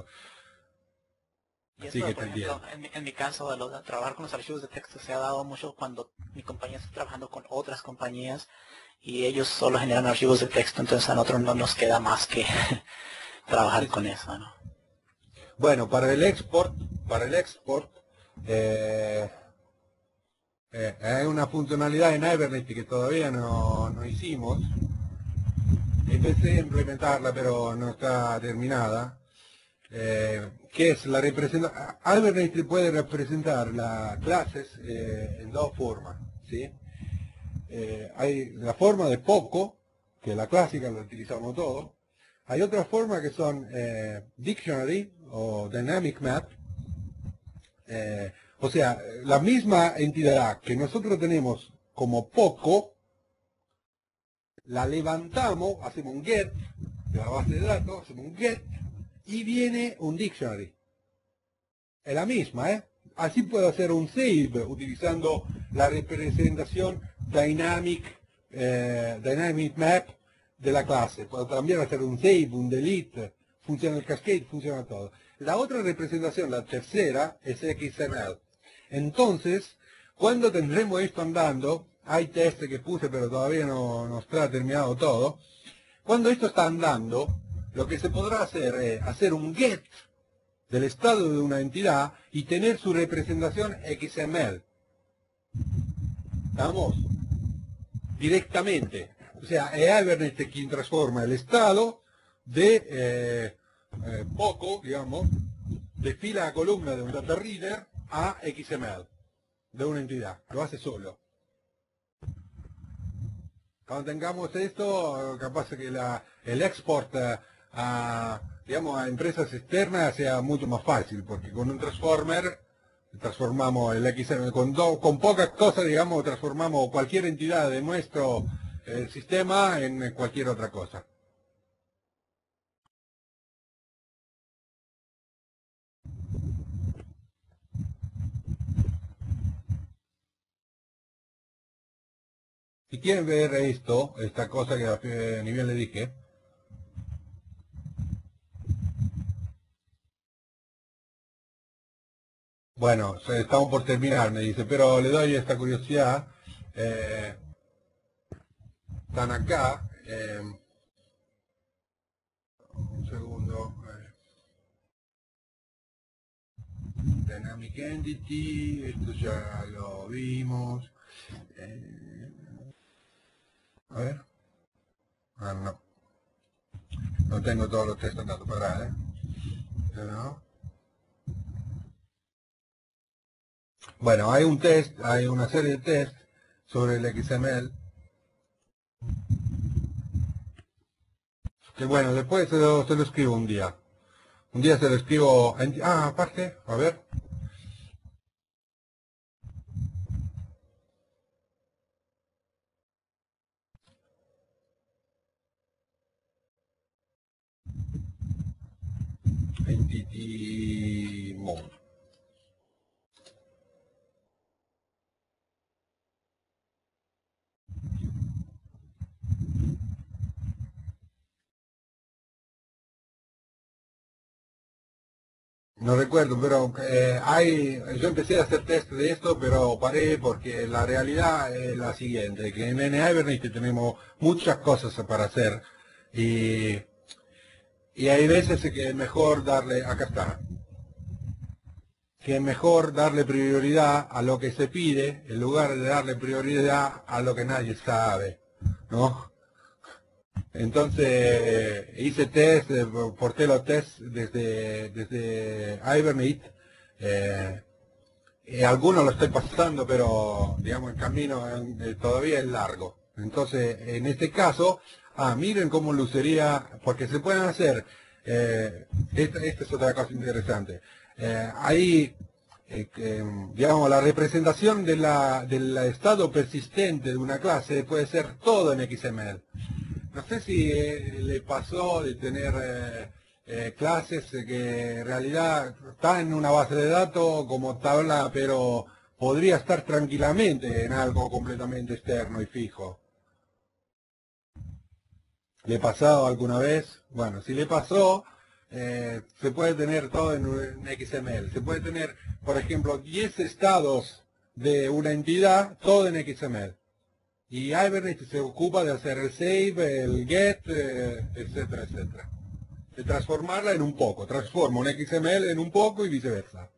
[SPEAKER 3] Y
[SPEAKER 2] Así
[SPEAKER 3] esto,
[SPEAKER 2] que
[SPEAKER 3] por
[SPEAKER 2] te
[SPEAKER 3] ejemplo,
[SPEAKER 2] entiendo.
[SPEAKER 3] en mi, en mi caso, de, lo de trabajar con los archivos de texto se ha dado mucho cuando mi compañía está trabajando con otras compañías y ellos solo generan archivos de texto, entonces a nosotros no nos queda más que trabajar con eso, ¿no?
[SPEAKER 2] Bueno, para el export, para el export, eh, eh, hay una funcionalidad en Hibernate que todavía no, no hicimos. Empecé a implementarla, pero no está terminada. Eh, que es la representación. Hibernate puede representar las clases eh, en dos formas, ¿sí? Eh, hay la forma de poco, que es la clásica, la utilizamos todos. Hay otras formas que son eh, dictionary o dynamic map. Eh, o sea, la misma entidad que nosotros tenemos como poco, la levantamos, hacemos un get de la base de datos, hacemos un get y viene un dictionary. Es la misma, ¿eh? Así puedo hacer un save utilizando la representación dynamic, eh, dynamic map de la clase. Puedo también hacer un save, un delete, funciona el cascade, funciona todo. La otra representación, la tercera, es X M L. Entonces, cuando tendremos esto andando, hay test que puse pero todavía no, no está terminado todo. Cuando esto está andando, lo que se podrá hacer es hacer un get del estado de una entidad y tener su representación X M L. ¿Estamos? Directamente. O sea, es Hibernate quien transforma el estado de eh, eh, poco, digamos, de fila a columna de un data reader a X M L de una entidad. Lo hace solo. Cuando tengamos esto, capaz que la, el export a, a, digamos, a empresas externas sea mucho más fácil, porque con un transformer transformamos el X M L, con, do, con pocas cosas, digamos, transformamos cualquier entidad de nuestro eh, sistema en cualquier otra cosa. Si quieren ver esto, esta cosa que a nivel le dije, bueno, estamos por terminar, me dice, pero le doy esta curiosidad. Eh, están acá. Eh, un segundo. Eh, Dynamic Entity, esto ya lo vimos. Eh, a ver. Ah, no. No tengo todos los textos datos para, ¿eh? No. Bueno, hay un test, hay una serie de test sobre el X M L. Que bueno, después se lo, se lo escribo un día. Un día se lo escribo... En, ah, aparte, a ver. Entity mode. No recuerdo, pero eh, hay, yo empecé a hacer test de esto, pero paré porque la realidad es la siguiente, que en N-Hibernate tenemos muchas cosas para hacer y, y hay veces que es mejor darle, acá está, que es mejor darle prioridad a lo que se pide en lugar de darle prioridad a lo que nadie sabe, ¿no? Entonces hice test, eh, porté los test desde, desde Hibernate, eh, y algunos lo estoy pasando, pero digamos el camino eh, todavía es largo. Entonces en este caso, ah, miren cómo lucería, porque se pueden hacer, eh, esta, esta es otra cosa interesante, eh, ahí, eh, que, digamos, la representación de la, del estado persistente de una clase puede ser todo en X M L. No sé si eh, le pasó de tener eh, eh, clases que en realidad está en una base de datos como tabla, pero podría estar tranquilamente en algo completamente externo y fijo. ¿Le ha pasado alguna vez? Bueno, si le pasó, eh, se puede tener todo en, en X M L. Se puede tener, por ejemplo, diez estados de una entidad, todo en X M L. Y Hibernate se ocupa de hacer el save, el get, eh, etcétera, etcétera. De transformarla en un poco. Transforma un X M L en un poco y viceversa.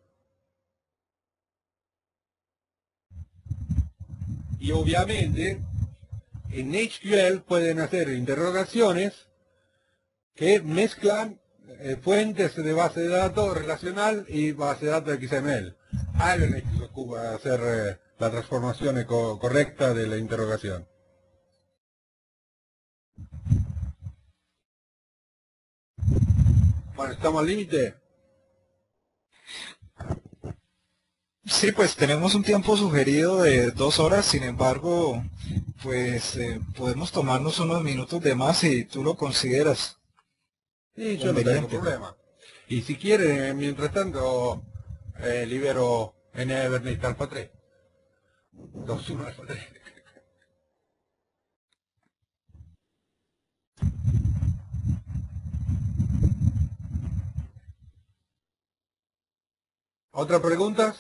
[SPEAKER 2] Y obviamente, en H Q L pueden hacer interrogaciones que mezclan eh, fuentes de base de datos relacional y base de datos de X M L. Hibernate se ocupa de hacer... Eh, la transformación co correcta de la interrogación. Bueno, ¿estamos al límite?
[SPEAKER 1] Sí, pues tenemos un tiempo sugerido de dos horas, sin embargo, pues eh, podemos tomarnos unos minutos de más si tú lo consideras.
[SPEAKER 2] Sí, yo no tengo problema. Y si quieren, mientras tanto, eh, libero N-Hibernate Alpha tres. dos uno Alpha tres. ¿Otras preguntas?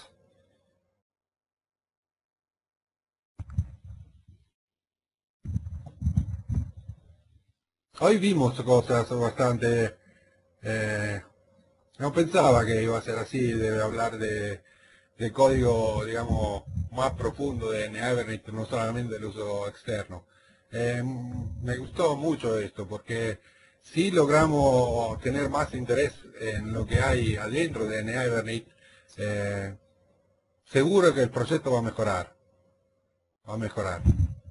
[SPEAKER 2] Hoy vimos cosas bastante... Eh, no pensaba que iba a ser así, de hablar de, de código, digamos, más profundo de N-Hibernate, no solamente del uso externo. Eh, me gustó mucho esto, porque si logramos tener más interés en lo que hay adentro de N-Hibernate, eh, seguro que el proyecto va a mejorar. Va a mejorar.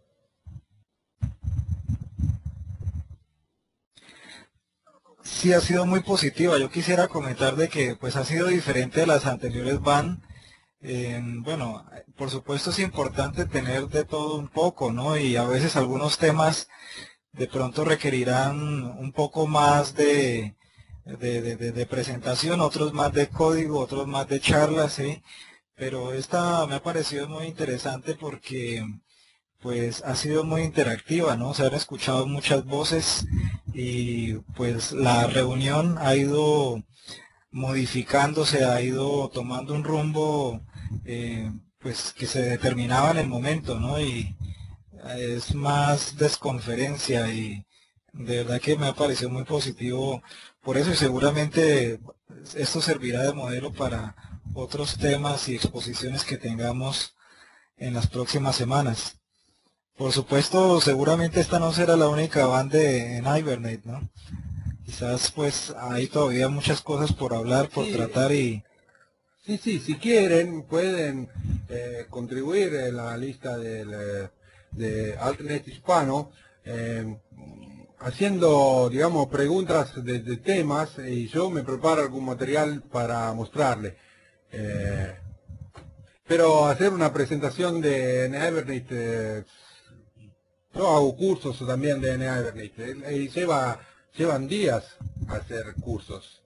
[SPEAKER 1] Sí, ha sido muy positiva. Yo quisiera comentar de que pues ha sido diferente de las anteriores van. Eh, bueno, por supuesto es importante tener de todo un poco, ¿no? Y a veces algunos temas de pronto requerirán un poco más de, de, de, de- de presentación, otros más de código, otros más de charlas, ¿sí? Pero esta me ha parecido muy interesante porque pues ha sido muy interactiva, ¿no? Se han escuchado muchas voces y pues la reunión ha ido modificándose, ha ido tomando un rumbo eh, pues que se determinaba en el momento, ¿no? Y es más desconferencia y de verdad que me ha parecido muy positivo por eso y seguramente esto servirá de modelo para otros temas y exposiciones que tengamos en las próximas semanas. Por supuesto, seguramente esta no será la única banda de, en Hibernate, ¿no? Quizás pues hay todavía muchas cosas por hablar, por
[SPEAKER 2] Sí.
[SPEAKER 1] tratar y
[SPEAKER 2] Sí, sí, si quieren pueden eh, contribuir en la lista del, eh, de AltNet hispano, eh, haciendo, digamos, preguntas de, de temas, y yo me preparo algún material para mostrarle. Eh, pero hacer una presentación de N Hibernate, eh, yo hago cursos también de N Hibernate, y lleva, llevan días hacer cursos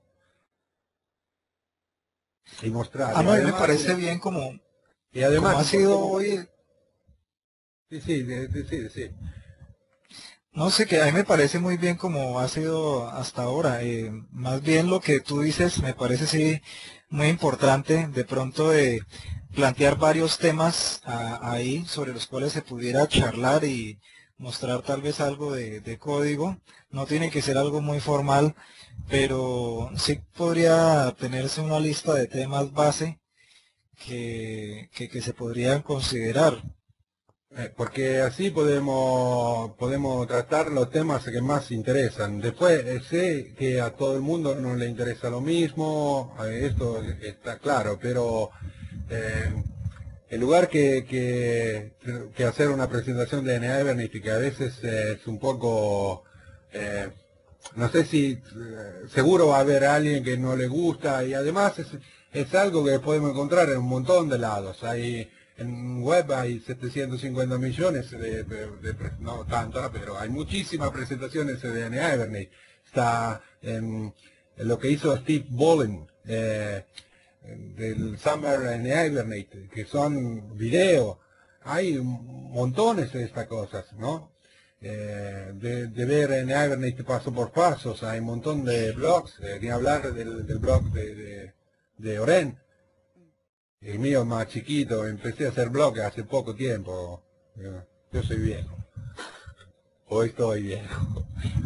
[SPEAKER 2] y mostrar.
[SPEAKER 1] Ah,
[SPEAKER 2] Y
[SPEAKER 1] no, a mí me
[SPEAKER 2] además,
[SPEAKER 1] parece bien como,
[SPEAKER 2] y además,
[SPEAKER 1] como ha sido
[SPEAKER 2] como-
[SPEAKER 1] hoy.
[SPEAKER 2] sí, sí, de- de- sí, sí.
[SPEAKER 1] No sé, que a mí me parece muy bien como ha sido hasta ahora. Eh, más bien lo que tú dices me parece sí muy importante, de pronto de plantear varios temas a- ahí sobre los cuales se pudiera charlar y mostrar tal vez algo de, de código. No tiene que ser algo muy formal, pero sí podría tenerse una lista de temas base que, que, que se podrían considerar.
[SPEAKER 2] Eh, Porque así podemos, podemos tratar los temas que más interesan. Después, eh, sé que a todo el mundo no le interesa lo mismo, eh, esto está claro, pero eh, en lugar que, que, que hacer una presentación de N Hibernate, que a veces eh, es un poco, eh, no sé si, eh, seguro va a haber alguien que no le gusta, y además es, es algo que podemos encontrar en un montón de lados. Hay, en web hay setecientos cincuenta millones de, de- de pre- no tantas, pero hay muchísimas presentaciones de N Hibernate. Está en, en lo que hizo Steve Bolin, eh, del Summer N Hibernate, que son videos. Hay montones de estas cosas, ¿no? Eh, de, de ver en Hibernate paso por paso, hay un montón de blogs, eh, ni hablar del, del blog de, de, de Oren. El mío es más chiquito, empecé a hacer blog hace poco tiempo. Yo, yo soy viejo. Hoy estoy viejo.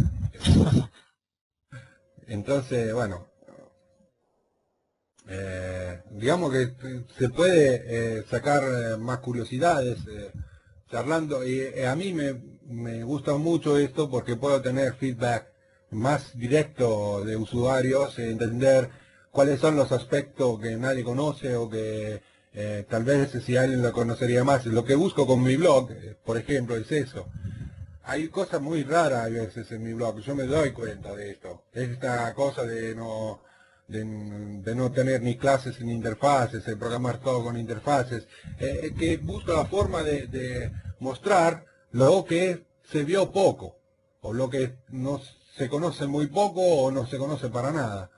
[SPEAKER 2] Entonces, bueno, eh, digamos que se puede eh, sacar eh, más curiosidades eh, charlando, y eh, a mí me, me gusta mucho esto porque puedo tener feedback más directo de usuarios, eh, entender cuáles son los aspectos que nadie conoce o que eh, tal vez si alguien lo conocería más. Lo que busco con mi blog, eh, por ejemplo, es eso. Hay cosas muy raras a veces en mi blog, yo me doy cuenta de esto. Esta cosa de no, de, de no tener ni clases ni interfaces, de programar todo con interfaces, eh, que busco la forma de, de mostrar lo que se vio poco, o lo que no se conoce muy poco o no se conoce para nada.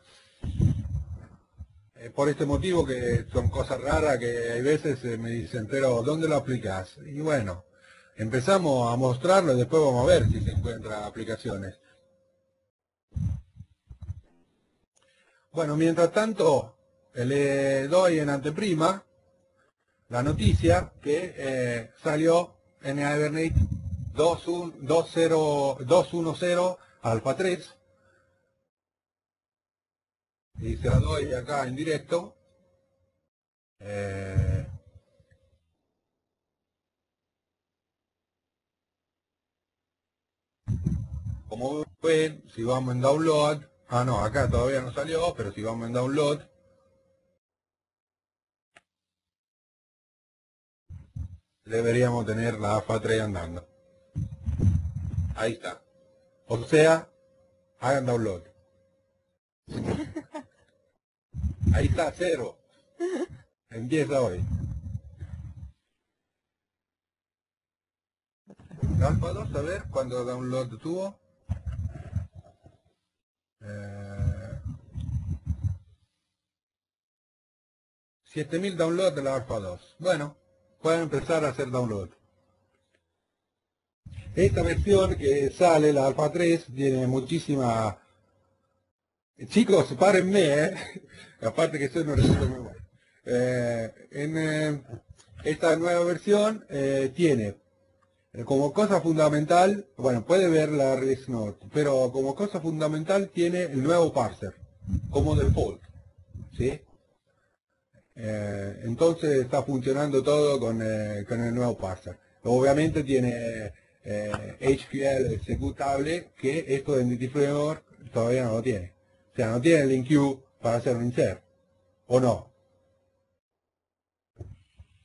[SPEAKER 2] Eh, por este motivo, que son cosas raras que hay veces eh, me dicen, pero ¿dónde lo aplicas? Y bueno, empezamos a mostrarlo y después vamos a ver si se encuentran aplicaciones. Bueno, mientras tanto, eh, le doy en anteprima la noticia que eh, salió en Hibernate dos punto cero alfa tres, y se la doy acá en directo. Eh, Como ven, si vamos en download, ah no, acá todavía no salió, pero si vamos en download, deberíamos tener la alfa tres andando. Ahí está. O sea, hagan download. Ahí está, cero. Empieza hoy. Alfa dos, a ver cuándo download tuvo. Eh, siete mil downloads de la alfa dos. Bueno, pueden empezar a hacer download. Esta versión que sale, la alfa tres, tiene muchísima... Chicos, párenme, ¿eh? Aparte que soy un resulta muy bueno. Eh, en eh, esta nueva versión eh, tiene eh, como cosa fundamental, bueno, puede ver la release note, pero como cosa fundamental tiene el nuevo parser, como default, ¿sí? Eh, entonces está funcionando todo con, eh, con el nuevo parser. Obviamente tiene eh, H Q L ejecutable, que esto de Entity Framework todavía no lo tiene. O sea, no tiene el link queue para hacer un insert, ¿o no?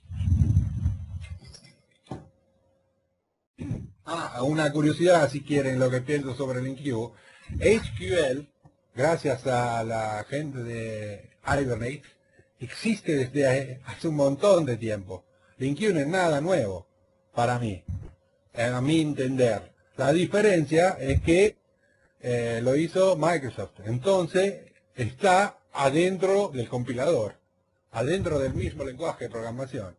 [SPEAKER 2] Ah, una curiosidad, si quieren, lo que pienso sobre LinkU. H Q L, gracias a la gente de Hibernate, existe desde hace un montón de tiempo. LinkU no es nada nuevo para mí, a mi entender. La diferencia es que eh, lo hizo Microsoft. Entonces está adentro del compilador, adentro del mismo lenguaje de programación.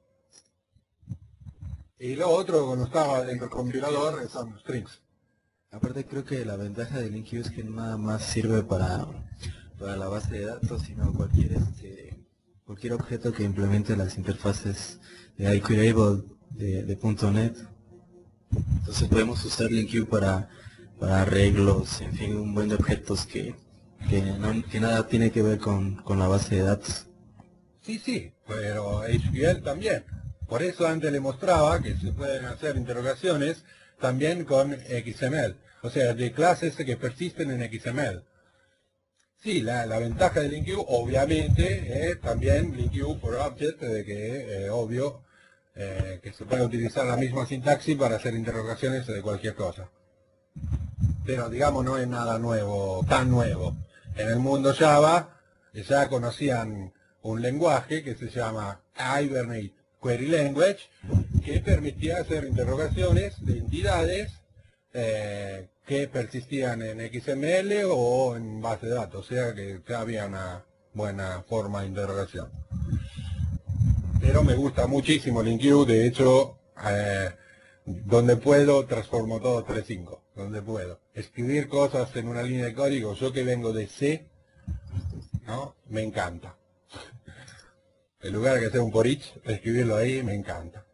[SPEAKER 2] Y lo otro, cuando estaba dentro del compilador, son strings.
[SPEAKER 5] Aparte creo que la ventaja de LinkU es que no nada más sirve para, para la base de datos, sino cualquier este cualquier objeto que implemente las interfaces de iQueryable de, de punto net. Entonces podemos usar LinkU para, para arreglos, en fin, un buen de objetos que, que, no, que nada tiene que ver con, con la base de datos.
[SPEAKER 2] Sí, sí, pero H Q L también. Por eso antes le mostraba que se pueden hacer interrogaciones también con X M L. O sea, de clases que persisten en X M L. Sí, la, la ventaja de LinkU obviamente es también LinkU for Object, de que eh, obvio eh, que se puede utilizar la misma sintaxis para hacer interrogaciones de cualquier cosa. Pero digamos no es nada nuevo, tan nuevo. En el mundo Java ya conocían un lenguaje que se llama Hibernate Query Language, que permitía hacer interrogaciones de entidades eh, que persistían en X M L o en base de datos, o sea que ya había una buena forma de interrogación. Pero me gusta muchísimo LinkU, de hecho, eh, donde puedo transformo todo tres punto cinco, donde puedo. Escribir cosas en una línea de código, yo que vengo de C, ¿no? Me encanta. En lugar de que sea un por each, escribirlo ahí me encanta.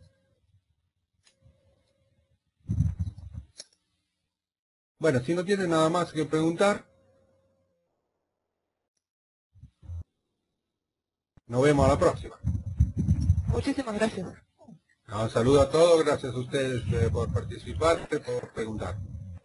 [SPEAKER 2] Bueno, si no tienen nada más que preguntar, nos vemos a la próxima.
[SPEAKER 4] Muchísimas gracias.
[SPEAKER 2] Un saludo a todos, gracias a ustedes eh, por participar, por preguntar.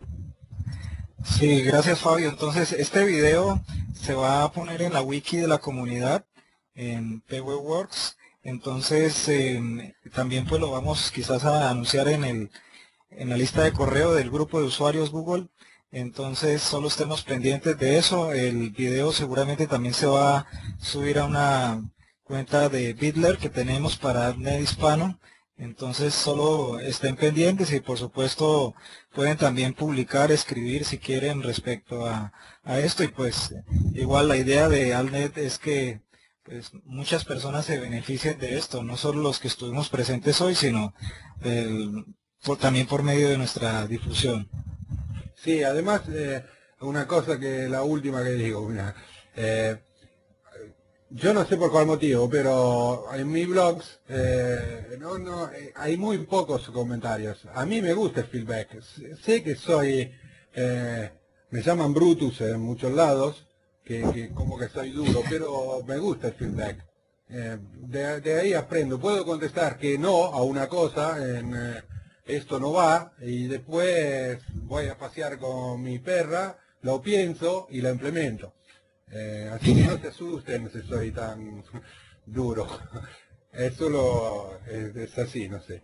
[SPEAKER 1] Sí, gracias Fabio. Entonces este video se va a poner en la wiki de la comunidad, en PWWorks. Entonces eh, también pues lo vamos quizás a anunciar en el en la lista de correo del grupo de usuarios Google. Entonces solo estemos pendientes de eso. El video seguramente también se va a subir a una cuenta de Bitler que tenemos para AppNet Hispano. Entonces solo estén pendientes y por supuesto pueden también publicar, escribir si quieren respecto a, a esto. Y pues igual la idea de AppNet es que pues muchas personas se beneficien de esto, no solo los que estuvimos presentes hoy, sino el, por, también por medio de nuestra difusión.
[SPEAKER 2] Sí, además, eh, una cosa que la última que digo, mira, eh, yo no sé por cuál motivo, pero en mi blogs eh, no, no, eh, hay muy pocos comentarios. A mí me gusta el feedback. Sé que soy, eh, me llaman Brutus en muchos lados, que, que como que soy duro, pero me gusta el feedback. Eh, de, de ahí aprendo. Puedo contestar que no a una cosa, en eh, esto no va, y después voy a pasear con mi perra, lo pienso y lo implemento. Eh, así que no se asusten si soy tan duro. Es solo, es, es así, no sé.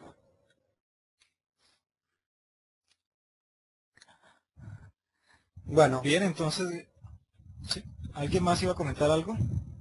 [SPEAKER 2] Bueno.
[SPEAKER 1] Bien, entonces, ¿sí? ¿Alguien más iba a comentar algo?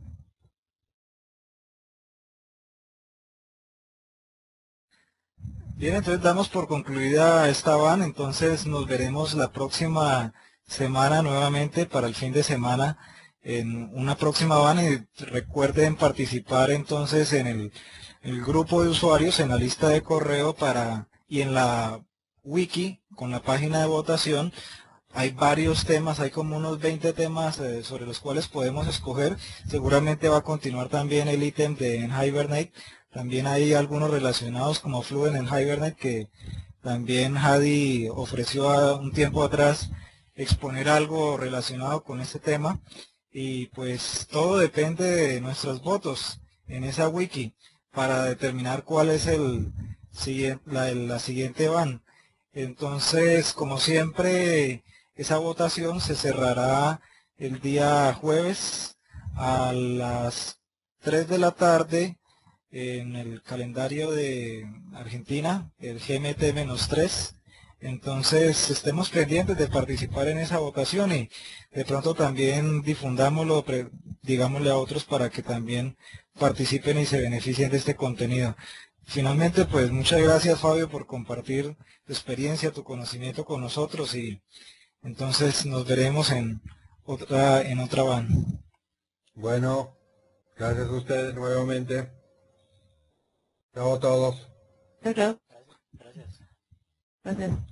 [SPEAKER 1] Bien, entonces damos por concluida esta van, entonces nos veremos la próxima semana nuevamente para el fin de semana en una próxima van y recuerden participar entonces en el, el grupo de usuarios, en la lista de correo para y en la wiki con la página de votación. Hay varios temas, hay como unos veinte temas eh, sobre los cuales podemos escoger. Seguramente va a continuar también el ítem de en Hibernate. También hay algunos relacionados como Fluent en Hibernate que también Hadi ofreció a un tiempo atrás exponer algo relacionado con este tema. Y pues todo depende de nuestros votos en esa wiki para determinar cuál es el la, la siguiente van. Entonces, como siempre, esa votación se cerrará el día jueves a las tres de la tarde en el calendario de Argentina, el G M T tres. Entonces estemos pendientes de participar en esa votación y de pronto también difundámoslo, digámosle a otros para que también participen y se beneficien de este contenido. Finalmente, pues muchas gracias, Fabio, por compartir tu experiencia, tu conocimiento con nosotros, y entonces nos veremos en otra en otra van.
[SPEAKER 2] Bueno, gracias a ustedes nuevamente. Chao a todos.
[SPEAKER 4] Chao, chao.
[SPEAKER 3] Gracias.
[SPEAKER 4] Gracias.